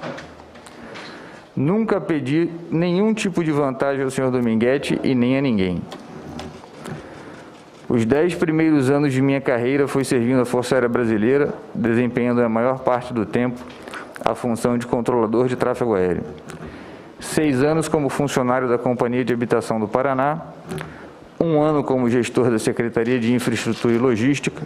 Nunca pedi nenhum tipo de vantagem ao senhor Dominguete e nem a ninguém. Os dez primeiros anos de minha carreira foi servindo a Força Aérea Brasileira, desempenhando a maior parte do tempo a função de controlador de tráfego aéreo. Seis anos como funcionário da Companhia de Habitação do Paraná, um ano como gestor da Secretaria de Infraestrutura e Logística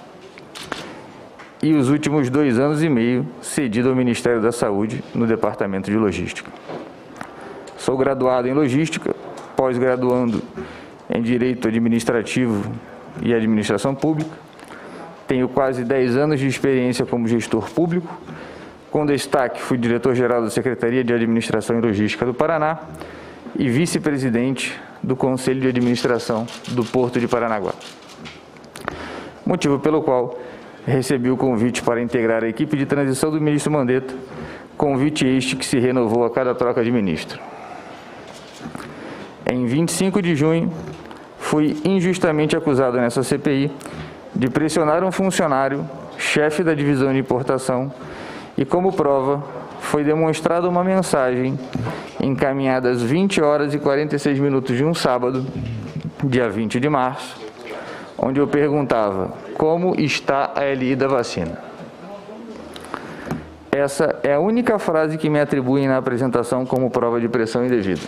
e os últimos dois anos e meio cedido ao Ministério da Saúde no Departamento de Logística. Sou graduado em Logística, pós-graduando em Direito Administrativo e Administração Pública. Tenho quase dez anos de experiência como gestor público. Com destaque, fui diretor-geral da Secretaria de Administração e Logística do Paraná e vice-presidente do Conselho de Administração do Porto de Paranaguá. Motivo pelo qual recebi o convite para integrar a equipe de transição do ministro Mandetta, convite este que se renovou a cada troca de ministro. Em vinte e cinco de junho, fui injustamente acusado nessa C P I de pressionar um funcionário, chefe da divisão de importação, e como prova, foi demonstrada uma mensagem encaminhada às vinte horas e quarenta e seis minutos de um sábado, dia vinte de março, onde eu perguntava como está a L I da vacina. Essa é a única frase que me atribuem na apresentação como prova de pressão indevida.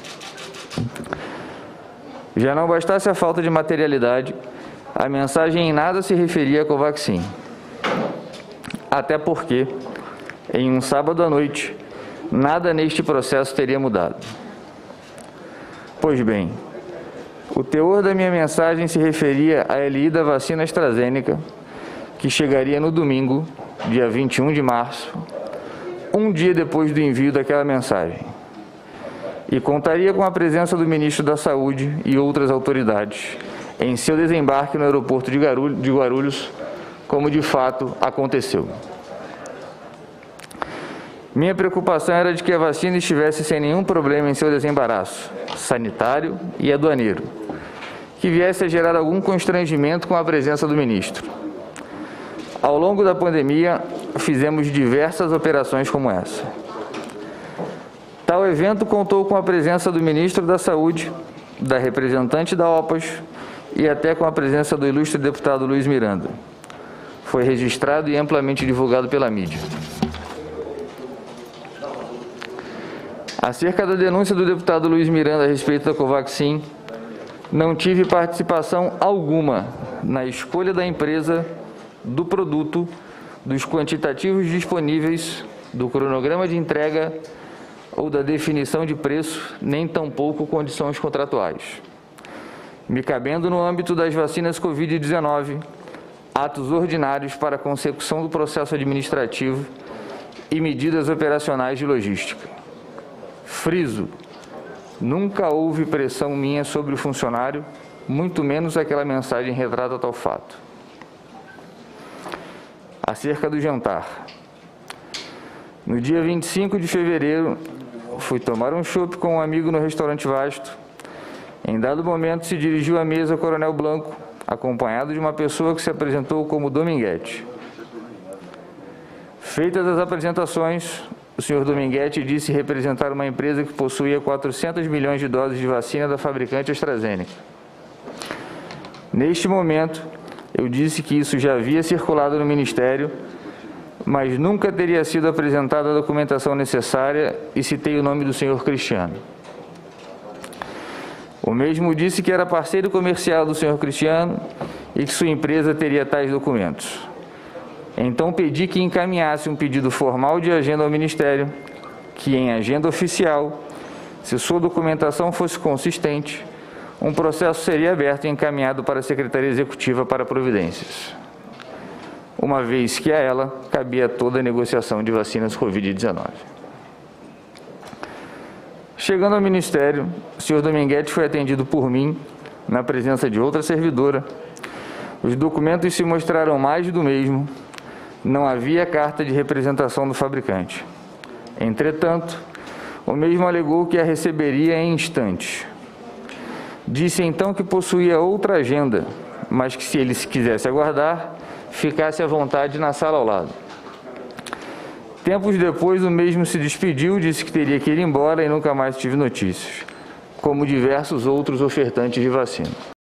Já não bastasse a falta de materialidade, a mensagem em nada se referia a Covaxin. Até porque, em um sábado à noite, nada neste processo teria mudado. Pois bem, o teor da minha mensagem se referia à L I da vacina AstraZeneca, que chegaria no domingo, dia vinte e um de março, um dia depois do envio daquela mensagem, e contaria com a presença do ministro da Saúde e outras autoridades em seu desembarque no aeroporto de Guarulhos, como de fato aconteceu. Minha preocupação era de que a vacina estivesse sem nenhum problema em seu desembaraço sanitário e aduaneiro, que viesse a gerar algum constrangimento com a presença do ministro. Ao longo da pandemia, fizemos diversas operações como essa. Tal evento contou com a presença do ministro da Saúde, da representante da O P A S e até com a presença do ilustre deputado Luiz Miranda. Foi registrado e amplamente divulgado pela mídia. Acerca da denúncia do deputado Luiz Miranda a respeito da Covaxin, não tive participação alguma na escolha da empresa, do produto, dos quantitativos disponíveis, do cronograma de entrega ou da definição de preço, nem tampouco condições contratuais. Me cabendo no âmbito das vacinas covid dezenove, atos ordinários para a consecução do processo administrativo e medidas operacionais de logística. Friso, nunca houve pressão minha sobre o funcionário, muito menos aquela mensagem retrata tal fato. Acerca do jantar. No dia vinte e cinco de fevereiro, fui tomar um chopp com um amigo no restaurante Vasto. Em dado momento, se dirigiu à mesa o Coronel Blanco, acompanhado de uma pessoa que se apresentou como Dominguete. Feitas as apresentações, o senhor Dominguete disse representar uma empresa que possuía quatrocentos milhões de doses de vacina da fabricante AstraZeneca. Neste momento, eu disse que isso já havia circulado no Ministério, mas nunca teria sido apresentada a documentação necessária e citei o nome do senhor Cristiano. O mesmo disse que era parceiro comercial do senhor Cristiano e que sua empresa teria tais documentos. Então pedi que encaminhasse um pedido formal de agenda ao Ministério, que em agenda oficial, se sua documentação fosse consistente, um processo seria aberto e encaminhado para a Secretaria Executiva para providências, uma vez que a ela cabia toda a negociação de vacinas covid dezenove. Chegando ao Ministério, o senhor Dominguete foi atendido por mim, na presença de outra servidora, Os documentos se mostraram mais do mesmo. Não havia carta de representação do fabricante. Entretanto, o mesmo alegou que a receberia em instantes. Disse então que possuía outra agenda, mas que se ele quisesse aguardar, ficasse à vontade na sala ao lado. Tempos depois, o mesmo se despediu, disse que teria que ir embora e nunca mais tive notícias, como diversos outros ofertantes de vacina.